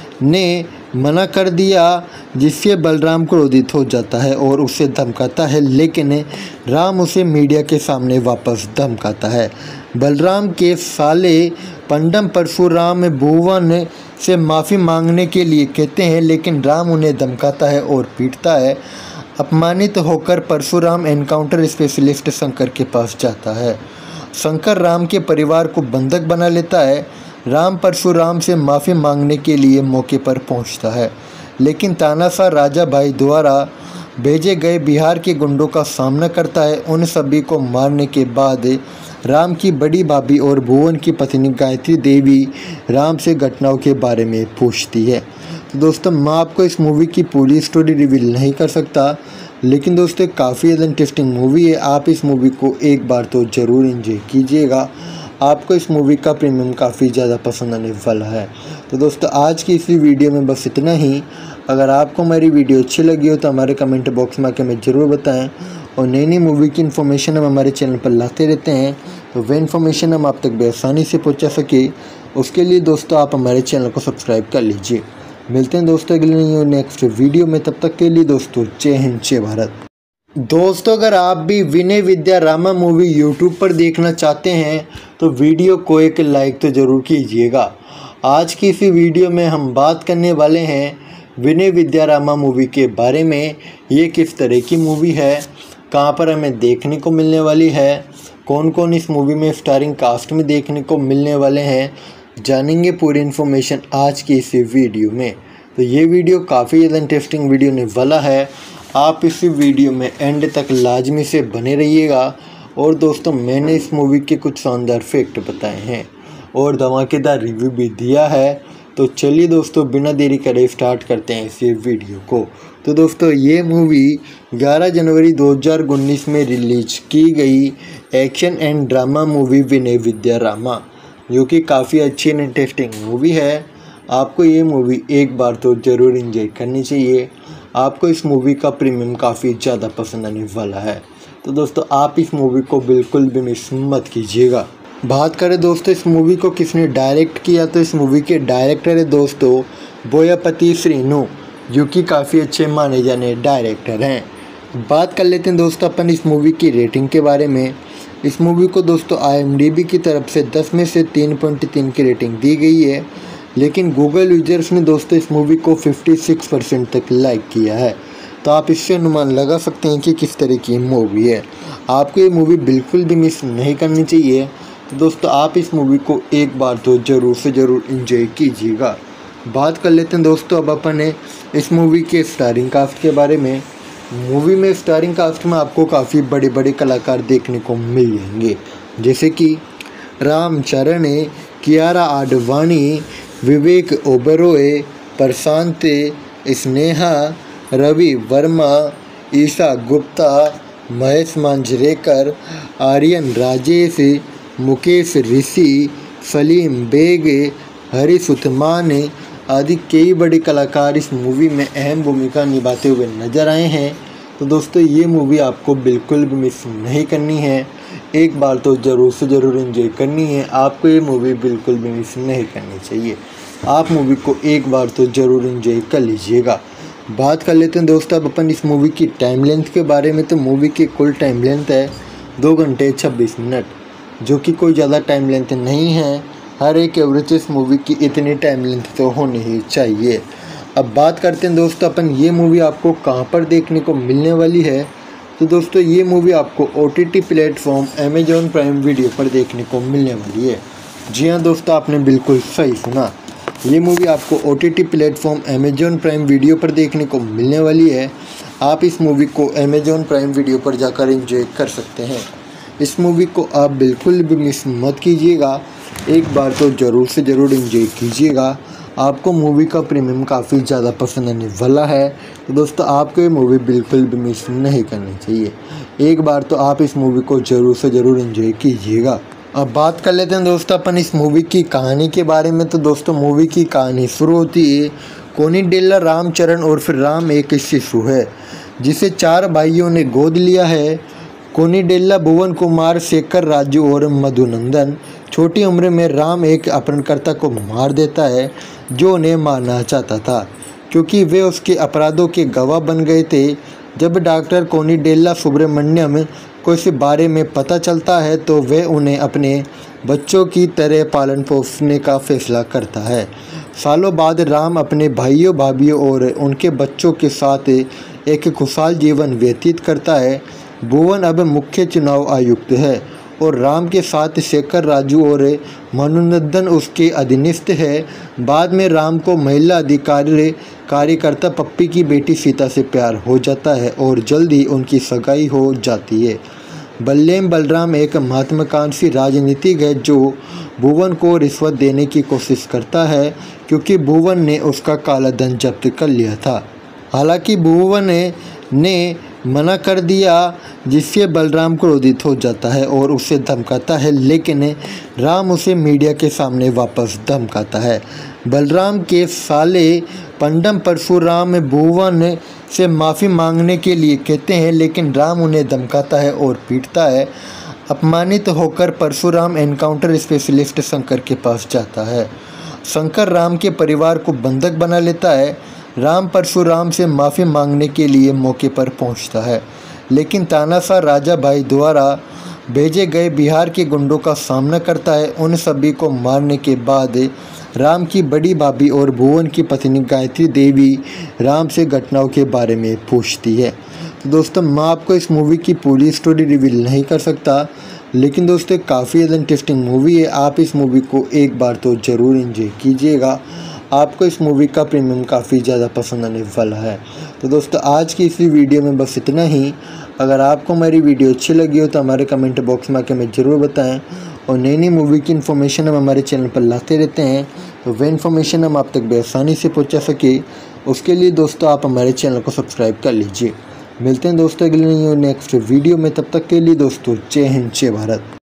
ने मना कर दिया, जिससे बलराम क्रोधित हो जाता है और उसे धमकाता है, लेकिन राम उसे मीडिया के सामने वापस धमकाता है। बलराम के साले पंडम परशुराम भुवन से माफ़ी मांगने के लिए कहते हैं, लेकिन राम उन्हें धमकाता है और पीटता है। अपमानित होकर परशुराम एनकाउंटर स्पेशलिस्ट शंकर के पास जाता है। शंकर राम के परिवार को बंधक बना लेता है। राम परशुराम से माफ़ी मांगने के लिए मौके पर पहुंचता है, लेकिन तानाशाह राजा भाई द्वारा भेजे गए बिहार के गुंडों का सामना करता है। उन सभी को मारने के बाद राम की बड़ी भाभी और भुवन की पत्नी गायत्री देवी राम से घटनाओं के बारे में पूछती है। तो दोस्तों मैं आपको इस मूवी की पूरी स्टोरी रिवील नहीं कर सकता, लेकिन दोस्तों काफ़ी ज़्यादा इंटरेस्टिंग मूवी है। आप इस मूवी को एक बार तो ज़रूर एंजॉय कीजिएगा, आपको इस मूवी का प्रीमियम काफ़ी ज़्यादा पसंद आने वाला है। तो दोस्तों आज की इसी वीडियो में बस इतना ही। अगर आपको हमारी वीडियो अच्छी लगी हो तो हमारे कमेंट बॉक्स में आकर हमें ज़रूर बताएं, और नई नई मूवी की इन्फॉर्मेशन हम हमारे चैनल पर लाते रहते हैं, तो वह इन्फॉर्मेशन हम आप तक बेआसानी से पहुंचा सके, उसके लिए दोस्तों आप हमारे चैनल को सब्सक्राइब कर लीजिए। मिलते हैं दोस्तों अगले नेक्स्ट वीडियो में, तब तक के लिए दोस्तों जय हिंद, जय भारत। दोस्तों अगर आप भी विनय विद्या रामा मूवी यूट्यूब पर देखना चाहते हैं तो वीडियो को एक लाइक तो ज़रूर कीजिएगा। आज की इसी वीडियो में हम बात करने वाले हैं विनय विद्या रामा मूवी के बारे में। ये किस तरह की मूवी है, कहां पर हमें देखने को मिलने वाली है, कौन कौन इस मूवी में स्टारिंग कास्ट में देखने को मिलने वाले हैं, जानेंगे पूरी इन्फॉर्मेशन आज की इसी वीडियो में। तो ये वीडियो काफ़ी ज़्यादा इंटरेस्टिंग वीडियो होने वाला है, आप इस वीडियो में एंड तक लाजमी से बने रहिएगा। और दोस्तों मैंने इस मूवी के कुछ शानदार फैक्ट बताए हैं और धमाकेदार रिव्यू भी दिया है। तो चलिए दोस्तों बिना देरी करे स्टार्ट करते हैं इस वीडियो को। तो दोस्तों ये मूवी 11 जनवरी 2019 में रिलीज की गई action and drama movie Vinaya Vidheya Rama, जो कि काफ़ी अच्छी एंड इंटरेस्टिंग मूवी है। आपको ये मूवी एक बार तो ज़रूर एंजॉय करनी चाहिए, आपको इस मूवी का प्रीमियम काफ़ी ज़्यादा पसंद आने वाला है। तो दोस्तों आप इस मूवी को बिल्कुल भी मिस मत कीजिएगा। बात करें दोस्तों इस मूवी को किसने डायरेक्ट किया, तो इस मूवी के डायरेक्टर है दोस्तों बोयापति श्रीनु, जो कि काफ़ी अच्छे माने जाने डायरेक्टर हैं। बात कर लेते हैं दोस्तों अपन इस मूवी की रेटिंग के बारे में। इस मूवी को दोस्तों IMDb की तरफ से 10 में से 3.3 की रेटिंग दी गई है, लेकिन गूगल यूजर्स ने दोस्तों इस मूवी को 56% तक लाइक किया है। तो आप इससे अनुमान लगा सकते हैं कि किस तरह की मूवी है। आपको ये मूवी बिल्कुल भी मिस नहीं करनी चाहिए। तो दोस्तों आप इस मूवी को एक बार तो ज़रूर से ज़रूर एंजॉय कीजिएगा। बात कर लेते हैं दोस्तों अब अपन इस मूवी के स्टारिंग कास्ट के बारे में। मूवी में स्टारिंग कास्ट में आपको काफ़ी बड़े बड़े कलाकार देखने को मिल जाएंगे, जैसे कि रामचरण, कियारा आडवाणी, विवेक ओबेरॉय, प्रशांत, स्नेहा, रवि वर्मा, ईशा गुप्ता, महेश मांजरेकर, आर्यन राजेश, मुकेश ऋषि, सलीम बेग, हरीश उस्मान आदि कई बड़े कलाकार इस मूवी में अहम भूमिका निभाते हुए नजर आए हैं। तो दोस्तों ये मूवी आपको बिल्कुल भी मिस नहीं करनी है, एक बार तो ज़रूर से ज़रूर एंजॉय करनी है। आपको ये मूवी बिल्कुल भी मिस नहीं करनी चाहिए। आप मूवी को एक बार तो ज़रूर एंजॉय कर लीजिएगा। बात कर लेते हैं दोस्तों अब अपन इस मूवी की टाइम लेंथ के बारे में। तो मूवी की कुल टाइम लेंथ है 2 घंटे 26 मिनट, जो कि कोई ज़्यादा टाइम लेंथ नहीं है। हर एक एवरेज इस मूवी की इतनी टाइम लेंथ तो होनी ही चाहिए। अब बात करते हैं दोस्तों अपन ये मूवी आपको कहाँ पर देखने को मिलने वाली है। तो दोस्तों ये मूवी आपको OTT platform Amazon Prime video पर देखने को मिलने वाली है। जी हाँ दोस्तों, आपने बिल्कुल सही सुना, ये मूवी आपको OTT platform Amazon Prime video पर देखने को मिलने वाली है। आप इस मूवी को Amazon प्राइम वीडियो पर जाकर एंजॉय कर सकते हैं। इस मूवी को आप बिल्कुल भी मिस मत कीजिएगा, एक बार तो ज़रूर से ज़रूर एंजॉय कीजिएगा। आपको मूवी का प्रीमियम काफ़ी ज़्यादा पसंद आने वाला है। तो दोस्तों आपको ये मूवी बिल्कुल भी मिस नहीं करनी चाहिए, एक बार तो आप इस मूवी को ज़रूर से ज़रूर एंजॉय कीजिएगा। अब बात कर लेते हैं दोस्तों अपन इस मूवी की कहानी के बारे में। तो दोस्तों मूवी की कहानी शुरू होती है कोनिडेला रामचरण और फिर राम एक शिशु है जिसे 4 भाइयों ने गोद लिया है। कोनिडेला, भुवन कुमार, शेखर, राजू और मधुनंदन। छोटी उम्र में राम एक अपहरणकर्ता को मार देता है जो उन्हें मारना चाहता था, क्योंकि वे उसके अपराधों के गवाह बन गए थे। जब डॉक्टर कोनिडेला सुब्रमण्यम को इस बारे में पता चलता है तो वह उन्हें अपने बच्चों की तरह पालन पोषने का फैसला करता है। सालों बाद राम अपने भाइयों, भाभीयों और उनके बच्चों के साथ एक खुशहाल जीवन व्यतीत करता है। भुवन अब मुख्य चुनाव आयुक्त है और राम के साथ शेखर, राजू और मधुनंदन उसके अधीनस्थ है। बाद में राम को महिला अधिकारी कार्यकर्ता पप्पी की बेटी सीता से प्यार हो जाता है और जल्द ही उनकी सगाई हो जाती है। बल्लेम बलराम एक महत्वाकांक्षी राजनीतिक है जो भुवन को रिश्वत देने की कोशिश करता है, क्योंकि भुवन ने उसका काला धन जब्त कर लिया था। हालांकि भुवन ने मना कर दिया, जिससे बलराम क्रोधित हो जाता है और उसे धमकाता है, लेकिन राम उसे मीडिया के सामने वापस धमकाता है। बलराम के साले पंडम परशुराम भुवन से माफ़ी मांगने के लिए कहते हैं, लेकिन राम उन्हें धमकाता है और पीटता है। अपमानित होकर परशुराम एनकाउंटर स्पेशलिस्ट शंकर के पास जाता है। शंकर राम के परिवार को बंधक बना लेता है। राम परशुराम से माफ़ी मांगने के लिए मौके पर पहुंचता है, लेकिन तानाशाह राजा भाई द्वारा भेजे गए बिहार के गुंडों का सामना करता है। उन सभी को मारने के बाद राम की बड़ी भाभी और भुवन की पत्नी गायत्री देवी राम से घटनाओं के बारे में पूछती है। तो दोस्तों मैं आपको इस मूवी की पूरी स्टोरी रिवील नहीं कर सकता, लेकिन दोस्तों काफ़ी ज़्यादा इंटरेस्टिंग मूवी है। आप इस मूवी को एक बार तो ज़रूर एंजॉय कीजिएगा। आपको इस मूवी का प्रीमियम काफ़ी ज़्यादा पसंद आने वाला है। तो दोस्तों आज की इसी वीडियो में बस इतना ही। अगर आपको हमारी वीडियो अच्छी लगी हो तो हमारे कमेंट बॉक्स में आकर हमें ज़रूर बताएं, और नई नई मूवी की इन्फॉर्मेशन हम हमारे चैनल पर लाते रहते हैं, तो वह इन्फॉर्मेशन हम आप तक बेआसानी से पहुंचा सके, उसके लिए दोस्तों आप हमारे चैनल को सब्सक्राइब कर लीजिए। मिलते हैं दोस्तों अगले नेक्स्ट वीडियो में, तब तक के लिए दोस्तों जय हिंद, जय भारत।